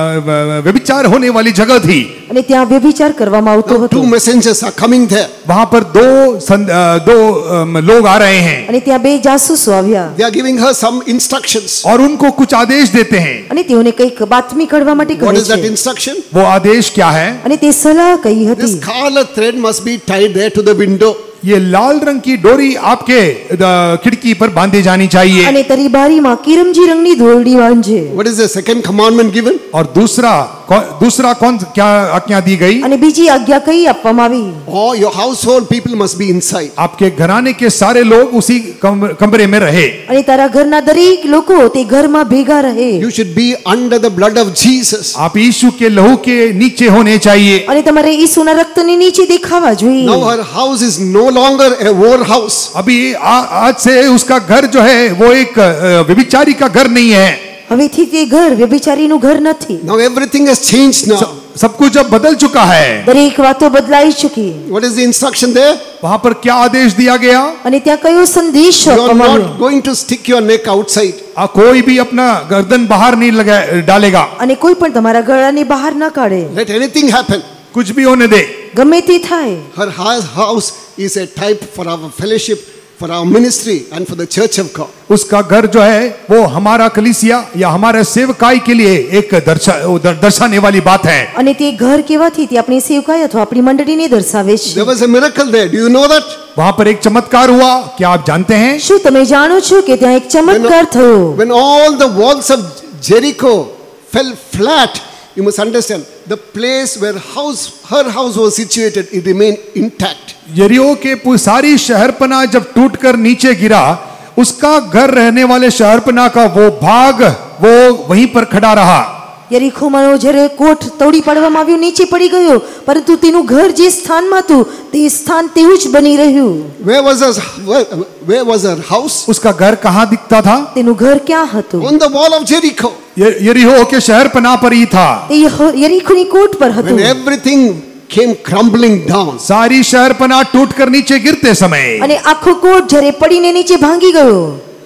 B: अ, व्यभिचार होने वाली जगह थी।
C: અને ત્યાં વ્યભિચાર કરવામાં આવતો
A: Now,
C: હતો।
A: two messengers are coming there.
B: वहां पर दो सं- अ, दो अम, लोग आ रहे हैं
C: અને ત્યાં બે જાસૂસો આવ્યા
A: They are giving her some instructions.
B: और उनको कुछ आदेश देते हैं।
C: અને તેઓને કંઈક બાતમી કાઢવા માટે
A: What
C: કહે
A: is that
C: છે।
A: instruction?
B: वो आदेश क्या है?
C: અને તે સલાહ કઈ
A: This
C: હતી?
A: scarlet thread must be tied there to the window.
B: ये लाल रंग की डोरी आपके द- खिड़की पर बांधी जानी चाहिए।
C: અને તારી બારીમાં કિરમજી રંગની દોરડી બાંધજે।
A: What is the second commandment given?
B: और दूसरा कौ- दूसरा कौन क्या आज्ञा दी गई?
C: અને બીજી આજ્ञा કઈ આપવામાં આવી?
A: All your household people must be inside.
B: आपके घराने के सारे लोग उसी कम- कमरे में रहे।
C: અને તારા ઘરના દરેક લોકો તે ઘરમાં ભેગા રહે।
A: You should be under the blood of Jesus.
B: आप यीशु के लहू के नीचे होने चाहिए।
C: અને તમારે ઈસુના રક્તની નીચે દેખાવા જોઈએ।
A: Now her house is no longer a war house.
B: अभी आ, आज से उसका घर जो है वो एक अ, व्यभिचारी का घर नहीं है।
C: હવેથી તે ઘર વ્યભિચારીનું ઘર નથી।
A: Now everything has changed now.
B: सब कुछ अब बदल चुका है।
C: દરેક વાતો બદલાઈ ચૂકી।
A: What is the instruction there?
B: वहां पर क्या आदेश दिया गया?
C: અને ત્યાં કયો સંદેશો
A: You are
C: આપવામાં આવ્યો?
A: not going to stick your neck outside.
B: आ, कोई भी अपना गर्दन बाहर नहीं लगा डालेगा।
C: અને કોઈ પણ તમારા ગળાને બહાર ન કાઢે।
A: Let anything happen.
B: कुछ भी होने दे।
C: ગમે તે થાય।
A: Her house house is a type for our fellowship, for our ministry, and for the church of God.
B: उसका घर जो है वो हमारा कलीसिया या हमारे सेवकाई के लिए एक दर्शा वो दर- दर्शाने वाली बात है।
C: અને તે ઘર કેવાથી તે આપણી સેવકાઈ અથવા આપણી મંડળીને દર્શાવે છે।
A: There was a miracle there. Do you know that?
B: वहां पर एक चमत्कार हुआ, क्या आप जानते हैं?
C: શું તમે જાણો છો કે ત્યાં એક ચમત્કાર થયો?
A: When all the walls of Jericho fell flat, you must understand, the place where house her house was situated, it remained intact.
B: यरीहो के पु- सारी शहरपना जब टूटकर नीचे गिरा, उसका घर रहने वाले शहरपना का वो भाग वो वहीं पर खड़ा रहा।
C: યરીખોમાંનો જ્યારે કોટ તોડી પાડવામાં આવ્યો, નીચે પડી ગયો, પરંતુ તેનું ઘર જે સ્થાનમાં હતું તે સ્થાન તેવું જ બની રહ્યું।
A: Where was her, where, where was her house?
B: उसका घर कहाँ दिखता था?
C: તેનું ઘર ક્યાં હતું?
A: On the wall of Jericho.
B: ये- यरीहो के शहरपना पर ही था।
C: તે યહો- યરીખોની કોટ પર
A: When
C: હતું।
A: everything came crumbling down,
B: सारी शहरपना टूटकर नीचे गिरते समय
C: અને આખો કોટ જ્યારે પડીને નીચે ભાંગી ગયો।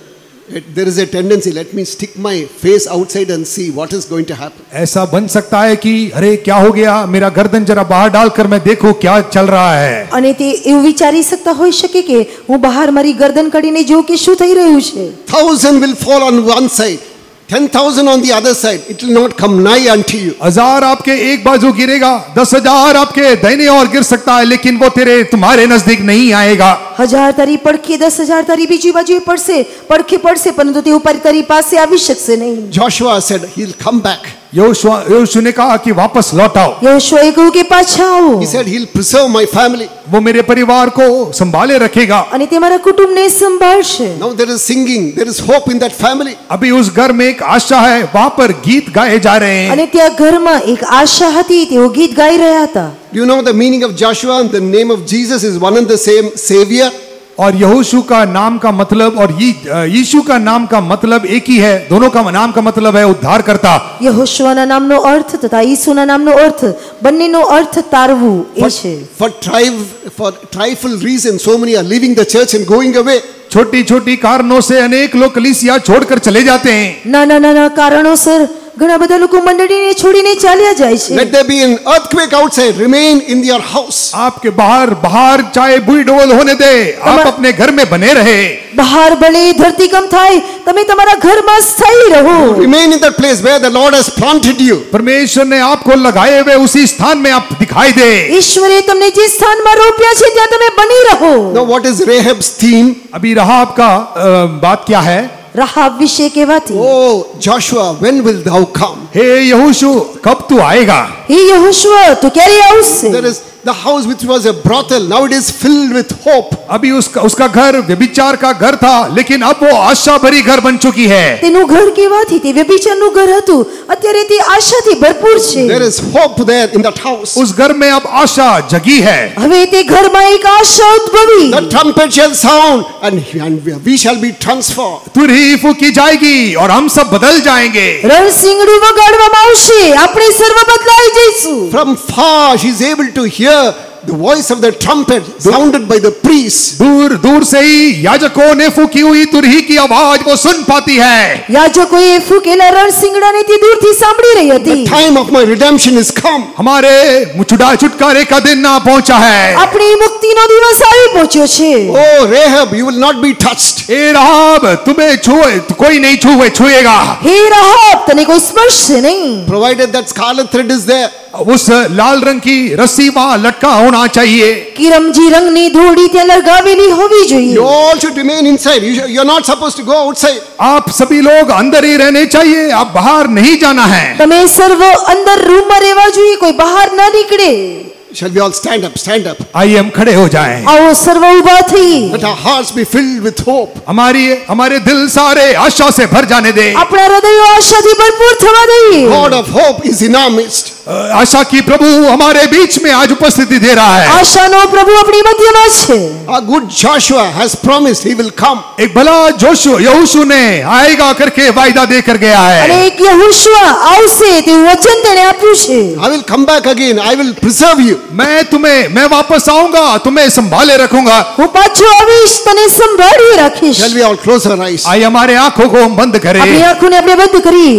A: it, there is a tendency, let me stick my face outside and see what is going to happen.
B: ऐसा बन सकता है कि अरे क्या हो गया, मेरा गर्दन जरा बाहर डालकर मैं देखूं क्या चल रहा है।
C: અને તે એવું વિચારી શકતા હોઈ શકે કે હું બહાર મારી ગરદન કાઢીને જોઉં કે શું થઈ રહ્યું છે।
A: Thousand will fall on one side, ten thousand on the other side. It will not come nigh unto you.
B: हजार आपके एक बाजू गिरेगा, दस हजार आपके दाहिने ओर गिर सकता है, लेकिन वो तेरे तुम्हारे नजदीक नहीं आएगा।
C: હજાર તારી પડખે દસ હજાર તારી બીજી બાજુએ પડશે પડખે પડશે પરંતુ તે ઉપર તારી પાસે આવી શકશે નહીં.
A: Joshua said he'll come back.
B: यहोशू यहोशू ने कहा कि वापस लौट आओ.
C: યહોશુઆએ કહ્યું કે પાછા આવો.
A: He said he'll preserve my family.
B: वो मेरे परिवार को संभाले रखेगा.
C: અને તે મારા કુટુંબને સંભાળશે.
A: Now there is singing, there is hope in that family.
B: अभी उस घर में एक आशा है, वहां पर गीत गाए जा रहे हैं.
C: અને ત્યાં ઘરમાં એક આશા હતી, તેઓ ગીત ગાઈ રહ્યા હતા.
A: Do you know the meaning of Joshua and the name of Jesus is one and the same, Savior?
B: और यहोशू का नाम का मतलब और यीशु का नाम का मतलब एक ही है. दोनों का नाम का मतलब है उद्धार करता.
C: યહોશુઆના નામનો અર્થ તથા ઈસુના નામનો અર્થ બંનેનો અર્થ તારવું એ
A: For,
C: છે.
A: for, tri- for trifle reasons, so many are leaving the church and going away.
B: छोटी छोटी कारणों से अनेक लोग कलीसिया छोड़कर चले जाते हैं.
C: નાના નાના કારણોસર ઘણા બધા લોકો મંડળીને છોડીને ચાલ્યા જાય છે.
A: Let there be an earthquake outside, remain in your house.
B: आपके बाहर बाहर चाहे बुई डोल होने दे, आप अपने घर में बने रहे.
C: બહાર ભલે ધરતીકંપ થાય, તમે તમારા ઘરમાં સ્થાયી રહો.
A: Remain in that place where the Lord has planted you.
B: परमेश्वर ने आपको लगाए हुए उसी स्थान में आप दिखाई दे.
C: ઈશ્વરે તમને જે સ્થાનમાં રોપ્યા છે ત્યાં તમે બની રહો.
A: Now what is Rahab's theme?
B: अभी राहाब का अ, बात क्या है?
C: રાહાબ વિશે કહેવાતી,
A: Oh Joshua, when will thou come?
B: हे यहोशू, कब तू आएगा?
C: હે યહોશુઆ તું ક્યારે આવશે?
A: There is the house which was a brothel, now it is filled with hope.
B: अभी उसका उसका घर व्यभिचार का घर था, लेकिन अब वो आशा भरी घर बन चुकी है.
C: તેનું ઘર કેવાથી તે વ્યભિચારનું ઘર હતું, અત્યારે તે આશાથી ભરપૂર છે.
A: There is hope there in that house.
B: उस घर में अब आशा जगी है.
C: હવે તે ઘરમાં એક આશા ઉદ્ભવી.
A: The trumpet shall sound and, and we shall be transformed.
B: तुरही फूकी जाएगी और हम सब बदल जाएंगे.
C: રણસિંગડું વગાડવામાં આવશે, આપણે સર્વ બદલાઈ જઈશું.
A: From far she is able to hear the voice of the trumpet sounded by the priests.
B: दूर दूर से ही याजकों ने फूकी हुई तुरही की आवाज वो सुन पाती है.
C: યાજકોએ ફૂકેલા રણસિંગડાને તે દૂરથી સાંભળી રહી
A: The
C: હતી.
A: time of my redemption is come.
B: हमारे छुड़ा छुटकारे का दिन ना पहुंचा है.
C: આપણી મુક્તિનો દિવસ આવી પહોંચ્યો છે.
A: Oh Rahab, you will not be touched.
B: ए राहाब, तुम्हें छुए कोई नहीं छुए छुएगा.
C: હે રાહાબ તને કોઈ સ્પર્શશે નહીં.
A: Provided that scarlet thread is there.
B: उस लाल रंग की रस्सी वहां लटका होना चाहिए.
C: કિરમજી રંગની ધોડી ત્યાં લગાવેલી હોવી જોઈએ.
A: You all should remain inside. You should, you're not supposed to go outside.
B: आप सभी लोग अंदर ही रहने चाहिए, आप बाहर नहीं जाना है.
C: તમે સર્વ અંદર રૂમમાં રહેવા જોઈએ, કોઈ બહાર ના નીકળે.
A: Shall we all stand up? Stand up.
B: आइए हम खड़े हो जाएं.
C: આવો સર્વ ઊભા થઈ.
A: Let our hearts be filled with hope.
B: हमारी हमारे दिल सारे आशा से भर जाने दे.
C: આપણા હૃદયો આશાથી ભરપૂર થવા દઈએ.
A: God of hope is in our midst.
B: आशा की प्रभु हमारे बीच में आज उपस्थिति दे रहा है.
C: આશાનો પ્રભુ આપણી મધ્યમાં છે.
A: Our good Joshua has promised he will come.
B: एक भला जोशु यहोशू ने आएगा करके वायदा देकर गया
C: અને
B: है.
C: એક યહોશુઆ આવશે તેવું વચન તેણે આપ્યું છે.
A: I will come back again. I will preserve you.
B: मैं तुम्हें मैं वापस आऊंगा, तुम्हें संभाले रखूंगा.
C: હું પાછો આવીશ, તને સંભાળી રાખીશ.
A: Shall we all close our eyes?
B: आइए हमारे आंखों को हम बंद करें.
C: આપણી આંખોને આપણે બંધ કરી.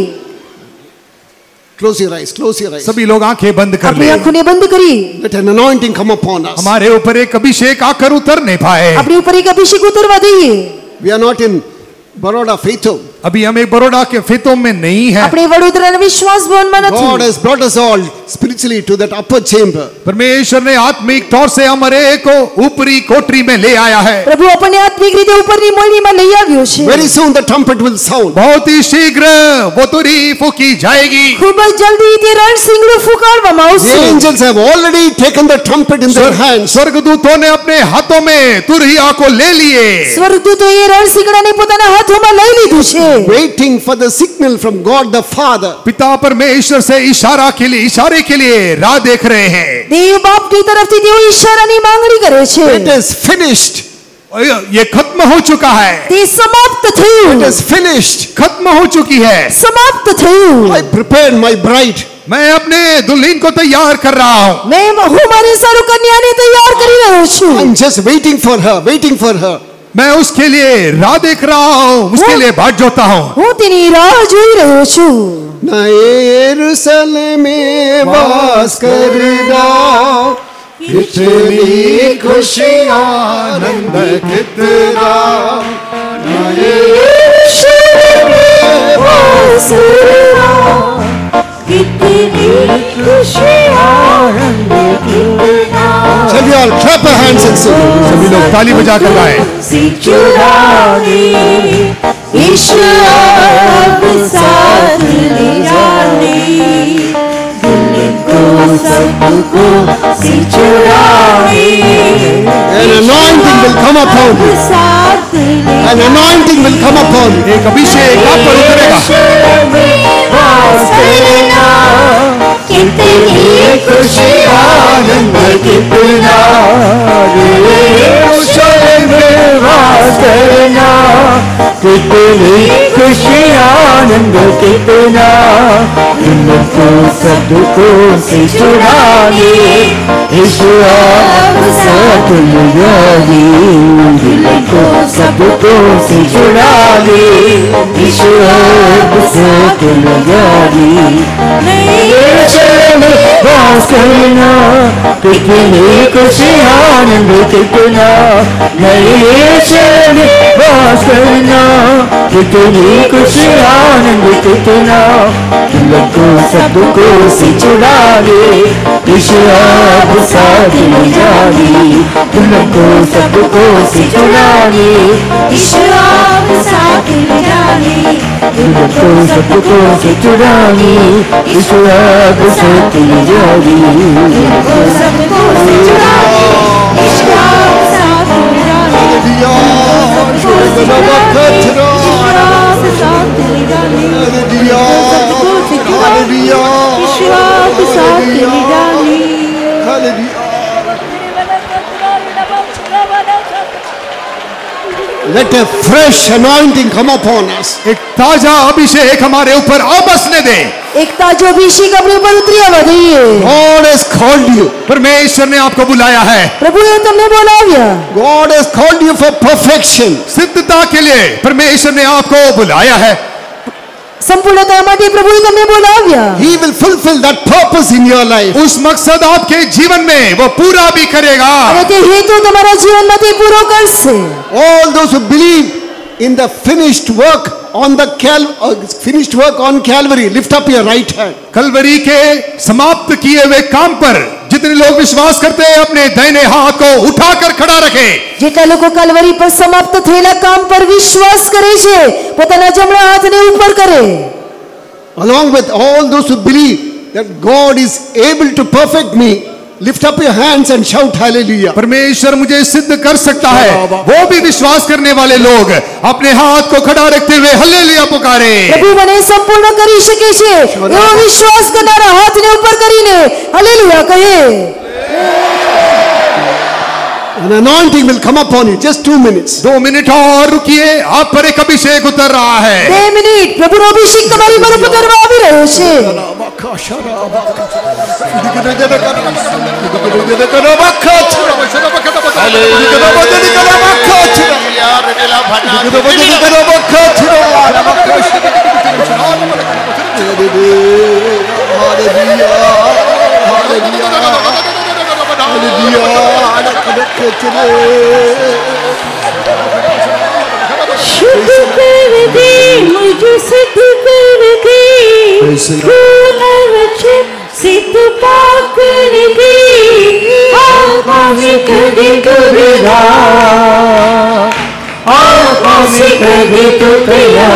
A: Close your eyes. Close your eyes.
B: सभी लोग आंखें बंद कर
C: આપણી
B: ले.
C: આંખોને બંધ કરી.
A: Let an anointing come upon us.
B: हमारे ऊपर एक अभिषेक आकर उतर नहीं पाए.
C: આપણી ઉપર એક અભિષેક ઉતરવા દઈએ.
A: We are not in Baroda Faithom.
B: अभी हम एक बड़ौदा के फेतों में नहीं है.
C: આપણે વડોદરાના વિશ્વાસ ભવનમાં
A: God
C: નથી.
A: has brought us all spiritually to that upper chamber.
B: परमेश्वर ने आत्मिक तौर से हमारे को ऊपरी कोठरी में ले आया है.
C: પ્રભુ આપણને આત્મિક રીતે ઉપરની મોલડીમાં લઈ આવ્યો છે.
A: Very soon the trumpet will sound.
B: बहुत ही शीघ्र वो तुरही फूकी जाएगी.
C: ખૂબ જ જલ્દી તે રણસિંગડું ફૂંકાડવામાં
A: The
C: આવશે.
A: angels have already taken the trumpet in their hands.
B: स्वर्गदूतों ने अपने हाथों में तुरहिया को ले लिए.
C: સ્વર્ગદૂતોએ રણસિંગડાને પોતાના હાથોમાં લઈ લીધું છે.
A: Waiting for the signal from God the Father.
B: पिता परमेश्वर से इशारा के लिए इशारे के लिए राह देख रहे हैं.
C: દેવ બાપની તરફથી તેઓ ઈશારાની માંગણી કરે છે.
A: It is finished.
B: ये खत्म हो चुका है.
C: તે સમાપ્ત
A: It
C: થયું.
A: is finished.
B: खत्म हो चुकी है.
C: સમાપ્ત થયું.
A: I prepared my bride.
B: मैं अपने दुल्हन को तैयार कर रहा हूँ.
C: મેં હું મારી સારું કન્યાને તૈયાર કરી રહ્યો છું.
A: I'm just waiting for her, waiting for her.
B: मैं उसके लिए राह देख रहा हूँ, उसके लिए बाट जोता हूँ.
C: હું तेरी राह જોઈ રહ્યો છું.
A: नए यरूशलेम में वास करना, कितनी खुशियाँ आनंद कितना, नए यरूशलेम में वास करना, कितनी खुशियाँ आनंद कितना. Shall we all clap our hands? hands and sing.
B: सभी लोग ताली बजाकर गाएं।
C: यीशु अब साथ ले जाने, दिल को सबको से चुराने।
A: An anointing will come upon you. An anointing will come upon you.
B: एक अभिषेक आप पर उतरेगा।
C: कितनी खुशी आनंद कितना
G: वास करना, कितनी खुशी आनंद कितना, तुमको सबको से चुराने, यीशु अब साथ ले जाने, तुमको सबको से चुराने, यीशु अब साथ ले जाने। वास करना, कितनी खुशी आनंद कितना, नए शहर वास करना, कितनी खुशी आनंद कितना, तुमको सबको से चुराने, यीशु अब साथ ले जाने, तुमको सबको से चुराने,
C: यीशु अब साथ ले जाने,
G: तुमको सबको से चुराने, यीशु अब साथ ले जाने,
C: तुमको सबको से चुराने, यीशु अब साथ ले जाने, सबको से चुराने, यीशु अब साथ ले जाने, सबको से चुराने, यीशु अब साथ ले जाने।
A: Let a fresh anointing come upon us.
B: एक ताजा अभिषेक हमारे ऊपर आ बसने दे।
C: एक ताजा अभिषेक अपने ऊपर उतरी आवा दઈએ।
A: God has called you.
B: परमेश्वर ने आपको बुलाया है।
C: प्रभुए તમને બોલાવ્યા।
A: God has called you for perfection.
B: सिद्धता के लिए परमेश्वर ने आपको बुलाया है।
C: संपूर्णता માટે પ્રભુએ તમને બોલાવ્યા।
A: He will fulfill that purpose in your life.
B: उस मकसद आपके जीवन में वो पूरा भी करेगा।
C: અને તે હેતુ તમારા જીવનમાંથી પૂરો કરશે।
A: All those who believe in the finished work on the cal uh, finished work on Calvary, lift up your right hand.
B: Kalvari के समाप्त किए हुए काम पर जितने लोग विश्वास करते हैं अपने दाहिने हाथ को उठाकर खड़ा रखें।
C: જેટલા લોકો કલવરી પર સમાપ્ત થયેલા કામ પર વિશ્વાસ કરે છે પોતાના જમણા હાથને ઉપર કરે।
A: Along with all those who believe that God is able to perfect me, lift up your hands and shout hallelujah.
B: परमेश्वर मुझे सिद्ध कर सकता है, वो भी विश्वास करने वाले लोग अपने हाथ को खड़ा रखते हुए हालेलुया पुकारे।
C: પ્રભુ મને સંપૂર્ણ કરી શકે છે એવો વિશ્વાસ કરનારા હાથને ઉપર કરીને હાલેલુયા કહે।
A: An anointing will come upon you. Just two minutes.
B: दो मिनट और रुकिए, आप पर एक अभिषेक उतर रहा है।
C: બે મિનિટ પ્રભુનો અભિષેક તમારી પર ઉતરવા આવી રહ્યો છે। शुद्ध कर दे मुझे, सिद्ध कर दे, वचन सिद्ध पाक कर दे, आत्मा में कर दे तो विदा, आत्मा में कर दे तो कया,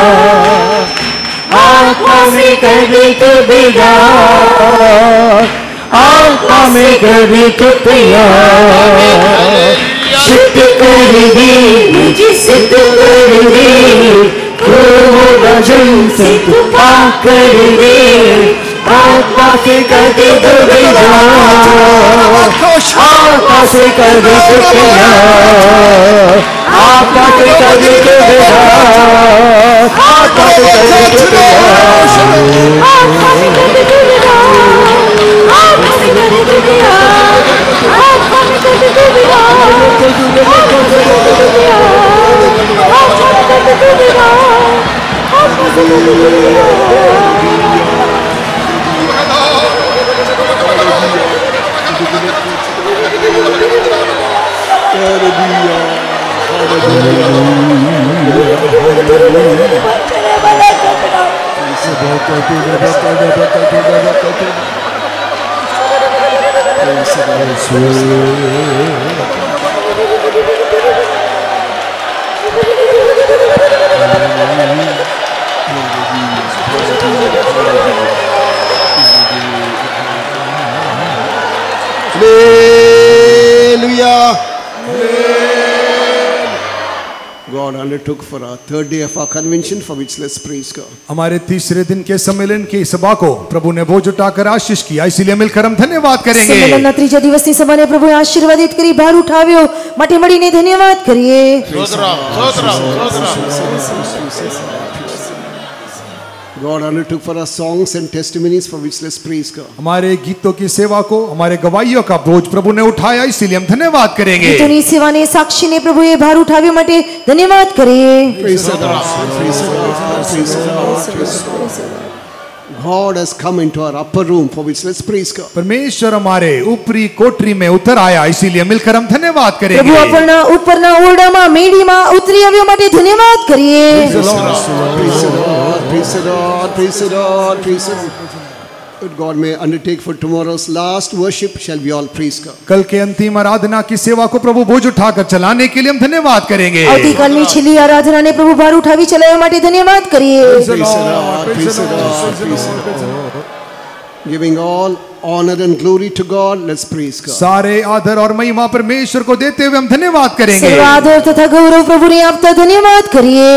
C: आत्मा में कर दे तो विदा, आत्मा में कर दे तो कया, शुद्ध कर दे मुझे, सिद्ध कर दे, वचन सिद्ध पाक कर दे, आत्मा से कर दे तो विदा, आत्मा से कर दे तो कया, आत्मा से कर दे तो विदा, आत्मा से कर दे तो कया, आत्मा से कर दे तो विदा, आत्मा से कर दे तो कया, आत्मा से कर दे तो विदा, आत्मा से कर दे तो कया, आत्मा से कर दे तो विदा, आत्मा से कर दे तो विदा।
A: Hallelujah. God undertook for our third day of our convention, for which let's praise God.
B: हमारे तीसरे दिन के सम्मेलन की सभा को प्रभु ने बोझ उठाकर आशीष किया, इसीलिए मिलकर हम धन्यवाद करेंगे।
C: सम्मेलनના ત્રીજા દિવસની સભાને પ્રભુએ આશીર્વાદિત કરી ભાર ઉઠાવ્યો, માટે મળીને ધન્યવાદ કરીએ।
A: God undertook for our songs and testimonies, for which let's praise God.
B: हमारे गीतों की सेवा को, हमारे गवाहियों का बोझ प्रभु ने उठाया, इसीलिए हम धन्यवाद करेंगे।
C: ગીતોની સેવાને સાક્ષીને પ્રભુએ ભાર ઉઠાવ્યો, માટે ધન્યવાદ કરીએ।
A: Praise the Lord. Praise the Lord. Praise the Lord. Praise the Lord. God has come into our upper room, for which let's praise God.
B: परमेश्वर हमारे ऊपरी कोठरी में उतर आया, इसीलिए मिलकर हम धन्यवाद करेंगे।
C: પ્રભુ આપણના ઉપરના ઓરડામાં મેડીમાં ઉતરી આવ્યો, માટે ધન્યવાદ કરીએ।
A: Praise the Lord. Praise the Lord. Praise the Lord. Praise the Lord. Praise the Lord. Good God may undertake for tomorrow's last worship. Shall we all praise God?
B: कल के अंतिम आराधना की सेवा को प्रभु बोझ उठाकर चलाने के लिए हम धन्यवाद करेंगे।
C: આવતીકાલની છેલ્લી આરાધનાને પ્રભુ ભાર ઉઠાવી ચલાવવા માટે ધન્યવાદ કરીએ।
A: Praise the Lord. Praise the Lord. Praise the Lord. Giving all honor and glory to God, let's praise God.
B: सारे आदर और महिमा परमेश्वर को देते हुए हम धन्यवाद करेंगे।
C: સર્વ આદર તથા ગૌરવ પ્રભુને આપતા ધન્યવાદ કરીએ।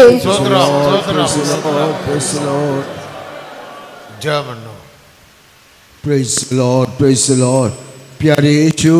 H: Praise the Lord, praise the Lord. प्यारे यीशु,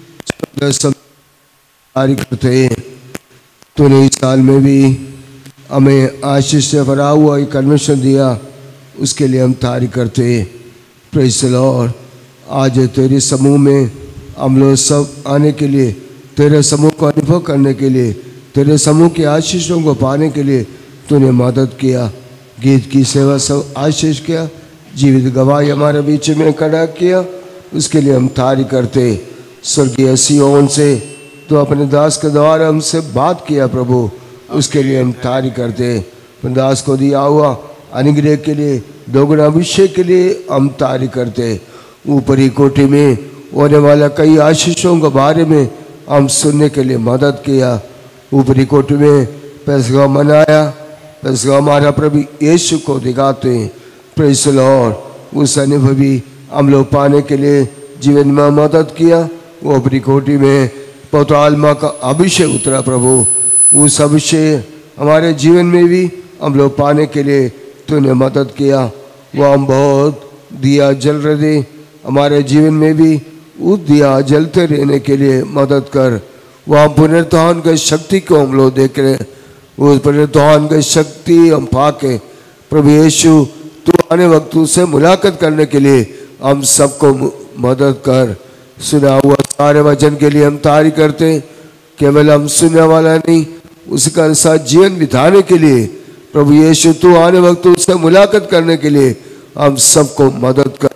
H: तारी करते हैं, तूने इस साल में भी हमें आशीष से भरा हुआ एक कन्वेंशन दिया, उसके लिए हम तारीफ करते हैं। Praise the lord. आज तेरे समूह में हम लोग सब आने के लिए, तेरे समूह को अनुभव करने के लिए, तेरे समूह की आशीषों को पाने के लिए तूने मदद किया। गीत की सेवा सब आशीष किया, जीवित गवाही हमारे बीच में खड़ा किया, उसके लिए हम तारीफ करते। स्वर्गीय सियोन से तो अपने दास के द्वारा हमसे बात किया प्रभु, उसके लिए हम तारीफ करते। अपने दास को दिया हुआ अनुग्रह के लिए, दोगुना अभिषेक के लिए हम तारीफ करते। ऊपरी कोठी में होने वाला कई आशीषों के बारे में हम सुनने के लिए मदद किया। ऊपरी कोठी में पैसगा मनाया, पैसगा हमारा प्रभु यीशु को दिखाते हैं। Praise the lord. उस अनुभवी हम लोग पाने के लिए जीवन में मदद किया। वो ऊपरी कोठी में पवित्र आत्मा का अभिषेक उतरा प्रभु, उस अभिषेक हमारे जीवन में भी हम लोग पाने के लिए तूने मदद किया। वो हम बहुत दिया जल रहे, हमारे जीवन में भी उस दिया जलते रहने के लिए मदद कर। वहाँ पुनरुत्थान की शक्ति को हम लोग देख रहे हैं, उस पुनरुत्थान की शक्ति हम पाके प्रभु यीशु तू आने वक्त उससे मुलाकात करने के लिए हम सबको मदद कर। सुना हुआ सारे वचन के लिए हम तारीफ करते। केवल हम सुनने वाला नहीं, उसका साथ जीवन बिताने के लिए प्रभु यीशु तू आने वक्त उससे मुलाकात करने के लिए हम सबको मदद कर।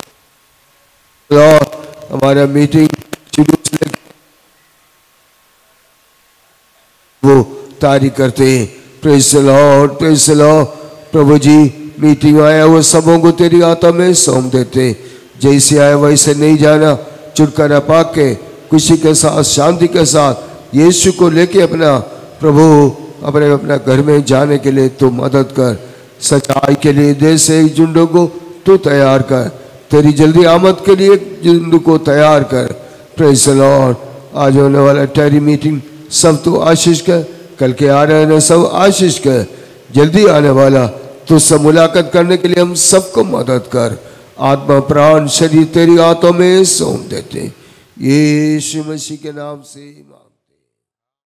H: और हमारा मीटिंग शुरू से वो तारीफ करते हैं। Praise the lord, praise the lord. प्रभु जी मीटिंग आया वो सबों को तेरी आत्मा में सौंप देते। जैसे आया वैसे नहीं जाना, छुटकारा पा के खुशी के साथ, शांति के साथ यीशु को लेके अपना प्रभु अपने अपना घर में जाने के लिए तू मदद कर। सच्चाई के लिए देश से एक झुंडों को तू तैयार कर, तेरी जल्दी आमद के लिए झुंड को तैयार कर। Praise the lord. आज होने वाला टेरी मीटिंग सब तू आशीष कर, कल के आ रहे हैं सब आशीष कर, जल्दी आने वाला तुझसे मुलाकात करने के लिए हम सबको मदद कर। आत्मा प्राण शरीर तेरी हाथों में सौंप देते, यीशु मसीह के नाम से।